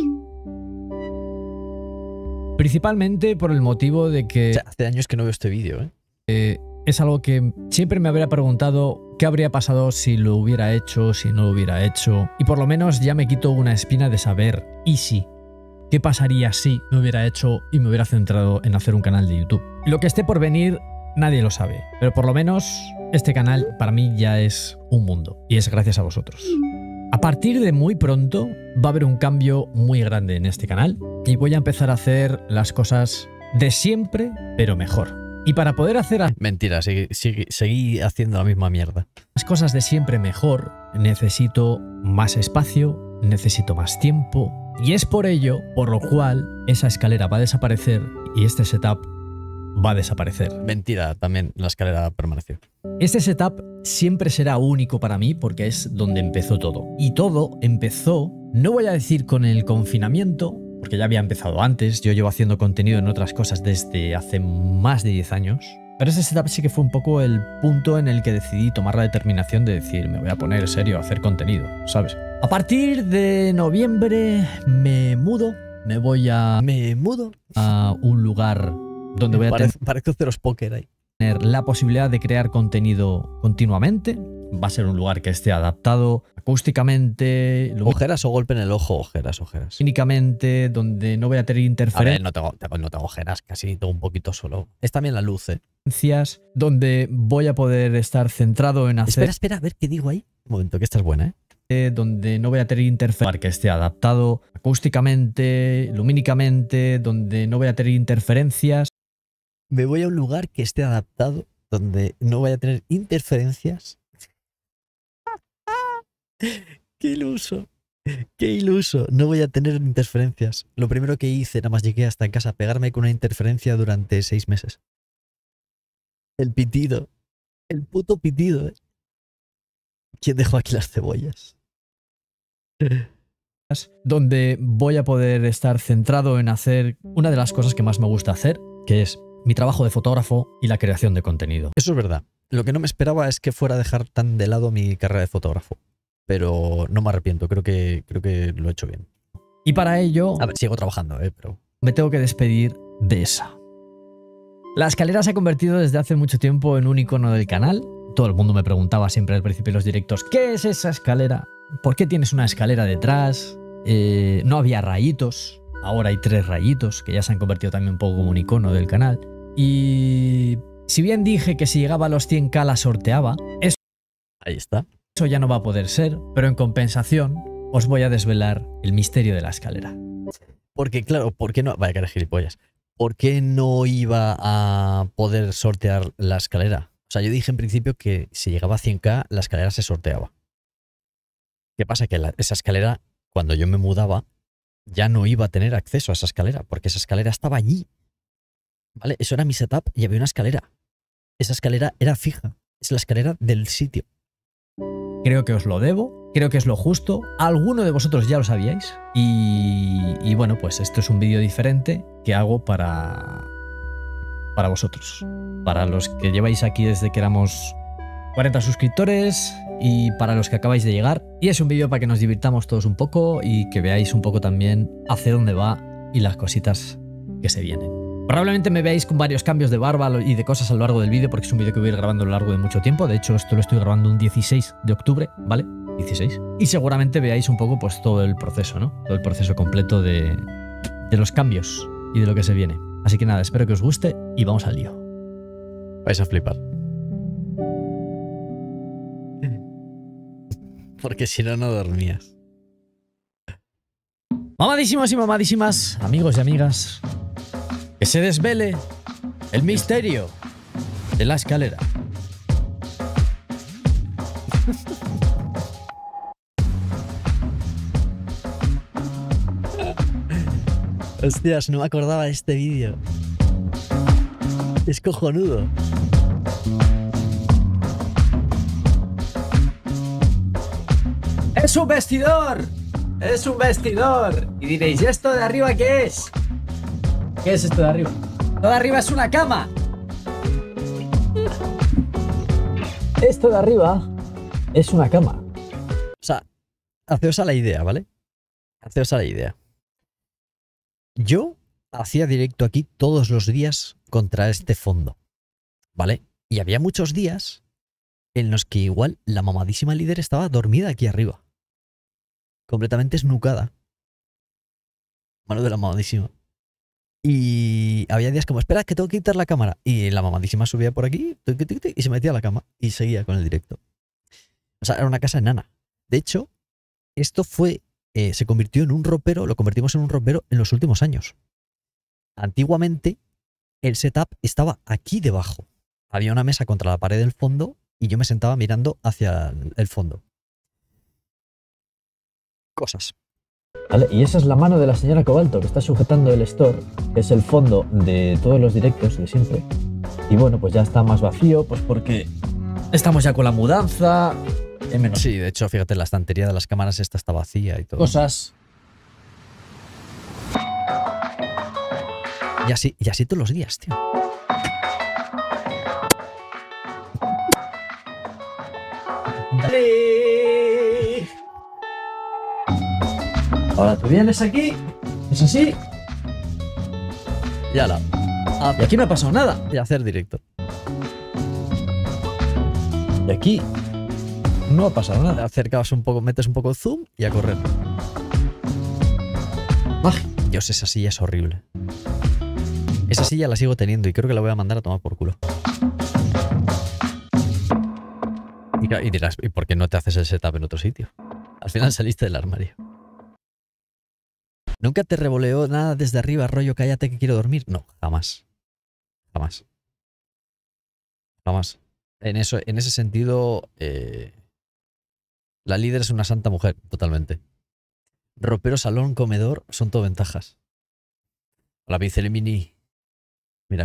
Principalmente por el motivo de que O sea, hace años que no veo este vídeo, ¿eh? es algo que siempre me habría preguntado qué habría pasado si lo hubiera hecho, si no lo hubiera hecho. Y por lo menos ya me quito una espina de saber, ¿y si? ¿Qué pasaría si me hubiera hecho y me hubiera centrado en hacer un canal de YouTube? Lo que esté por venir nadie lo sabe, pero por lo menos este canal para mí ya es un mundo y es gracias a vosotros. A partir de muy pronto va a haber un cambio muy grande en este canal y voy a empezar a hacer las cosas de siempre, pero mejor. Y para poder hacer Mentira, seguí haciendo la misma mierda. las cosas de siempre mejor, necesito más espacio, necesito más tiempo. Y es por ello, por lo cual, esa escalera va a desaparecer y este setup va a desaparecer. Mentira, también la escalera permaneció. Este setup siempre será único para mí porque es donde empezó todo. Y todo empezó, no voy a decir con el confinamiento, porque ya había empezado antes, yo llevo haciendo contenido en otras cosas desde hace más de 10 años. Pero ese setup sí que fue un poco el punto en el que decidí tomar la determinación de decir, me voy a poner serio a hacer contenido, ¿sabes? A partir de noviembre me mudo, me mudo a un lugar donde voy a Parece Ceros Poker ahí. tener la posibilidad de crear contenido continuamente. Va a ser un lugar que esté adaptado acústicamente, Ojeras o golpe en el ojo, ojeras. lumínicamente, donde no voy a tener A ver, interferencias. no tengo ojeras, casi tengo un poquito solo. Es también la luz, ¿eh? Donde voy a poder estar centrado en hacer, Espera, a ver qué digo ahí. Un momento, que esta es buena, donde no voy a tener interferencias, que esté adaptado acústicamente, lumínicamente, donde no voy a tener interferencias. Me voy a un lugar que esté adaptado, donde no vaya a tener interferencias. ¡Qué iluso! ¡Qué iluso! No voy a tener interferencias. Lo primero que hice, nada más llegué hasta en casa, pegarme con una interferencia durante 6 meses. El pitido. El puto pitido, ¿eh? ¿Quién dejó aquí las cebollas? Donde voy a poder estar centrado en hacer una de las cosas que más me gusta hacer, que es mi trabajo de fotógrafo y la creación de contenido. Eso es verdad. Lo que no me esperaba es que fuera a dejar tan de lado mi carrera de fotógrafo. Pero no me arrepiento, creo que lo he hecho bien. Y para ello A ver, sigo trabajando, pero... me tengo que despedir de esa. La escalera se ha convertido desde hace mucho tiempo en un icono del canal. Todo el mundo me preguntaba siempre al principio de los directos, ¿qué es esa escalera? ¿Por qué tienes una escalera detrás? No había rayitos, ahora hay 3 rayitos, que ya se han convertido también un poco como un icono del canal. Y si bien dije que si llegaba a los 100k la sorteaba, Ahí está. eso ya no va a poder ser, pero en compensación os voy a desvelar el misterio de la escalera. Porque, claro, ¿por qué no? Vaya cara de gilipollas. ¿Por qué no iba a poder sortear la escalera? O sea, yo dije en principio que si llegaba a 100k, la escalera se sorteaba. ¿Qué pasa? Que esa escalera, cuando yo me mudaba, ya no iba a tener acceso a esa escalera, porque esa escalera estaba allí. ¿Vale? Eso era mi setup y había una escalera. Esa escalera era fija. Es la escalera del sitio. Creo que os lo debo, creo que es lo justo. Alguno de vosotros ya lo sabíais. Y bueno, pues esto es un vídeo diferente que hago para vosotros. Para los que lleváis aquí desde que éramos 40 suscriptores y para los que acabáis de llegar. Y es un vídeo para que nos divirtamos todos un poco y que veáis un poco también hacia dónde va y las cositas que se vienen. Probablemente me veáis con varios cambios de barba y de cosas a lo largo del vídeo porque es un vídeo que voy a ir grabando a lo largo de mucho tiempo. De hecho, esto lo estoy grabando un 16 de octubre, ¿vale? 16. Y seguramente veáis un poco pues todo el proceso, ¿no? Todo el proceso completo de los cambios y de lo que se viene. Así que nada, espero que os guste y vamos al lío. Vais a flipar. Porque si no, no dormías. Mamadísimos y mamadísimas, amigos y amigas, que se desvele el misterio de la escalera. Hostias, no me acordaba de este vídeo. Es cojonudo. ¡Es un vestidor! ¡Es un vestidor! Y diréis, ¿y esto de arriba qué es? ¿Qué es esto de arriba? Esto de arriba es una cama. Esto de arriba es una cama. O sea, haceos a la idea, ¿vale? Haceos a la idea. Yo hacía directo aquí todos los días contra este fondo, ¿vale? Y había muchos días en los que igual la mamadísima líder estaba dormida aquí arriba. Completamente esnucada. Mano de la mamadísima. Y había días como, espera, que tengo que quitar la cámara. Y la mamadísima subía por aquí y se metía a la cama y seguía con el directo. O sea, era una casa enana. De hecho, esto fue, se convirtió en un ropero, lo convertimos en un ropero en los últimos años. Antiguamente, el setup estaba aquí debajo. Había una mesa contra la pared del fondo y yo me sentaba mirando hacia el fondo. Cosas. Vale, y esa es la mano de la señora Cobalto que está sujetando el store, que es el fondo de todos los directos de siempre. Y bueno, pues ya está más vacío, pues porque estamos ya con la mudanza. Sí, de hecho, fíjate, la estantería de las cámaras esta está vacía y todo. Cosas. Y así todos los días, tío. Ahora tú vienes aquí, es así, Ya la. y aquí no ha pasado nada. Y hacer directo. Y aquí no ha pasado nada. Acercabas un poco, metes un poco de zoom y a correr. Magia. Dios, esa silla es horrible. Esa silla la sigo teniendo y creo que la voy a mandar a tomar por culo. Y dirás, ¿y por qué no te haces el setup en otro sitio? Al final saliste del armario. ¿Nunca te revoleó nada desde arriba, rollo cállate que quiero dormir? No, jamás. Jamás. Jamás. En ese sentido, la líder es una santa mujer, totalmente. Ropero, salón, comedor, son todo ventajas. Hola, Mini. Mira.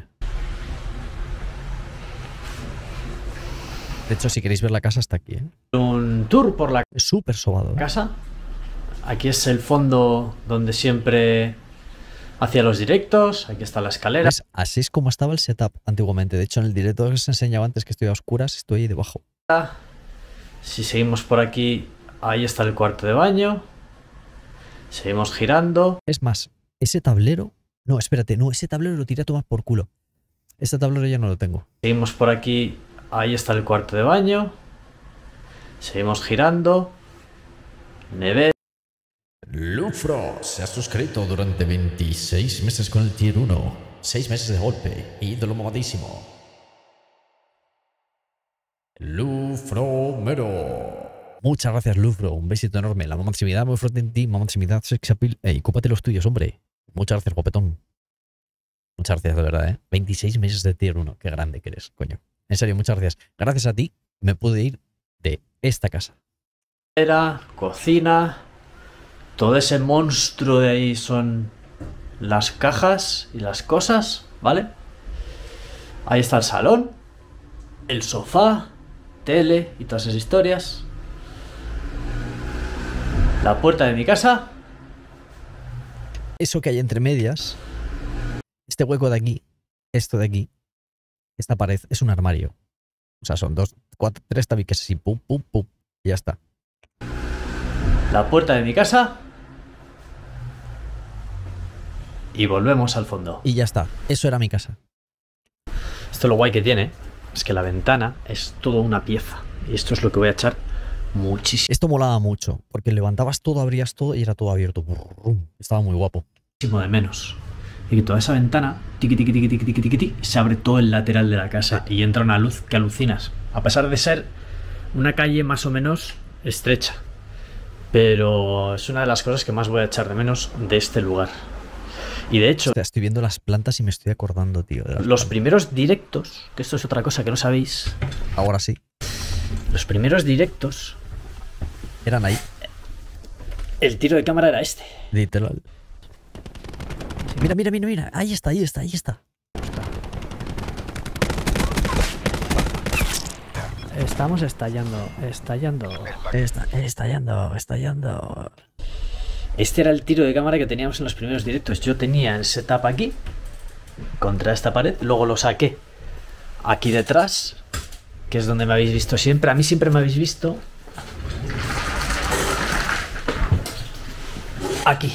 De hecho, si queréis ver la casa, está aquí, ¿eh? Un tour por la Es súper sobado, ¿eh? casa. Aquí es el fondo donde siempre hacía los directos. Aquí está la escalera. ¿Ves? Así es como estaba el setup antiguamente. De hecho, en el directo que os enseñaba antes que estoy a oscuras, estoy ahí debajo. Si seguimos por aquí, ahí está el cuarto de baño. Seguimos girando. Es más, ese tablero... No, espérate, no, ese tablero lo tiré a tomar por culo. Este tablero ya no lo tengo. Seguimos por aquí, ahí está el cuarto de baño. Seguimos girando. Nevera. Lufro se ha suscrito durante 26 meses con el tier 1. 6 meses de golpe. Ídolo mamadísimo. Lufro Mero. Muchas gracias, Lufro. Un besito enorme. La mamadísimidad muy fuerte en ti. Mamadísimidad, sex appeal. Ey, cópate los tuyos, hombre. Muchas gracias, guapetón. Muchas gracias, de verdad, ¿eh? 26 meses de tier 1. Qué grande que eres, coño. En serio, muchas gracias. Gracias a ti me pude ir de esta casa. Cocina. Todo ese monstruo de ahí son las cajas y las cosas, ¿vale? Ahí está el salón, el sofá, tele y todas esas historias. La puerta de mi casa. Eso que hay entre medias, este hueco de aquí, esto de aquí, esta pared, es un armario. O sea, son 2, 4, 3 tabiques así, pum, pum, pum, y ya está. La puerta de mi casa. Y volvemos al fondo. Y ya está. Eso era mi casa. Esto lo guay que tiene es que la ventana es toda una pieza. Y esto es lo que voy a echar muchísimo Esto molaba mucho, porque levantabas todo, abrías todo y era todo abierto. Estaba muy guapo. de menos. Y que toda esa ventana, tiqui, tiqui, tiqui, tiqui, tiqui, tiqui, se abre todo el lateral de la casa y entra una luz que alucinas. A pesar de ser una calle más o menos estrecha. Pero es una de las cosas que más voy a echar de menos de este lugar. Y de hecho, Hostia, estoy viendo las plantas y me estoy acordando, tío. De los primeros directos, que esto es otra cosa que no sabéis, Ahora sí. los primeros directos, Eran ahí, el tiro de cámara era este. literal. Mira, mira, mira, mira. Ahí está, ahí está, ahí está. Estamos estallando. Estallando. Este era el tiro de cámara que teníamos en los primeros directos. Yo tenía el setup aquí, contra esta pared, luego lo saqué aquí detrás, que es donde me habéis visto siempre. A mí siempre me habéis visto aquí.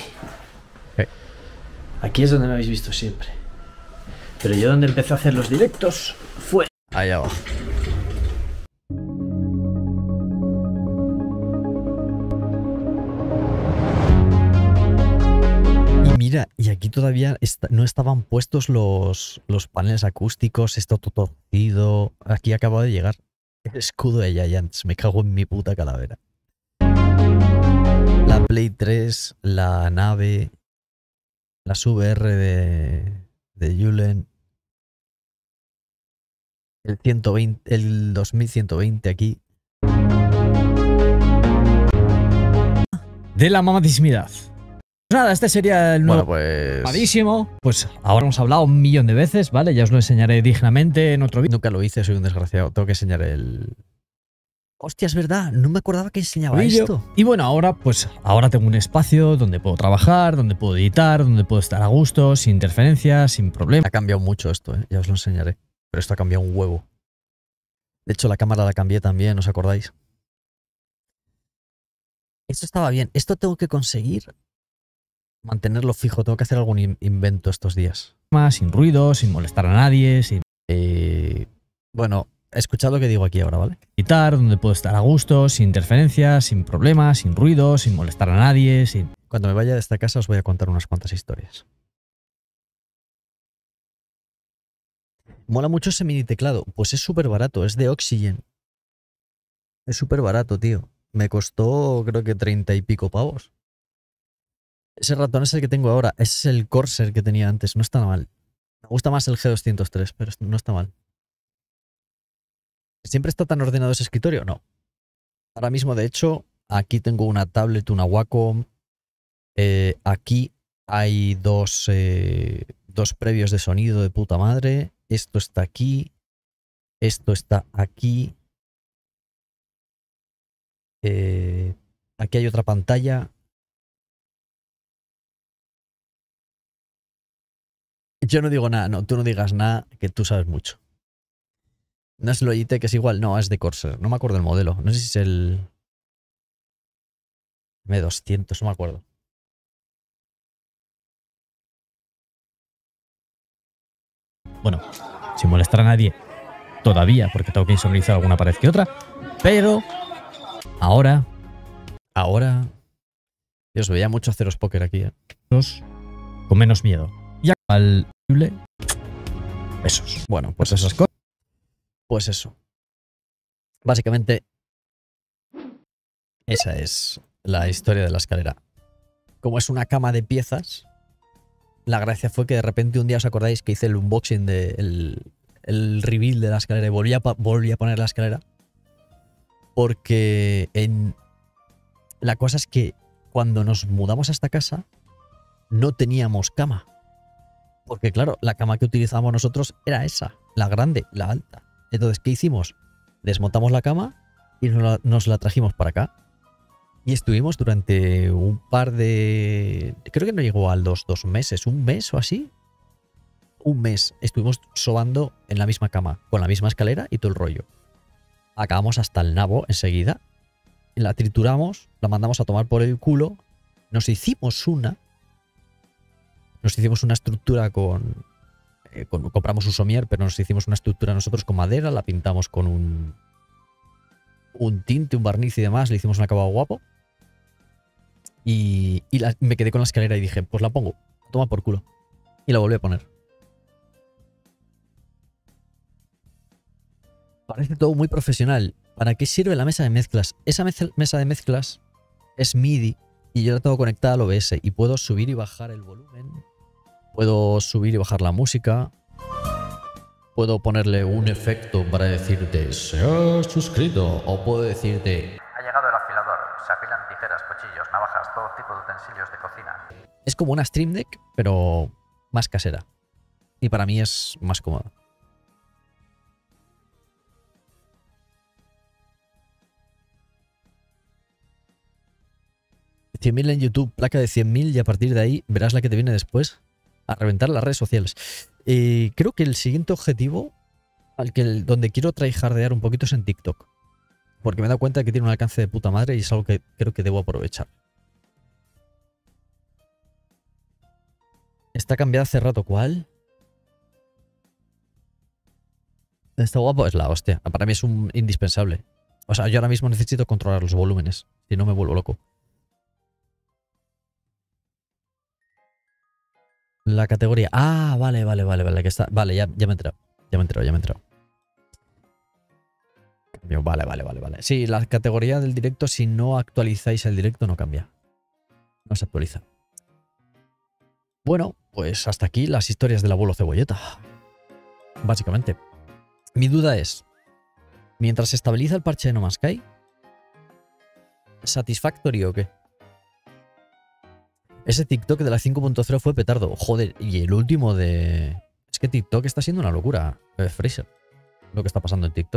Aquí es donde me habéis visto siempre. Pero yo donde empecé a hacer los directos fue Ahí abajo. Y mira, y aquí todavía no estaban puestos los paneles acústicos, esto todo torcido. Aquí acaba de llegar el escudo de Giants. Me cago en mi puta calavera. La Play 3, la nave, las VR de Julen. El 120, el 2120 aquí. De la mamadísimidad. Pues nada, este sería el nuevo Bueno, pues mamadísimo. Pues ahora hemos hablado 1.000.000 de veces, ¿vale? Ya os lo enseñaré dignamente en otro vídeo. nunca lo hice, soy un desgraciado. Tengo que enseñar el... Hostia, es verdad, no me acordaba que enseñaba esto. Y bueno, ahora tengo un espacio donde puedo trabajar, donde puedo editar, donde puedo estar a gusto, sin interferencias, sin problemas. Ha cambiado mucho esto, ya os lo enseñaré. Pero esto ha cambiado un huevo. De hecho, la cámara la cambié también, ¿os acordáis? Esto estaba bien. Esto tengo que conseguir mantenerlo fijo. Tengo que hacer algún invento estos días. Sin ruido, sin molestar a nadie, sin Bueno, escuchad lo que digo aquí ahora, ¿vale? editar, donde puedo estar a gusto, sin interferencias, sin problemas, sin ruido, sin molestar a nadie, sin... Cuando me vaya de esta casa os voy a contar unas cuantas historias. Mola mucho ese mini teclado. Pues es súper barato, es de Oxygen. Es súper barato, tío. Me costó creo que 30 y pico pavos. Ese ratón es el que tengo ahora. Ese es el Corsair que tenía antes. No está mal. Me gusta más el G203, pero no está mal. ¿Siempre está tan ordenado ese escritorio? No. Ahora mismo, de hecho, aquí tengo una tablet, una Wacom. Aquí hay dos previos de sonido de puta madre. Esto está aquí. Esto está aquí. Aquí hay otra pantalla. Yo no digo nada, no, tú no digas nada, que tú sabes mucho. No es Logitech, que es igual, no, es de Corsair. No me acuerdo el modelo. No sé si es el M200, no me acuerdo. Bueno, sin molestar a nadie todavía, porque tengo que insonorizar alguna pared que otra, pero ahora Dios, veía mucho haceros póker aquí, con menos miedo. Y al besos. Bueno, pues esas cosas. Pues eso. Básicamente Esa es la historia de la escalera. Como es una cama de piezas, la gracia fue que de repente un día os acordáis que hice el unboxing el reveal de la escalera y volví a poner la escalera. Porque la cosa es que cuando nos mudamos a esta casa no teníamos cama. Porque claro, la cama que utilizábamos nosotros era esa, la grande, la alta. Entonces, ¿qué hicimos? Desmontamos la cama y nos la trajimos para acá. Y estuvimos durante un par de... Creo que no llegó a los 2 meses, un mes o así. Un mes estuvimos sobando en la misma cama, con la misma escalera y todo el rollo. Acabamos hasta el nabo enseguida. La trituramos, la mandamos a tomar por el culo. Nos hicimos una estructura compramos un somier, pero nos hicimos una estructura nosotros con madera, la pintamos con un tinte, un barniz y demás, le hicimos un acabado guapo. Y me quedé con la escalera y dije, pues la pongo, toma por culo. Y la volví a poner. Parece todo muy profesional. ¿Para qué sirve la mesa de mezclas? Esa mesa de mezclas es MIDI y yo la tengo conectada al OBS y puedo subir y bajar el volumen. Puedo subir y bajar la música. Puedo ponerle un efecto para decirte se ha suscrito. O puedo decirte ha llegado el afilador. Se apilan tijeras, cuchillos, navajas, todo tipo de utensilios de cocina. es como una Stream Deck, pero más casera. Y para mí es más cómoda. $100.000 en YouTube, placa de 100.000 y a partir de ahí verás la que te viene después. A reventar las redes sociales. Creo que el siguiente objetivo donde quiero tryhardear un poquito es en TikTok. Porque me he dado cuenta de que tiene un alcance de puta madre y es algo que creo que debo aprovechar. Está cambiada hace rato. ¿Cuál? Está guapo, es la hostia. Para mí es un indispensable. O sea, yo ahora mismo necesito controlar los volúmenes. Si no me vuelvo loco. La categoría. Ah, vale. Que está. Vale, ya me he enterado. Ya me he enterado. Vale. Sí, la categoría del directo, si no actualizáis el directo, no cambia. No se actualiza. Bueno, pues hasta aquí las historias del abuelo Cebolleta. Básicamente. Mi duda es, mientras se estabiliza el parche de No Man's Sky, ¿satisfactory o qué? Ese TikTok de la 5.0 fue petardo. Joder, y el último de... Es que TikTok está siendo una locura, Fraser. Lo que está pasando en TikTok.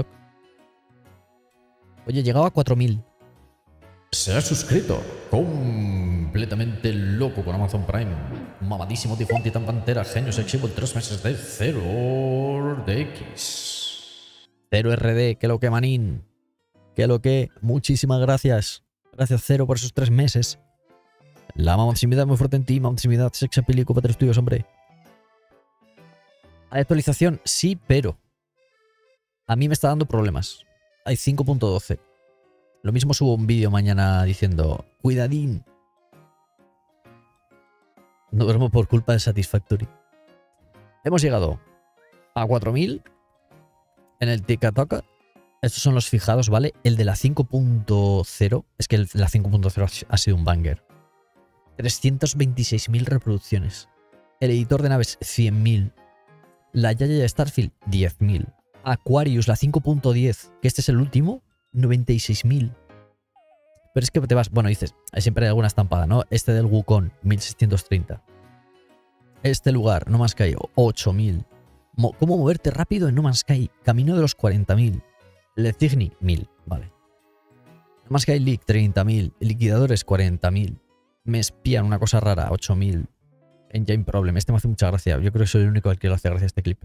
Oye, llegaba a 4.000. Se ha suscrito completamente loco con Amazon Prime. Mamadísimo tifón, titán pantera, genio sexy por 3 meses de 0 de X. 0RD, que lo que manín. Que lo que. Muchísimas gracias. Gracias, Cero, por esos 3 meses. La mamadísima muy fuerte en ti, mamadísima sex appeal y copa 3 tuyos, hombre. ¿Hay actualización? Sí, pero a mí me está dando problemas. Hay 5.12. Lo mismo subo un vídeo mañana diciendo cuidadín. No duermo por culpa de Satisfactory. Hemos llegado a 4.000 en el TikTok. Estos son los fijados, ¿vale? El de la 5.0. Es que la 5.0 ha sido un banger. 326.000 reproducciones. El editor de naves, 100.000. La Yaya de Starfield, 10.000. Aquarius, la 5.10, que este es el último, 96.000. Pero es que te vas... Bueno, dices, siempre hay alguna estampada, ¿no? Este del Wukong, 1.630. Este lugar, No Man's Sky, 8.000. ¿Cómo moverte rápido en No Man's Sky? Camino de los 40.000. El Cigni, 1.000, vale. No Man's Sky League, 30.000. Liquidadores, 40.000. Me espían una cosa rara, 8.000. Engine Problem, este me hace mucha gracia. Yo creo que soy el único al que le hace gracia este clip.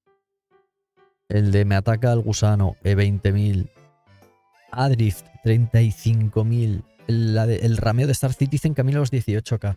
El de Me ataca al gusano, 20.000. Adrift, 35.000. El rameo de Star Citizen camino a los 18k.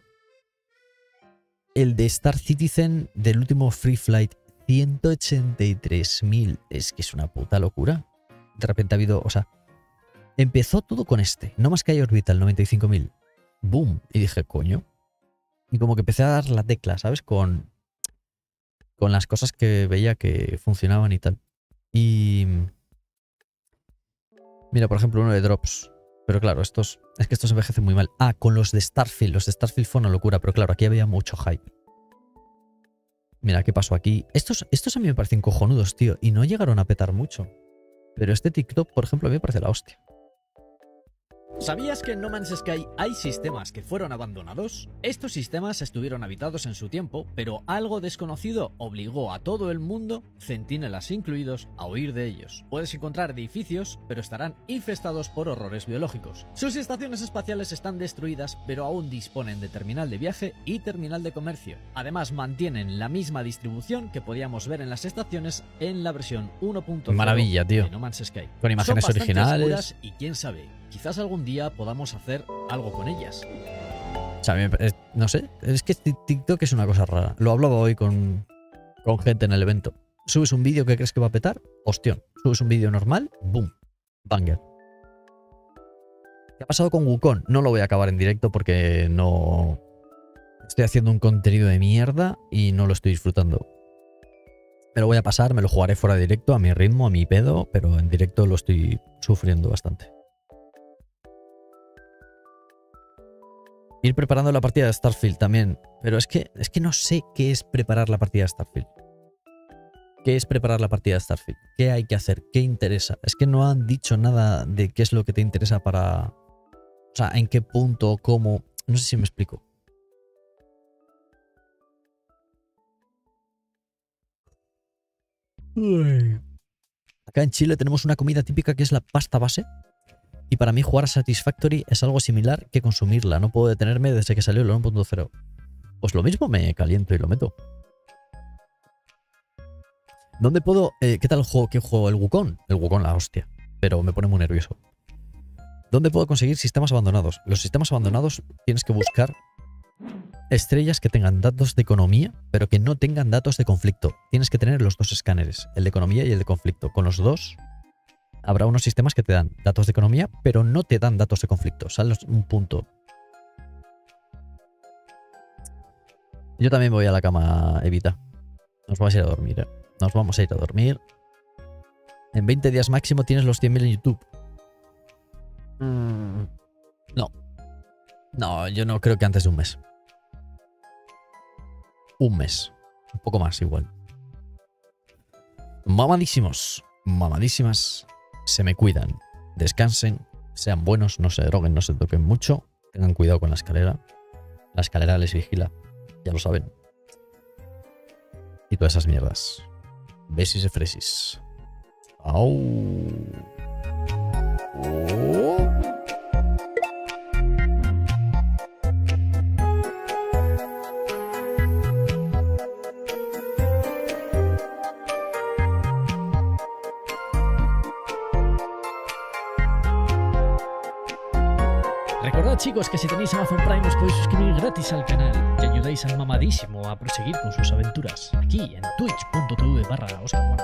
El de Star Citizen del último Free Flight, 183.000. Es que es una puta locura. De repente ha habido... O sea, empezó todo con este. No Más Sky Orbital, 95.000. Boom. Y dije, coño. Y como que empecé a dar la tecla, ¿sabes? Con las cosas que veía que funcionaban y tal. Y... Mira, por ejemplo, uno de Drops. Pero claro, es que estos envejecen muy mal. Ah, con los de Starfield. Los de Starfield fue una locura, pero claro, aquí había mucho hype. Mira, ¿qué pasó aquí? Estos a mí me parecen cojonudos, tío, y no llegaron a petar mucho. Pero este TikTok, por ejemplo, a mí me parece la hostia. ¿Sabías que en No Man's Sky hay sistemas que fueron abandonados? Estos sistemas estuvieron habitados en su tiempo, pero algo desconocido obligó a todo el mundo, centinelas incluidos, a huir de ellos. Puedes encontrar edificios, pero estarán infestados por horrores biológicos. Sus estaciones espaciales están destruidas, pero aún disponen de terminal de viaje y terminal de comercio. Además, mantienen la misma distribución que podíamos ver en las estaciones en la versión 1.0 Maravilla, tío. de No Man's Sky. Con imágenes Son bastante originales. oscuras y quién sabe, quizás algún día podamos hacer algo con ellas. O sea, no sé, es que TikTok es una cosa rara. Lo hablaba hoy con gente en el evento. Subes un vídeo que crees que va a petar, hostión. Subes un vídeo normal, boom, banger. ¿Qué ha pasado con Wukong? No lo voy a acabar en directo porque no... Estoy haciendo un contenido de mierda y no lo estoy disfrutando. Me lo voy a pasar, me lo jugaré fuera de directo, a mi ritmo, a mi pedo, pero en directo lo estoy sufriendo bastante. Ir preparando la partida de Starfield también. Pero es que no sé qué es preparar la partida de Starfield. ¿Qué es preparar la partida de Starfield? ¿Qué hay que hacer? ¿Qué interesa? Es que no han dicho nada de qué es lo que te interesa para... O sea, en qué punto, cómo... No sé si me explico. Acá en Chile tenemos una comida típica que es la pasta base. Y para mí jugar a Satisfactory es algo similar que consumirla. No puedo detenerme desde que salió el 1.0. Pues lo mismo me caliento y lo meto. ¿Dónde puedo...? ¿Qué tal el juego? ¿Qué juego? El Wukong. El Wukong, la hostia. Pero me pone muy nervioso. ¿Dónde puedo conseguir sistemas abandonados? Los sistemas abandonados tienes que buscar estrellas que tengan datos de economía, pero que no tengan datos de conflicto. Tienes que tener los dos escáneres, el de economía y el de conflicto. Con los dos... Habrá unos sistemas que te dan datos de economía, pero no te dan datos de conflicto. Sales un punto. Yo también voy a la cama, Evita. Nos vamos a ir a dormir, ¿eh? Nos vamos a ir a dormir. En 20 días máximo tienes los 100.000 en YouTube. No. No, yo no creo que antes de un mes. Un mes. Un poco más igual. Mamadísimos. Mamadísimas. Se me cuidan, descansen, sean buenos, no se droguen, no se toquen mucho, tengan cuidado con la escalera les vigila, ya lo saben. Y todas esas mierdas. Besis y fresis. Au. Oh. Recordad, chicos, que si tenéis Amazon Prime os podéis suscribir gratis al canal y ayudáis al mamadísimo a proseguir con sus aventuras aquí en twitch.tv/OscarMona.